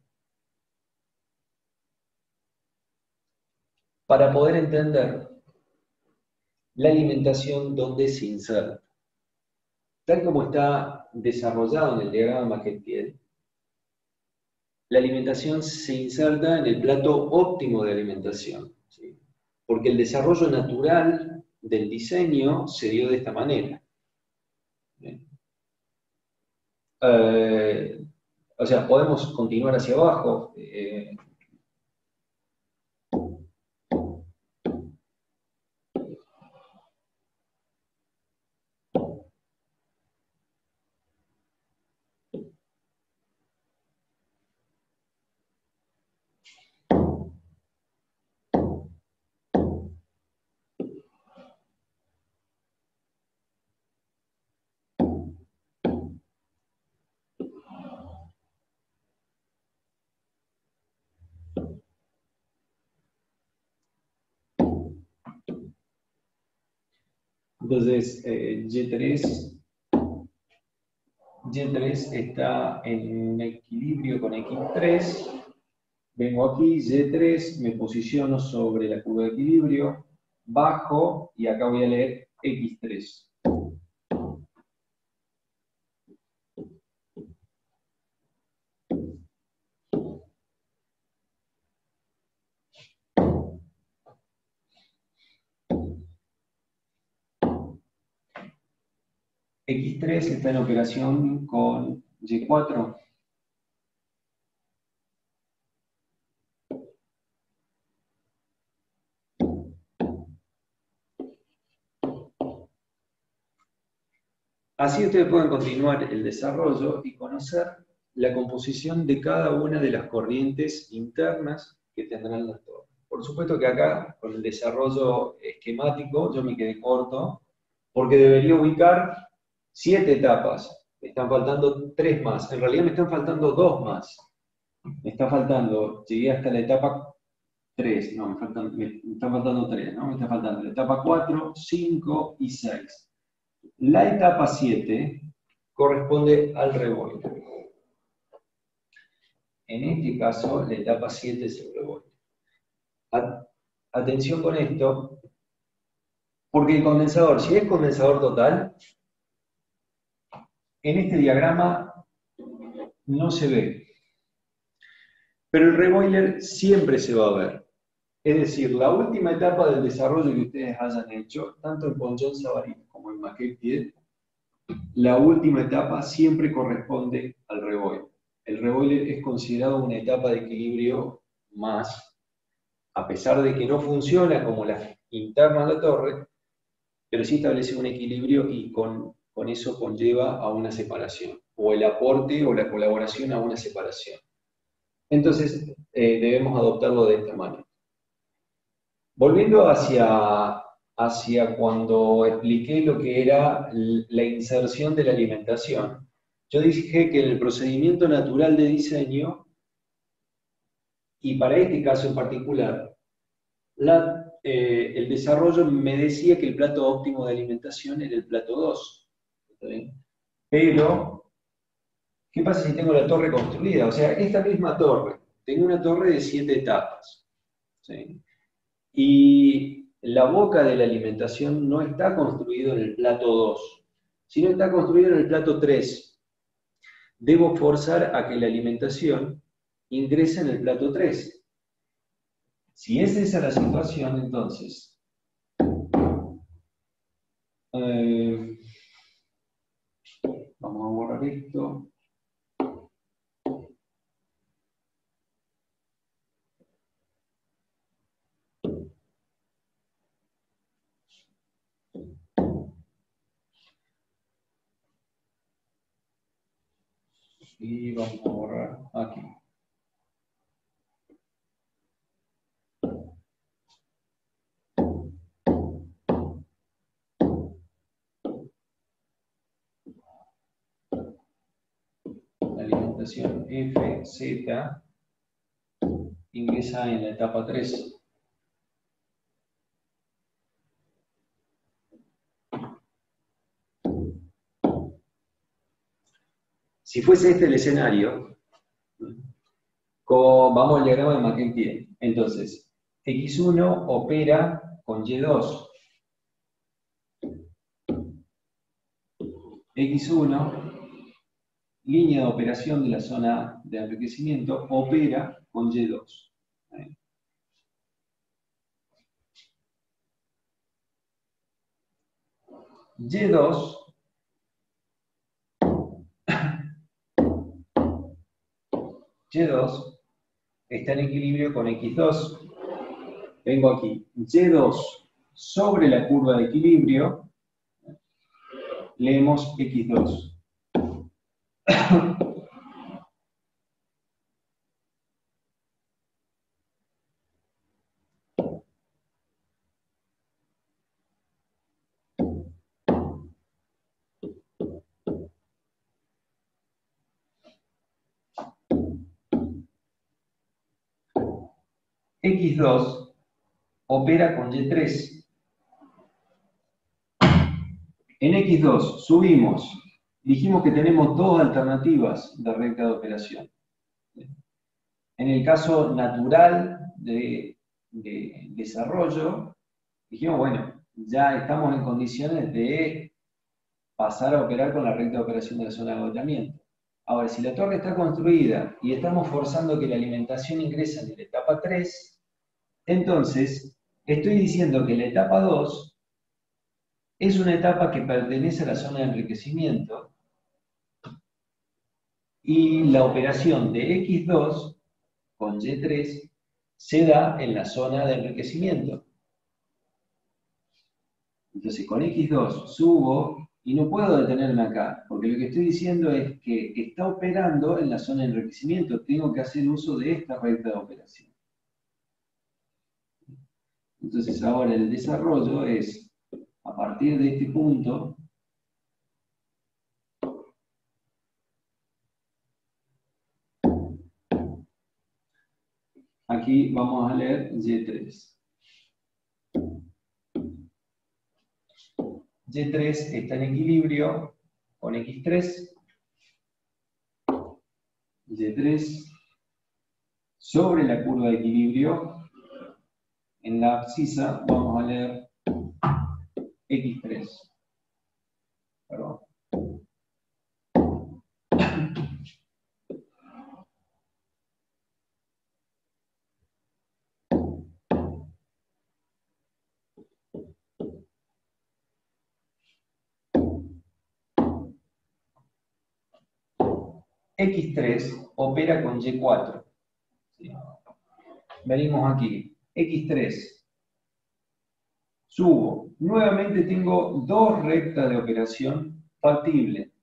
S1: para poder entender la alimentación donde se inserta. Tal como está desarrollado en el diagrama Maquet-Thiel, la alimentación se inserta en el plato óptimo de alimentación, ¿sí?, porque el desarrollo natural del diseño se dio de esta manera. Eh, o sea, podemos continuar hacia abajo. Eh, Entonces, eh, ye tres, ye tres está en equilibrio con equis tres. Vengo aquí, ye tres, me posiciono sobre la curva de equilibrio, bajo, y acá voy a leer equis tres. equis tres está en operación con ye cuatro. Así ustedes pueden continuar el desarrollo y conocer la composición de cada una de las corrientes internas que tendrán las torres. Por supuesto que acá, con el desarrollo esquemático, yo me quedé corto, porque debería ubicar siete etapas. Me están faltando tres más. En realidad me están faltando dos más. Me está faltando, llegué hasta la etapa tres, no, me, faltan, me están faltando tres, ¿no? Me está faltando la etapa cuatro, cinco y seis. La etapa siete corresponde al reboiler. En este caso, la etapa siete es el reboiler. Atención con esto, porque el condensador, si es condensador total, en este diagrama no se ve. Pero el reboiler siempre se va a ver. Es decir, la última etapa del desarrollo que ustedes hayan hecho, tanto en Ponchon-Savary como en Maquet-Thiel, la última etapa siempre corresponde al reboiler. El reboiler es considerado una etapa de equilibrio más, a pesar de que no funciona como la interna de la torre, pero sí establece un equilibrio y con con eso conlleva a una separación, o el aporte o la colaboración a una separación. Entonces, eh, debemos adoptarlo de esta manera. Volviendo hacia, hacia cuando expliqué lo que era la inserción de la alimentación, yo dije que en el procedimiento natural de diseño, y para este caso en particular, la, eh, el desarrollo me decía que el plato óptimo de alimentación era el plato dos. ¿Está bien? Pero, ¿qué pasa si tengo la torre construida? O sea, esta misma torre, tengo una torre de siete etapas. ¿Sí? Y la boca de la alimentación no está construido en el plato dos, sino está construido en el plato tres. Debo forzar a que la alimentación ingrese en el plato tres. Si es esa la situación, entonces, eh, vamos a borrar esto. Y vamos a borrar aquí. La alimentación F Z ingresa en la etapa tres. Si fuese este el escenario, con, vamos al diagrama de McKenzie. Entonces, X uno opera con Y dos. X uno, línea de operación de la zona de enriquecimiento, opera con Y dos. Y dos Y dos está en equilibrio con X dos. Vengo aquí. Y dos sobre la curva de equilibrio, leemos X dos. X dos opera con Y tres. En X dos subimos, dijimos que tenemos dos alternativas de recta de operación. En el caso natural de, de desarrollo, dijimos, bueno, ya estamos en condiciones de pasar a operar con la recta de operación de la zona de agotamiento. Ahora, si la torre está construida y estamos forzando que la alimentación ingrese en la etapa tres, entonces estoy diciendo que la etapa dos es una etapa que pertenece a la zona de enriquecimiento y la operación de X dos con Y tres se da en la zona de enriquecimiento. Entonces con X dos subo y no puedo detenerme acá, porque lo que estoy diciendo es que está operando en la zona de enriquecimiento. Tengo que hacer uso de esta recta de operación. Entonces ahora el desarrollo es, a partir de este punto, aquí vamos a leer Y tres. Y tres está en equilibrio con X tres. Y tres sobre la curva de equilibrio. En la abscisa vamos a leer X tres. Perdón. X tres opera con Y cuatro. ¿Sí? Venimos aquí. X tres. Subo. Nuevamente tengo dos rectas de operación factible.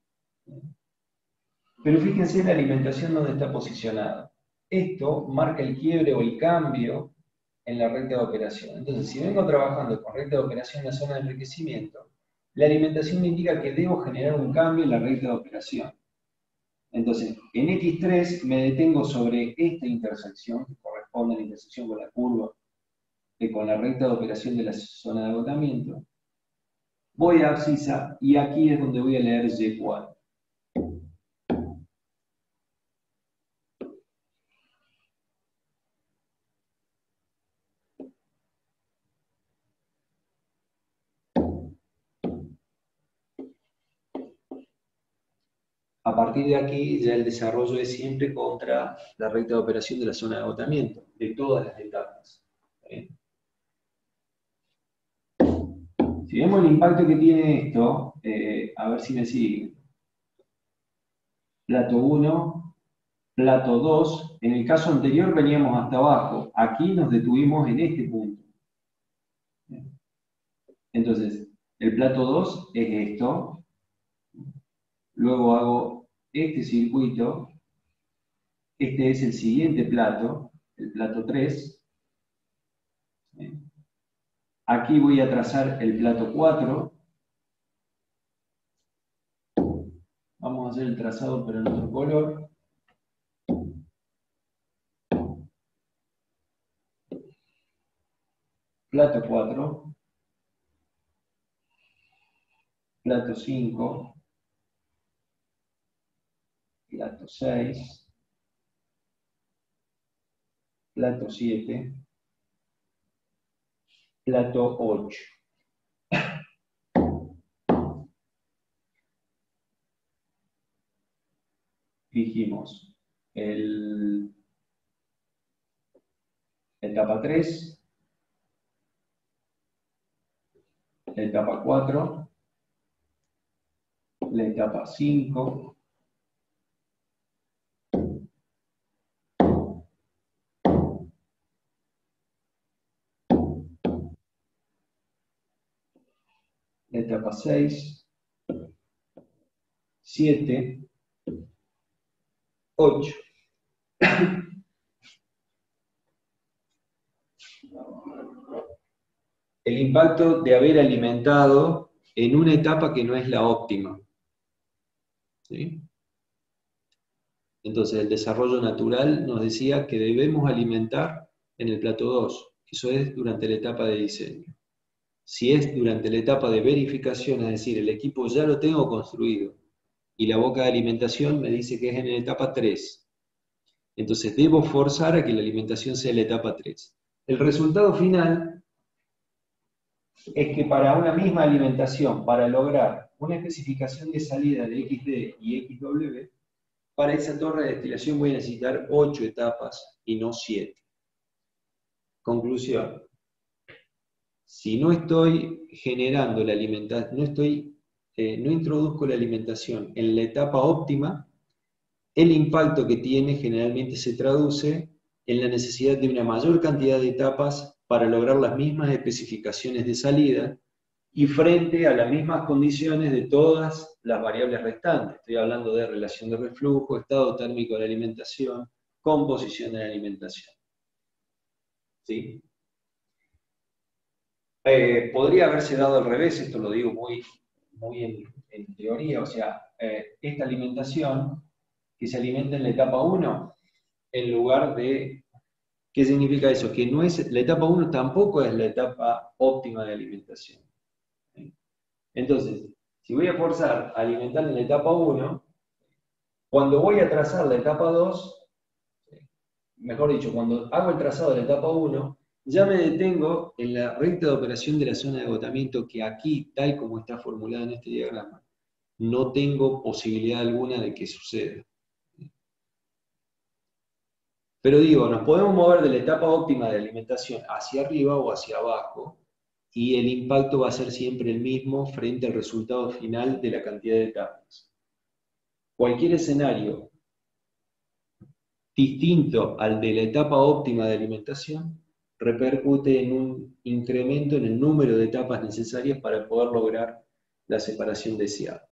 S1: Pero fíjense la alimentación donde está posicionada. Esto marca el quiebre o el cambio en la recta de operación. Entonces, si vengo trabajando con recta de operación en la zona de enriquecimiento, la alimentación me indica que debo generar un cambio en la recta de operación. Entonces, en equis tres me detengo sobre esta intersección, que corresponde a la intersección con la curva, que con la recta de operación de la zona de agotamiento. Voy a abscisa y aquí es donde voy a leer Y cuatro. A partir de aquí ya el desarrollo es siempre contra la recta de operación de la zona de agotamiento, de todas las etapas. ¿Eh? Si vemos el impacto que tiene esto, eh, a ver si me siguen. Plato uno, plato dos, en el caso anterior veníamos hasta abajo, aquí nos detuvimos en este punto. Entonces, el plato dos es esto, luego hago este circuito, este es el siguiente plato, el plato tres, aquí voy a trazar el plato cuatro, vamos a hacer el trazado pero en otro color, plato cuatro, plato cinco, plato seis, plato siete, plato ocho. Dijimos el, etapa tres, la etapa cuatro, la etapa cinco, la etapa seis, siete, ocho. El impacto de haber alimentado en una etapa que no es la óptima. ¿Sí? Entonces, el desarrollo natural nos decía que debemos alimentar en el plato dos. Eso es durante la etapa de diseño. Si es durante la etapa de verificación, es decir, el equipo ya lo tengo construido, y la boca de alimentación me dice que es en la etapa tres. Entonces debo forzar a que la alimentación sea en la etapa tres. El resultado final es que para una misma alimentación, para lograr una especificación de salida de equis de y equis doble, para esa torre de destilación voy a necesitar ocho etapas y no siete. Conclusión. Si no estoy generando la alimentación, no, estoy, eh, no introduzco la alimentación en la etapa óptima, el impacto que tiene generalmente se traduce en la necesidad de una mayor cantidad de etapas para lograr las mismas especificaciones de salida y frente a las mismas condiciones de todas las variables restantes. Estoy hablando de relación de reflujo, estado térmico de la alimentación, composición de la alimentación. ¿Sí? Eh, podría haberse dado al revés, esto lo digo muy, muy en, en teoría, o sea, eh, esta alimentación que se alimenta en la etapa uno, en lugar de... ¿Qué significa eso? Que no es, la etapa uno tampoco es la etapa óptima de alimentación. Entonces, si voy a forzar a alimentar en la etapa uno, cuando voy a trazar la etapa dos, mejor dicho, cuando hago el trazado de la etapa uno, ya me detengo en la recta de operación de la zona de agotamiento que aquí, tal como está formulada en este diagrama, no tengo posibilidad alguna de que suceda. Pero digo, nos podemos mover de la etapa óptima de alimentación hacia arriba o hacia abajo, y el impacto va a ser siempre el mismo frente al resultado final de la cantidad de etapas. Cualquier escenario distinto al de la etapa óptima de alimentación repercute en un incremento en el número de etapas necesarias para poder lograr la separación deseada.